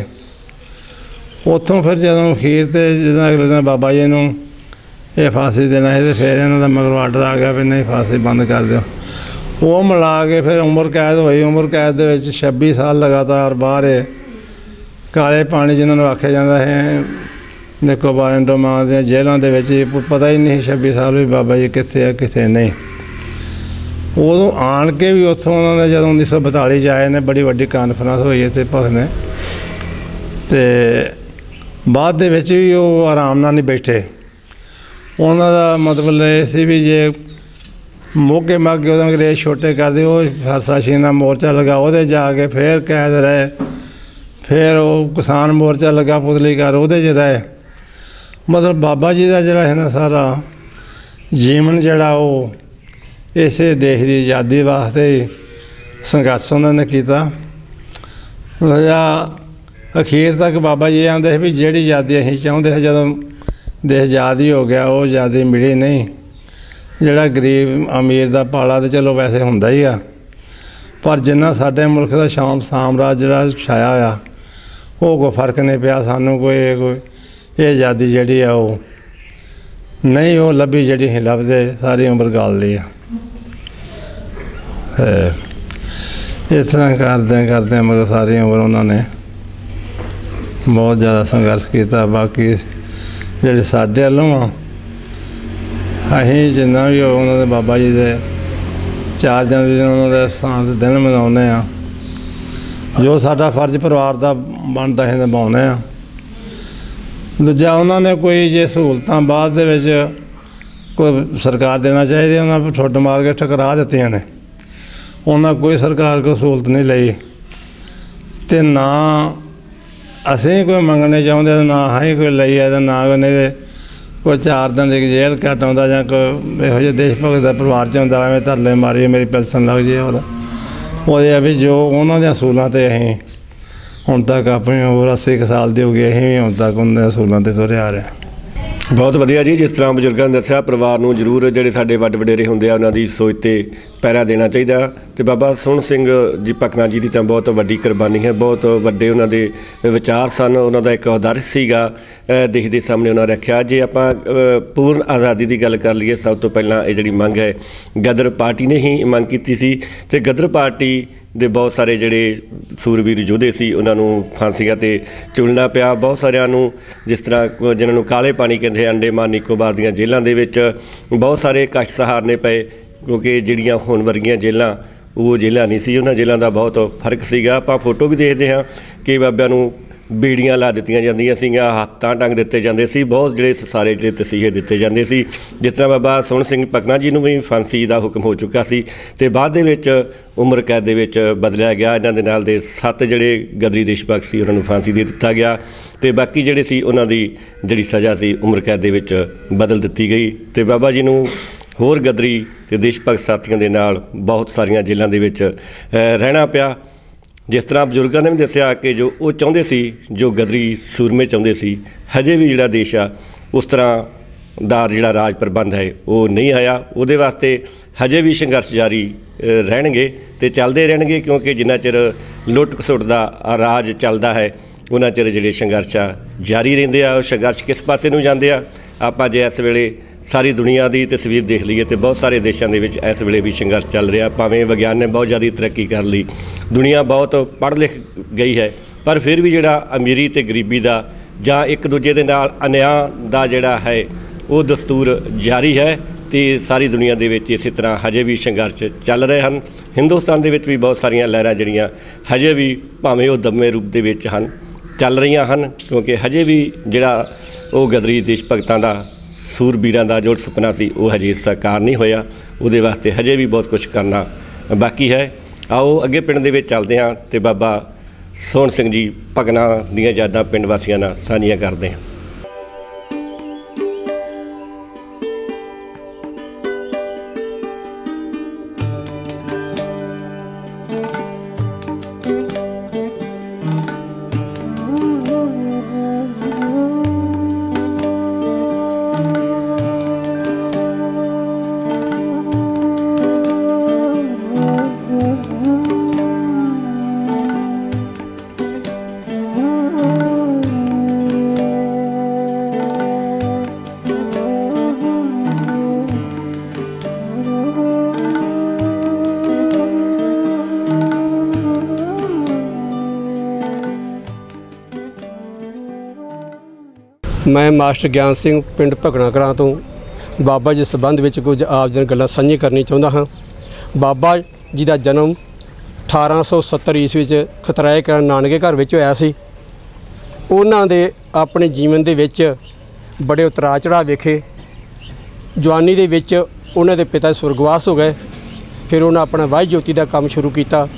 ਉੱਥੋਂ ਫਿਰ ਜਦੋਂ ਅਖੀਰ 'ਤੇ ਜਦੋਂ ਅਗਲੇ ਦਿਨ ਬਾਬਾ ਜੀ ਨੂੰ ਇਹ ਫਾਂਸੀ ਦੇਣਾ ਸੀ, ਅਤੇ ਫਿਰ ਇਹਨਾਂ ਦਾ ਮਗਰੋਂ ਆਰਡਰ ਆ ਗਿਆ ਵੀ ਨਹੀਂ ਫਾਂਸੀ ਬੰਦ ਕਰ ਦਿਓ। ਉਹ ਮਿਲਾ ਕੇ ਫਿਰ ਉਮਰ ਕੈਦ ਹੋਈ। ਉਮਰ ਕੈਦ ਦੇ ਵਿੱਚ ਛੱਬੀ ਸਾਲ ਲਗਾਤਾਰ ਬਾਹਰ ਕਾਲੇ ਪਾਣੀ ਜਿਹਨਾਂ ਨੂੰ ਆਖਿਆ ਜਾਂਦਾ ਹੈ, ਨਿਕੋਬਾਰ ਅੰਡੋਮਾਨ ਦੀਆਂ ਜੇਲ੍ਹਾਂ ਦੇ ਵਿੱਚ ਪਤਾ ਹੀ ਨਹੀਂ ਛੱਬੀ ਸਾਲ ਵੀ ਬਾਬਾ ਜੀ ਕਿੱਥੇ ਆ ਕਿੱਥੇ ਨਹੀਂ। ਉਦੋਂ ਆਣ ਕੇ ਵੀ ਉੱਥੋਂ ਉਹਨਾਂ ਨੇ ਜਦੋਂ ਉੱਨੀ ਸੌ ਬਤਾਲੀ 'ਚ ਆਏ ਨੇ, ਬੜੀ ਵੱਡੀ ਕਾਨਫਰੰਸ ਹੋਈ ਇੱਥੇ ਭਖਨੇ, ਅਤੇ ਬਾਅਦ ਦੇ ਵਿੱਚ ਵੀ ਉਹ ਆਰਾਮ ਨਾਲ ਨਹੀਂ ਬੈਠੇ। ਉਹਨਾਂ ਦਾ ਮਤਲਬ ਇਹ ਸੀ ਵੀ ਜੇ ਮੋਗੇ ਮਾਗੇ ਉਦੋਂ ਅੰਗਰੇਜ਼ ਛੋਟੇ ਕਰਦੇ, ਉਹ ਫਰਸਾਸ਼ੀਨਾ ਮੋਰਚਾ ਲੱਗਾ, ਉਹਦੇ ਜਾ ਕੇ ਫਿਰ ਕੈਦ ਰਹੇ। ਫਿਰ ਉਹ ਕਿਸਾਨ ਮੋਰਚਾ ਲੱਗਾ ਪੁਤਲੀ ਘਰ, ਉਹਦੇ 'ਚ ਰਹੇ। ਮਤਲਬ ਬਾਬਾ ਜੀ ਦਾ ਜਿਹੜਾ ਹੈ ਨਾ ਸਾਰਾ ਜੀਵਨ ਜਿਹੜਾ ਉਹ ਇਸੇ ਦੇਸ਼ ਦੀ ਆਜ਼ਾਦੀ ਵਾਸਤੇ ਸੰਘਰਸ਼ ਉਹਨਾਂ ਨੇ ਕੀਤਾ। ਜਾਂ ਅਖੀਰ ਤੱਕ ਬਾਬਾ ਜੀ ਆਉਂਦੇ ਸੀ ਵੀ ਜਿਹੜੀ ਆਜ਼ਾਦੀ ਅਸੀਂ ਚਾਹੁੰਦੇ ਸੀ, ਜਦੋਂ ਦੇਸ਼ ਆਜ਼ਾਦ ਹੀ ਹੋ ਗਿਆ, ਉਹ ਆਜ਼ਾਦੀ ਮਿਲੀ ਨਹੀਂ। ਜਿਹੜਾ ਗਰੀਬ ਅਮੀਰ ਦਾ ਪਾਲਾ ਤਾਂ ਚਲੋ ਵੈਸੇ ਹੁੰਦਾ ਹੀ ਆ, ਪਰ ਜਿੰਨਾ ਸਾਡੇ ਮੁਲਕ ਦਾ ਸ਼ਾਮ ਸਾਮਰਾਜ ਜਿਹੜਾ ਛਾਇਆ ਹੋਇਆ, ਉਹ ਕੋਈ ਫਰਕ ਨਹੀਂ ਪਿਆ ਸਾਨੂੰ। ਕੋਈ ਕੋਈ ਇਹ ਆਜ਼ਾਦੀ ਜਿਹੜੀ ਆ ਉਹ ਨਹੀਂ ਉਹ ਲੱਭੀ, ਜਿਹੜੀ ਅਸੀਂ ਲੱਭਦੇ ਸਾਰੀ ਉਮਰ ਗਾਲ ਲਈ ਆ। ਇਸ ਤਰ੍ਹਾਂ ਕਰਦਿਆਂ ਕਰਦਿਆਂ ਮਗਰ ਸਾਰੀ ਉਮਰ ਉਹਨਾਂ ਨੇ ਬਹੁਤ ਜ਼ਿਆਦਾ ਸੰਘਰਸ਼ ਕੀਤਾ। ਬਾਕੀ ਜਿਹੜੇ ਸਾਡੇ ਵੱਲੋਂ ਆ, ਅਸੀਂ ਜਿੰਨਾ ਵੀ ਉਹਨਾਂ ਦੇ ਬਾਬਾ ਜੀ ਦੇ ਚਾਰ ਜਨਵਰੀ ਨੂੰ ਉਹਨਾਂ ਦੇ ਸਥਾਨ ਦੇ ਦਿਨ ਮਨਾਉਂਦੇ ਹਾਂ। ਜੋ ਸਾਡਾ ਫਰਜ਼ ਪਰਿਵਾਰ ਦਾ ਬਣਦਾ ਹੈ ਨਿਭਾਉਂਦੇ ਹਾਂ। ਦੂਜਾ ਉਹਨਾਂ ਨੇ ਕੋਈ ਜੇ ਸਹੂਲਤਾਂ ਬਾਅਦ ਦੇ ਵਿੱਚ ਕੋਈ ਸਰਕਾਰ ਦੇਣਾ ਚਾਹੀਦੀ, ਉਹਨਾਂ ਠੁੱਡ ਮਾਰ ਕੇ ਠੁਕਰਾ ਦਿੱਤੀਆਂ ਨੇ। ਉਹਨਾਂ ਕੋਈ ਸਰਕਾਰ ਕੋਈ ਸਹੂਲਤ ਨਹੀਂ ਲਈ, ਅਤੇ ਨਾ ਅਸੀਂ ਕੋਈ ਮੰਗਣੇ ਚਾਹੁੰਦੇ, ਨਾ ਅਸੀਂ ਕੋਈ ਲਈ ਹੈ, ਨਾ ਕੋਈ ਨਹੀਂ ਕੋਈ ਚਾਰ ਦਿਨ ਦੀ ਜੇਲ੍ਹ ਕੱਟ ਆਉਂਦਾ, ਜਾਂ ਕੋਈ ਇਹੋ ਜਿਹੇ ਦੇਸ਼ ਭਗਤ ਦਾ ਪਰਿਵਾਰ 'ਚ ਹੁੰਦਾ ਐਵੇਂ ਧਰਲੇ ਮਾਰੀ ਮੇਰੀ ਪੈਨਸ਼ਨ ਲੱਗ ਜੇ। ਉਹਦਾ ਉਹਦੇ ਆ ਵੀ ਜੋ ਉਹਨਾਂ ਦੇ ਅਸੂਲਾਂ 'ਤੇ ਅਸੀਂ ਹੁਣ ਤੱਕ ਆਪਣੀ ਉਮਰ ਅੱਸੀ ਕੁ ਸਾਲ ਦੀ ਹੋ ਗਈ, ਅਸੀਂ ਵੀ ਹੁਣ ਤੱਕ ਉਹਨਾਂ ਦੇ ਅਸੂਲਾਂ 'ਤੇ ਤੁਰੇ ਆ ਰਹੇ। ਬਹੁਤ ਵਧੀਆ ਜੀ। ਜਿਸ ਤਰ੍ਹਾਂ ਬਜ਼ੁਰਗਾਂ ਨੇ ਦੱਸਿਆ, ਪਰਿਵਾਰ ਨੂੰ ਜ਼ਰੂਰ ਜਿਹੜੇ ਸਾਡੇ ਵੱਡ ਵਡੇਰੇ ਹੁੰਦੇ ਆ ਉਹਨਾਂ ਦੀ ਸੋਚ 'ਤੇ ਪਹਿਰਾ ਦੇਣਾ ਚਾਹੀਦਾ। ਅਤੇ ਬਾਬਾ ਸੋਹਣ ਸਿੰਘ ਜੀ ਭਕਨਾ ਜੀ ਦੀ ਤਾਂ ਬਹੁਤ ਵੱਡੀ ਕੁਰਬਾਨੀ ਹੈ, ਬਹੁਤ ਵੱਡੇ ਉਹਨਾਂ ਦੇ ਵਿਚਾਰ ਸਨ, ਉਹਨਾਂ ਦਾ ਇੱਕ ਆਦਰਸ਼ ਸੀਗਾ ਦੇਸ਼ ਦੇ ਸਾਹਮਣੇ ਉਹਨਾਂ ਰੱਖਿਆ। ਜੇ ਆਪਾਂ ਪੂਰਨ ਆਜ਼ਾਦੀ ਦੀ ਗੱਲ ਕਰ ਲਈਏ, ਸਭ ਤੋਂ ਪਹਿਲਾਂ ਇਹ ਜਿਹੜੀ ਮੰਗ ਹੈ ਗਦਰ ਪਾਰਟੀ ਨੇ ਹੀ ਮੰਗ ਕੀਤੀ ਸੀ, ਅਤੇ ਗਦਰ ਪਾਰਟੀ ਦੇ ਬਹੁਤ ਸਾਰੇ ਜਿਹੜੇ ਸੂਰਬੀਰ ਯੋਧੇ ਸੀ ਉਹਨਾਂ ਨੂੰ ਫਾਂਸੀਆਂ 'ਤੇ ਚੁਲਣਾ ਪਿਆ। ਬਹੁਤ ਸਾਰਿਆਂ ਨੂੰ ਜਿਸ ਤਰ੍ਹਾਂ ਜਿਨ੍ਹਾਂ ਨੂੰ ਕਾਲੇ ਪਾਣੀ ਕਹਿੰਦੇ ਅੰਡੇਮਾਨ ਨਿਕੋਬਾਰ ਦੀਆਂ ਜੇਲ੍ਹਾਂ ਦੇ ਵਿੱਚ ਬਹੁਤ ਸਾਰੇ ਕਸ਼ਟ ਸਹਾਰਨੇ ਪਏ, ਕਿਉਂਕਿ ਜਿਹੜੀਆਂ ਹੁਣ ਵਰਗੀਆਂ ਜੇਲ੍ਹਾਂ ਉਹ ਜੇਲ੍ਹਾਂ ਨਹੀਂ ਸੀ, ਉਹਨਾਂ ਜੇਲ੍ਹਾਂ ਦਾ ਬਹੁਤ ਫਰਕ ਸੀਗਾ। ਆਪਾਂ ਫੋਟੋ ਵੀ ਦੇਖਦੇ ਹਾਂ ਕਿ ਬਾਬਿਆਂ ਨੂੰ ਬੀੜੀਆਂ ਲਾ ਦਿੱਤੀਆਂ ਜਾਂਦੀਆਂ ਸੀਗੀਆਂ, ਹੱਥਾਂ ਟੰਗ ਦਿੱਤੇ ਜਾਂਦੇ ਸੀ, ਬਹੁਤ ਜਿਹੜੇ ਸਾਰੇ ਜਿਹੜੇ ਤਸੀਹੇ ਦਿੱਤੇ ਜਾਂਦੇ ਸੀ। ਜਿਸ ਤਰ੍ਹਾਂ ਬਾਬਾ ਸੋਹਣ ਸਿੰਘ ਭਕਨਾ ਜੀ ਨੂੰ ਵੀ ਫਾਂਸੀ ਦਾ ਹੁਕਮ ਹੋ ਚੁੱਕਾ ਸੀ ਅਤੇ ਬਾਅਦ ਦੇ ਵਿੱਚ ਉਮਰ ਕੈਦ ਦੇ ਵਿੱਚ ਬਦਲਿਆ ਗਿਆ। ਇਹਨਾਂ ਦੇ ਨਾਲ ਦੇ ਸੱਤ ਜਿਹੜੇ ਗਦਰੀ ਦੇਸ਼ ਭਗਤ ਸੀ ਉਹਨਾਂ ਨੂੰ ਫਾਂਸੀ ਦੇ ਦਿੱਤਾ ਗਿਆ ਅਤੇ ਬਾਕੀ ਜਿਹੜੇ ਸੀ ਉਹਨਾਂ ਦੀ ਜਿਹੜੀ ਸਜ਼ਾ ਸੀ ਉਮਰ ਕੈਦ ਦੇ ਵਿੱਚ ਬਦਲ ਦਿੱਤੀ ਗਈ ਅਤੇ ਬਾਬਾ ਜੀ ਨੂੰ ਹੋਰ ਗਦਰੀ ਅਤੇ ਦੇਸ਼ ਭਗਤ ਸਾਥੀਆਂ ਦੇ ਨਾਲ ਬਹੁਤ ਸਾਰੀਆਂ ਜੇਲ੍ਹਾਂ ਦੇ ਵਿੱਚ ਰਹਿਣਾ ਪਿਆ। ਜਿਸ ਤਰ੍ਹਾਂ ਬਜ਼ੁਰਗਾਂ ਨੇ ਵੀ ਦੱਸਿਆ ਕਿ ਜੋ ਉਹ ਚਾਹੁੰਦੇ ਸੀ, ਜੋ ਗਦਰੀ ਸੂਰਮੇ ਚਾਹੁੰਦੇ ਸੀ, ਹਜੇ ਵੀ ਜਿਹੜਾ ਦੇਸ਼ ਆ ਉਸ ਤਰ੍ਹਾਂ ਦਾ ਜਿਹੜਾ ਰਾਜ ਪ੍ਰਬੰਧ ਹੈ ਉਹ ਨਹੀਂ ਆਇਆ। ਉਹਦੇ ਵਾਸਤੇ ਹਜੇ ਵੀ ਸੰਘਰਸ਼ ਜਾਰੀ ਰਹਿਣਗੇ ਅਤੇ ਚੱਲਦੇ ਰਹਿਣਗੇ, ਕਿਉਂਕਿ ਜਿੰਨਾ ਚਿਰ ਲੁੱਟ ਖਸੁੱਟ ਦਾ ਰਾਜ ਚੱਲਦਾ ਹੈ ਉਹਨਾਂ ਚਿਰ ਜਿਹੜੇ ਸੰਘਰਸ਼ ਆ ਜਾਰੀ ਰਹਿੰਦੇ ਆ। ਉਹ ਸੰਘਰਸ਼ ਕਿਸ ਪਾਸੇ ਨੂੰ ਜਾਂਦੇ ਆ, ਆਪਾਂ ਜੇ ਇਸ ਵੇਲੇ ਸਾਰੀ ਦੁਨੀਆ ਦੀ ਤਸਵੀਰ ਦੇਖ ਲਈਏ ਤਾਂ ਬਹੁਤ ਸਾਰੇ ਦੇਸ਼ਾਂ ਦੇ ਵਿੱਚ ਇਸ ਵੇਲੇ ਵੀ ਸੰਘਰਸ਼ ਚੱਲ ਰਿਹਾ। ਭਾਵੇਂ ਵਿਗਿਆਨ ਨੇ ਬਹੁਤ ਜ਼ਿਆਦਾ ਤਰੱਕੀ ਕਰ ਲਈ, ਦੁਨੀਆ ਬਹੁਤ ਪੜ੍ਹ ਲਿਖ ਗਈ ਹੈ, ਪਰ ਫਿਰ ਵੀ ਜਿਹੜਾ ਅਮੀਰੀ ਅਤੇ ਗਰੀਬੀ ਦਾ ਜਾਂ ਇੱਕ ਦੂਜੇ ਦੇ ਨਾਲ ਅਨਿਆਂ ਦਾ ਜਿਹੜਾ ਹੈ ਉਹ ਦਸਤੂਰ ਜਾਰੀ ਹੈ ਅਤੇ ਸਾਰੀ ਦੁਨੀਆ ਦੇ ਵਿੱਚ ਇਸੇ ਤਰ੍ਹਾਂ ਹਜੇ ਵੀ ਸੰਘਰਸ਼ ਚੱਲ ਰਹੇ ਹਨ। ਹਿੰਦੁਸਤਾਨ ਦੇ ਵਿੱਚ ਵੀ ਬਹੁਤ ਸਾਰੀਆਂ ਲਹਿਰਾਂ ਜਿਹੜੀਆਂ ਹਜੇ ਵੀ ਭਾਵੇਂ ਉਹ ਦਮੇ ਰੂਪ ਦੇ ਵਿੱਚ ਹਨ ਚੱਲ ਰਹੀਆਂ ਹਨ, ਕਿਉਂਕਿ ਹਜੇ ਵੀ ਜਿਹੜਾ ਉਹ ਗਦਰੀ ਦੇਸ਼ ਭਗਤਾਂ ਦਾ ਸੂਰਬੀਰਾਂ ਦਾ ਜੋ ਸੁਪਨਾ ਸੀ ਉਹ ਹਜੇ ਸਾਕਾਰ ਨਹੀਂ ਹੋਇਆ। ਉਹਦੇ ਵਾਸਤੇ ਹਜੇ ਵੀ ਬਹੁਤ ਕੁਛ ਕਰਨਾ ਬਾਕੀ ਹੈ। ਆਓ ਅੱਗੇ ਪਿੰਡ ਦੇ ਵਿੱਚ ਚੱਲਦੇ ਹਾਂ ਅਤੇ ਬਾਬਾ ਸੋਹਣ ਸਿੰਘ ਜੀ ਭਕਨਾ ਦੀਆਂ ਯਾਦਾਂ ਪਿੰਡ ਵਾਸੀਆਂ ਨਾਲ ਸਾਂਝੀਆਂ ਕਰਦੇ ਹਾਂ। ਮੈਂ ਮਾਸਟਰ ਗਿਆਨ ਸਿੰਘ ਪਿੰਡ ਭਕਨਾ ਕਲਾਂ ਤੋਂ ਬਾਬਾ ਜੀ ਸੰਬੰਧ ਵਿੱਚ ਕੁਝ ਆਪ ਦੀਆਂ ਗੱਲਾਂ ਸਾਂਝੀਆਂ ਕਰਨੀ ਚਾਹੁੰਦਾ ਹਾਂ। ਬਾਬਾ ਜੀ ਦਾ ਜਨਮ ਅਠਾਰਾਂ ਸੌ ਸੱਤਰ ਈਸਵੀ ਵਿੱਚ ਖਤਰਾਏ ਕਲਾਂ ਨਾਨਕੇ ਘਰ ਵਿੱਚ ਹੋਇਆ ਸੀ। ਉਹਨਾਂ ਦੇ ਆਪਣੇ ਜੀਵਨ ਦੇ ਵਿੱਚ ਬੜੇ ਉਤਰਾਅ ਚੜ੍ਹਾਅ ਵੇਖੇ। ਜਵਾਨੀ ਦੇ ਵਿੱਚ ਉਹਨਾਂ ਦੇ ਪਿਤਾ ਸੁਰਗਵਾਸ ਹੋ ਗਏ। ਫਿਰ ਉਹਨਾਂ ਆਪਣਾ ਵਾਹਿ ਜੋਤੀ ਦਾ ਕੰਮ ਸ਼ੁਰੂ ਕੀਤਾ।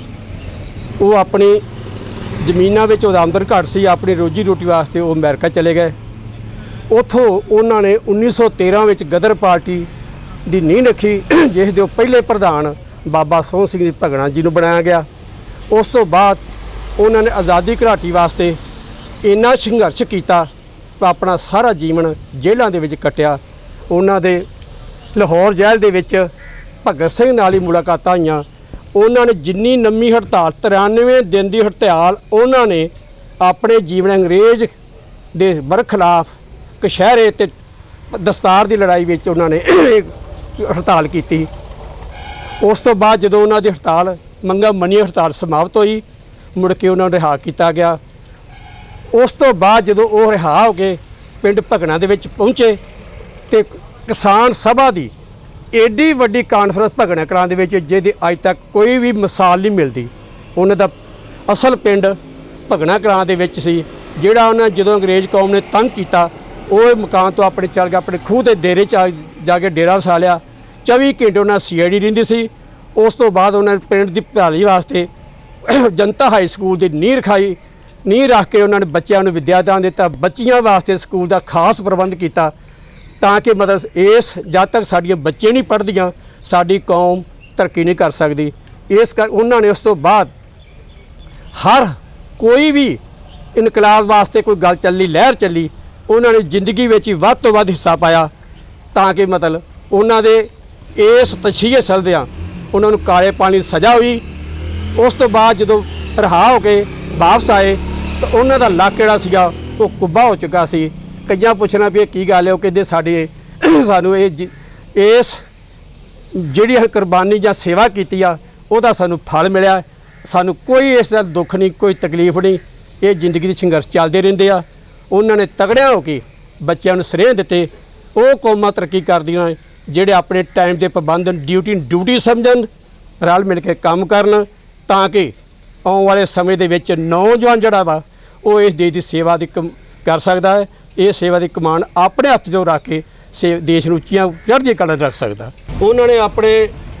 ਉਹ ਆਪਣੀ ਜ਼ਮੀਨਾਂ ਵਿੱਚ ਉਹਦਾ ਆਮਦਨ ਘੱਟ ਸੀ, ਆਪਣੀ ਰੋਜੀ ਰੋਟੀ ਵਾਸਤੇ ਉਹ ਅਮਰੀਕਾ ਚਲੇ ਗਏ। ਉੱਥੋਂ ਉਹਨਾਂ ਨੇ ਉੱਨੀ ਸੌ ਤੇਰ੍ਹਾਂ ਵਿੱਚ ਗਦਰ ਪਾਰਟੀ ਦੀ ਨੀਂਹ ਰੱਖੀ, ਜਿਸ ਦੇ ਉਹ ਪਹਿਲੇ ਪ੍ਰਧਾਨ ਬਾਬਾ ਸੋਹਣ ਸਿੰਘ ਜੀ ਭਕਨਾ ਜੀ ਨੂੰ ਬਣਾਇਆ ਗਿਆ। ਉਸ ਤੋਂ ਬਾਅਦ ਉਹਨਾਂ ਨੇ ਆਜ਼ਾਦੀ ਘਰਾਟੀ ਵਾਸਤੇ ਇੰਨਾ ਸੰਘਰਸ਼ ਕੀਤਾ, ਆਪਣਾ ਸਾਰਾ ਜੀਵਨ ਜੇਲ੍ਹਾਂ ਦੇ ਵਿੱਚ ਕੱਟਿਆ। ਉਹਨਾਂ ਦੇ ਲਾਹੌਰ ਜੇਲ੍ਹ ਦੇ ਵਿੱਚ ਭਗਤ ਸਿੰਘ ਨਾਲ ਹੀ ਮੁਲਾਕਾਤਾਂ ਹੋਈਆਂ। ਉਹਨਾਂ ਨੇ ਜਿੰਨੀ ਲੰਮੀ ਹੜਤਾਲ ਤਰਾਨਵੇਂ ਦਿਨ ਦੀ ਹੜਤਾਲ ਉਹਨਾਂ ਨੇ ਆਪਣੇ ਜੀਵਨ ਅੰਗਰੇਜ਼ ਦੇ ਬਰਖਲਾਫ ਕਸ਼ਹਿਰੇ ਤੇ ਦਸਤਾਰ ਦੀ ਲੜਾਈ ਵਿੱਚ ਉਹਨਾਂ ਨੇ ਹੜਤਾਲ ਕੀਤੀ। ਉਸ ਤੋਂ ਬਾਅਦ ਜਦੋਂ ਉਹਨਾਂ ਦੀ ਹੜਤਾਲ ਮੰਗਾ ਮੰਨੀ ਹੜਤਾਲ ਸਮਾਪਤ ਹੋਈ, ਮੁੜ ਕੇ ਉਹਨਾਂ ਨੂੰ ਰਿਹਾ ਕੀਤਾ ਗਿਆ। ਉਸ ਤੋਂ ਬਾਅਦ ਜਦੋਂ ਉਹ ਰਿਹਾ ਹੋ ਕੇ ਪਿੰਡ ਭਕਨਾ ਦੇ ਵਿੱਚ ਪਹੁੰਚੇ ਤੇ ਕਿਸਾਨ ਸਭਾ ਦੀ ਏਡੀ ਵੱਡੀ ਕਾਨਫਰੰਸ ਭਕਨਾ ਕਲਾਂ ਦੇ ਵਿੱਚ ਜਿਹਦੀ ਅੱਜ ਤੱਕ ਕੋਈ ਵੀ ਮਿਸਾਲ ਨਹੀਂ ਮਿਲਦੀ। ਉਹਨਾਂ ਦਾ ਅਸਲ ਪਿੰਡ ਭਕਨਾ ਕਲਾਂ ਦੇ ਵਿੱਚ ਸੀ, ਜਿਹੜਾ ਉਹਨਾਂ ਜਦੋਂ ਅੰਗਰੇਜ਼ ਕੌਮ ਨੇ ਤੰਗ ਕੀਤਾ ਉਹ ਮਕਾਨ ਤੋਂ ਆਪਣੇ ਚੱਲ ਕੇ ਆਪਣੇ ਖੂਹ ਦੇ ਡੇਰੇ 'ਚ ਜਾ ਕੇ ਡੇਰਾ ਵਸਾ ਲਿਆ। ਚੌਵੀ ਘੰਟੇ ਉਹਨਾਂ ਸੀ ਆਈ ਡੀ ਰਹਿੰਦੀ ਸੀ। ਉਸ ਤੋਂ ਬਾਅਦ ਉਹਨਾਂ ਨੇ ਪਿੰਡ ਦੀ ਭਲਾਈ ਵਾਸਤੇ ਜਨਤਾ ਹਾਈ ਸਕੂਲ ਦੀ ਨੀਂਹ ਰਖਾਈ। ਨੀਂਹ ਰੱਖ ਕੇ ਉਹਨਾਂ ਨੇ ਬੱਚਿਆਂ ਨੂੰ ਵਿੱਦਿਆ ਦਾਨ ਦਿੱਤਾ। ਬੱਚੀਆਂ ਵਾਸਤੇ ਸਕੂਲ ਦਾ ਖਾਸ ਪ੍ਰਬੰਧ ਕੀਤਾ ਤਾਂ ਕਿ ਮਤਲਬ ਇਸ ਜਦ ਤੱਕ ਸਾਡੀਆਂ ਬੱਚੇ ਨਹੀਂ ਪੜ੍ਹਦੀਆਂ ਸਾਡੀ ਕੌਮ ਤਰੱਕੀ ਨਹੀਂ ਕਰ ਸਕਦੀ। ਇਸ ਕਰ ਉਹਨਾਂ ਨੇ ਉਸ ਤੋਂ ਬਾਅਦ ਹਰ ਕੋਈ ਵੀ ਇਨਕਲਾਬ ਵਾਸਤੇ ਕੋਈ ਗੱਲ ਚੱਲੀ, ਲਹਿਰ ਚੱਲੀ, ਉਹਨਾਂ ਨੇ ਜ਼ਿੰਦਗੀ ਵਿੱਚ ਹੀ ਵੱਧ ਤੋਂ ਵੱਧ ਹਿੱਸਾ ਪਾਇਆ ਤਾਂ ਕਿ ਮਤਲਬ ਉਹਨਾਂ ਦੇ ਇਸ ਤਸ਼ੀਏ ਚਲਦਿਆਂ ਉਹਨਾਂ ਨੂੰ ਕਾਲੇ ਪਾਣੀ ਦੀ ਸਜ਼ਾ ਹੋਈ। ਉਸ ਤੋਂ ਬਾਅਦ ਜਦੋਂ ਰਿਹਾ ਹੋ ਕੇ ਵਾਪਸ ਆਏ ਤਾਂ ਉਹਨਾਂ ਦਾ ਲੱਕ ਜਿਹੜਾ ਸੀਗਾ ਉਹ ਕੁੱਬਾ ਹੋ ਚੁੱਕਾ ਸੀ। ਕਈਆਂ ਪੁੱਛਣਾ ਵੀ ਇਹ ਕੀ ਗੱਲ ਹੈ, ਉਹ ਕਹਿੰਦੇ ਸਾਡੇ ਸਾਨੂੰ ਇਹ ਇਸ ਜਿਹੜੀ ਕੁਰਬਾਨੀ ਜਾਂ ਸੇਵਾ ਕੀਤੀ ਆ ਉਹਦਾ ਸਾਨੂੰ ਫਲ ਮਿਲਿਆ। ਸਾਨੂੰ ਕੋਈ ਇਸ ਦਾ ਦੁੱਖ ਨਹੀਂ, ਕੋਈ ਤਕਲੀਫ ਨਹੀਂ। ਇਹ ਜ਼ਿੰਦਗੀ ਦੇ ਸੰਘਰਸ਼ ਚੱਲਦੇ ਰਹਿੰਦੇ ਆ। ਉਹਨਾਂ ਨੇ ਤਗੜਿਆਂ ਹੋ ਕੇ ਬੱਚਿਆਂ ਨੂੰ ਸਨੇਹ ਦਿੱਤੇ। ਉਹ ਕੌਮਾਂ ਤਰੱਕੀ ਕਰਦੀਆਂ ਜਿਹੜੇ ਆਪਣੇ ਟਾਈਮ ਦੇ ਪਾਬੰਦ ਡਿਊਟੀ ਡਿਊਟੀ ਸਮਝਣ, ਰਲ ਮਿਲ ਕੇ ਕੰਮ ਕਰਨ, ਤਾਂ ਕਿ ਆਉਣ ਵਾਲੇ ਸਮੇਂ ਦੇ ਵਿੱਚ ਨੌਜਵਾਨ ਜਿਹੜਾ ਵਾ ਉਹ ਇਸ ਦੇਸ਼ ਦੀ ਸੇਵਾ ਦੀ ਕਮ ਕਰ ਸਕਦਾ ਹੈ। ਇਹ ਸੇਵਾ ਦੀ ਕਮਾਨ ਆਪਣੇ ਹੱਥ 'ਚੋਂ ਰੱਖ ਕੇ ਸੇ ਦੇਸ਼ ਨੂੰ ਉੱਚੀਆਂ ਚੜ੍ਹਦੀਆਂ ਕਲਾਂ ਰੱਖ ਸਕਦਾ। ਉਹਨਾਂ ਨੇ ਆਪਣੇ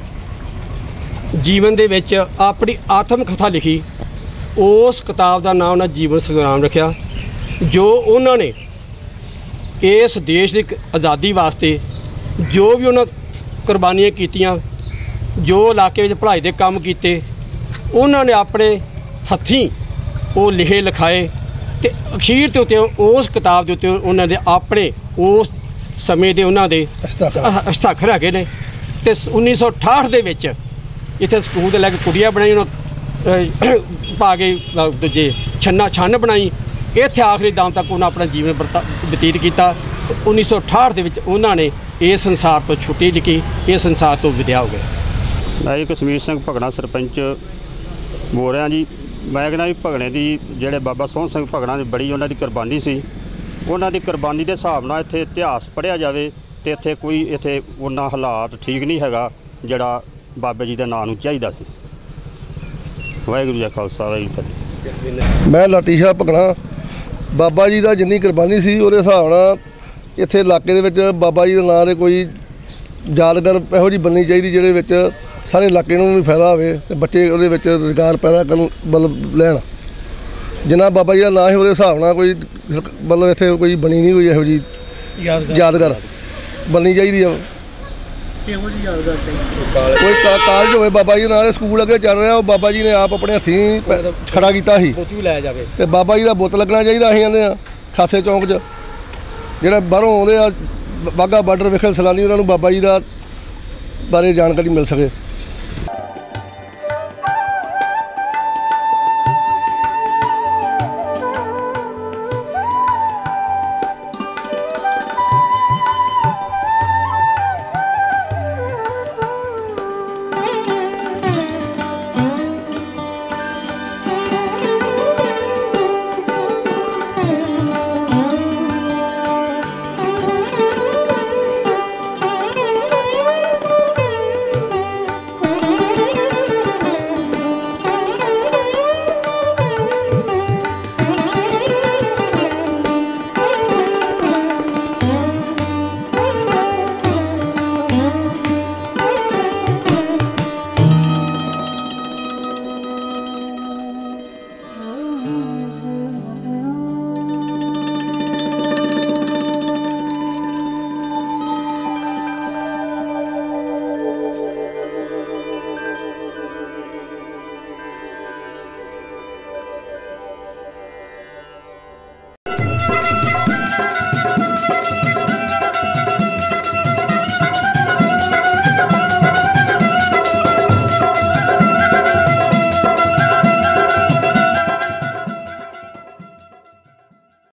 ਜੀਵਨ ਦੇ ਵਿੱਚ ਆਪਣੀ ਆਤਮ ਕਥਾ ਲਿਖੀ। ਉਸ ਕਿਤਾਬ ਦਾ ਨਾਮ ਉਹਨਾਂ ਜੀਵਨ ਸੰਗਰਾਮ ਰੱਖਿਆ। ਜੋ ਉਹਨਾਂ ਨੇ ਇਸ ਦੇਸ਼ ਦੀ ਆਜ਼ਾਦੀ ਵਾਸਤੇ ਜੋ ਵੀ ਉਹਨਾਂ ਕੁਰਬਾਨੀਆਂ ਕੀਤੀਆਂ, ਜੋ ਇਲਾਕੇ ਵਿੱਚ ਪੜ੍ਹਾਈ ਦੇ ਕੰਮ ਕੀਤੇ, ਉਹਨਾਂ ਨੇ ਆਪਣੇ ਹੱਥੀਂ ਉਹ ਲਿਖੇ ਲਿਖਾਏ ਤੇ ਅਖੀਰ ਦੇ ਉੱਤੇ ਉਸ ਕਿਤਾਬ ਦੇ ਉੱਤੇ ਉਹਨਾਂ ਦੇ ਆਪਣੇ ਉਸ ਸਮੇਂ ਦੇ ਉਹਨਾਂ ਦੇ ਹਸਤਾਖਰ ਹੈਗੇ ਨੇ। ਤੇ ਉੱਨੀ ਸੌ ਅਠਾਹਠ ਦੇ ਵਿੱਚ ਇੱਥੇ ਸਕੂਲ ਦੇ ਲੈ ਕੇ ਕੁੜੀਆਂ ਬਣਾਈ, ਉਹਨਾਂ ਪਾ ਕੇ ਦੂਜੇ ਛੰਨਾ ਛੰਨ ਬਣਾਈ। ਇੱਥੇ ਆਖਰੀ ਦਮ ਤੱਕ ਉਹਨਾਂ ਆਪਣਾ ਜੀਵਨ ਬਤੀਤ ਕੀਤਾ। ਉੱਨੀ ਸੌ ਅਠਾਹਠ ਦੇ ਵਿੱਚ ਉਹਨਾਂ ਨੇ ਇਸ ਸੰਸਾਰ ਤੋਂ ਛੁੱਟੀ ਲਿਖੀ, ਇਸ ਸੰਸਾਰ ਤੋਂ ਵਿਦਿਆ ਹੋ ਗਏ। ਮੈਂ ਜੀ ਕਸ਼ਮੀਰ ਸਿੰਘ ਭਗਣਾ ਸਰਪੰਚ ਬੋਲ ਰਿਹਾ ਜੀ। ਮੈਂ ਕਹਿੰਦਾ ਵੀ ਭਗਣੇ ਦੀ ਜਿਹੜੇ ਬਾਬਾ ਸੋਹਣ ਸਿੰਘ ਭਗਣਾ ਦੀ ਬੜੀ ਉਹਨਾਂ ਦੀ ਕੁਰਬਾਨੀ ਸੀ। ਉਹਨਾਂ ਦੀ ਕੁਰਬਾਨੀ ਦੇ ਹਿਸਾਬ ਨਾਲ ਇੱਥੇ ਇਤਿਹਾਸ ਪੜ੍ਹਿਆ ਜਾਵੇ ਤੇ ਇੱਥੇ ਕੋਈ ਇੱਥੇ ਉਹਨਾਂ ਹਾਲਾਤ ਠੀਕ ਨਹੀਂ ਹੈਗਾ ਜਿਹੜਾ ਬਾਬੇ ਜੀ ਦੇ ਨਾਂ ਨੂੰ ਚਾਹੀਦਾ ਸੀ। ਵਾਹਿਗੁਰੂ ਜੀ ਕਾ ਖਾਲਸਾ ਵਾਹਿਗੁਰੂ ਜੀ ਕੀ ਫਤਿਹ। ਮੈਂ ਲਾਟੀ ਸ਼ਾਹ ਭਗਣਾ। ਬਾਬਾ ਜੀ ਦਾ ਜਿੰਨੀ ਕੁਰਬਾਨੀ ਸੀ ਉਹਦੇ ਹਿਸਾਬ ਨਾਲ ਇੱਥੇ ਇਲਾਕੇ ਦੇ ਵਿੱਚ ਬਾਬਾ ਜੀ ਦੇ ਨਾਂ ਦੇ ਕੋਈ ਯਾਦਗਾਰ ਇਹੋ ਜਿਹੀ ਬਣਨੀ ਚਾਹੀਦੀ ਜਿਹੜੇ ਵਿੱਚ ਸਾਰੇ ਇਲਾਕੇ ਨੂੰ ਵੀ ਫਾਇਦਾ ਹੋਵੇ ਤੇ ਬੱਚੇ ਉਹਦੇ ਵਿੱਚ ਰੁਜ਼ਗਾਰ ਪੈਦਾ ਕਰਨ ਮਤਲਬ ਲੈਣ। ਜਿੰਨਾ ਬਾਬਾ ਜੀ ਦਾ ਨਾਂ ਹੈ ਉਹਦੇ ਹਿਸਾਬ ਨਾਲ ਕੋਈ ਮਤਲਬ ਇੱਥੇ ਕੋਈ ਬਣੀ ਨਹੀਂ ਕੋਈ ਇਹੋ ਜਿਹੀ ਯਾਦਗਾਰ ਬਣਨੀ ਚਾਹੀਦੀ ਆ। ਕਿਹੋ ਜਿਹੀ ਯਾਦਗਾਰ ਚਾਹੀਦੀ? ਕੋਈ ਕਾਲਜ ਹੋਵੇ ਬਾਬਾ ਜੀ ਨਾਲ, ਸਕੂਲ ਅੱਗੇ ਚੱਲ ਰਿਹਾ ਉਹ ਬਾਬਾ ਜੀ ਨੇ ਆਪ ਆਪਣੇ ਹੱਥੀਂ ਖੜਾ ਕੀਤਾ ਸੀ ਤੇ ਬਾਬਾ ਜੀ ਦਾ ਬੁੱਤ ਲੱਗਣਾ ਚਾਹੀਦਾ। ਅਸੀਂ ਕਹਿੰਦੇ ਆ ਖਾਸੇ ਚੌਂਕ 'ਚ ਜਿਹੜੇ ਬਾਹਰੋਂ ਆਉਂਦੇ ਆ ਵਾਹਗਾ ਬਾਰਡਰ ਵੇਖਣ ਸੈਲਾਨੀ, ਉਹਨਾਂ ਨੂੰ ਬਾਬਾ ਜੀ ਦਾ ਬਾਰੇ ਜਾਣਕਾਰੀ ਮਿਲ ਸਕੇ।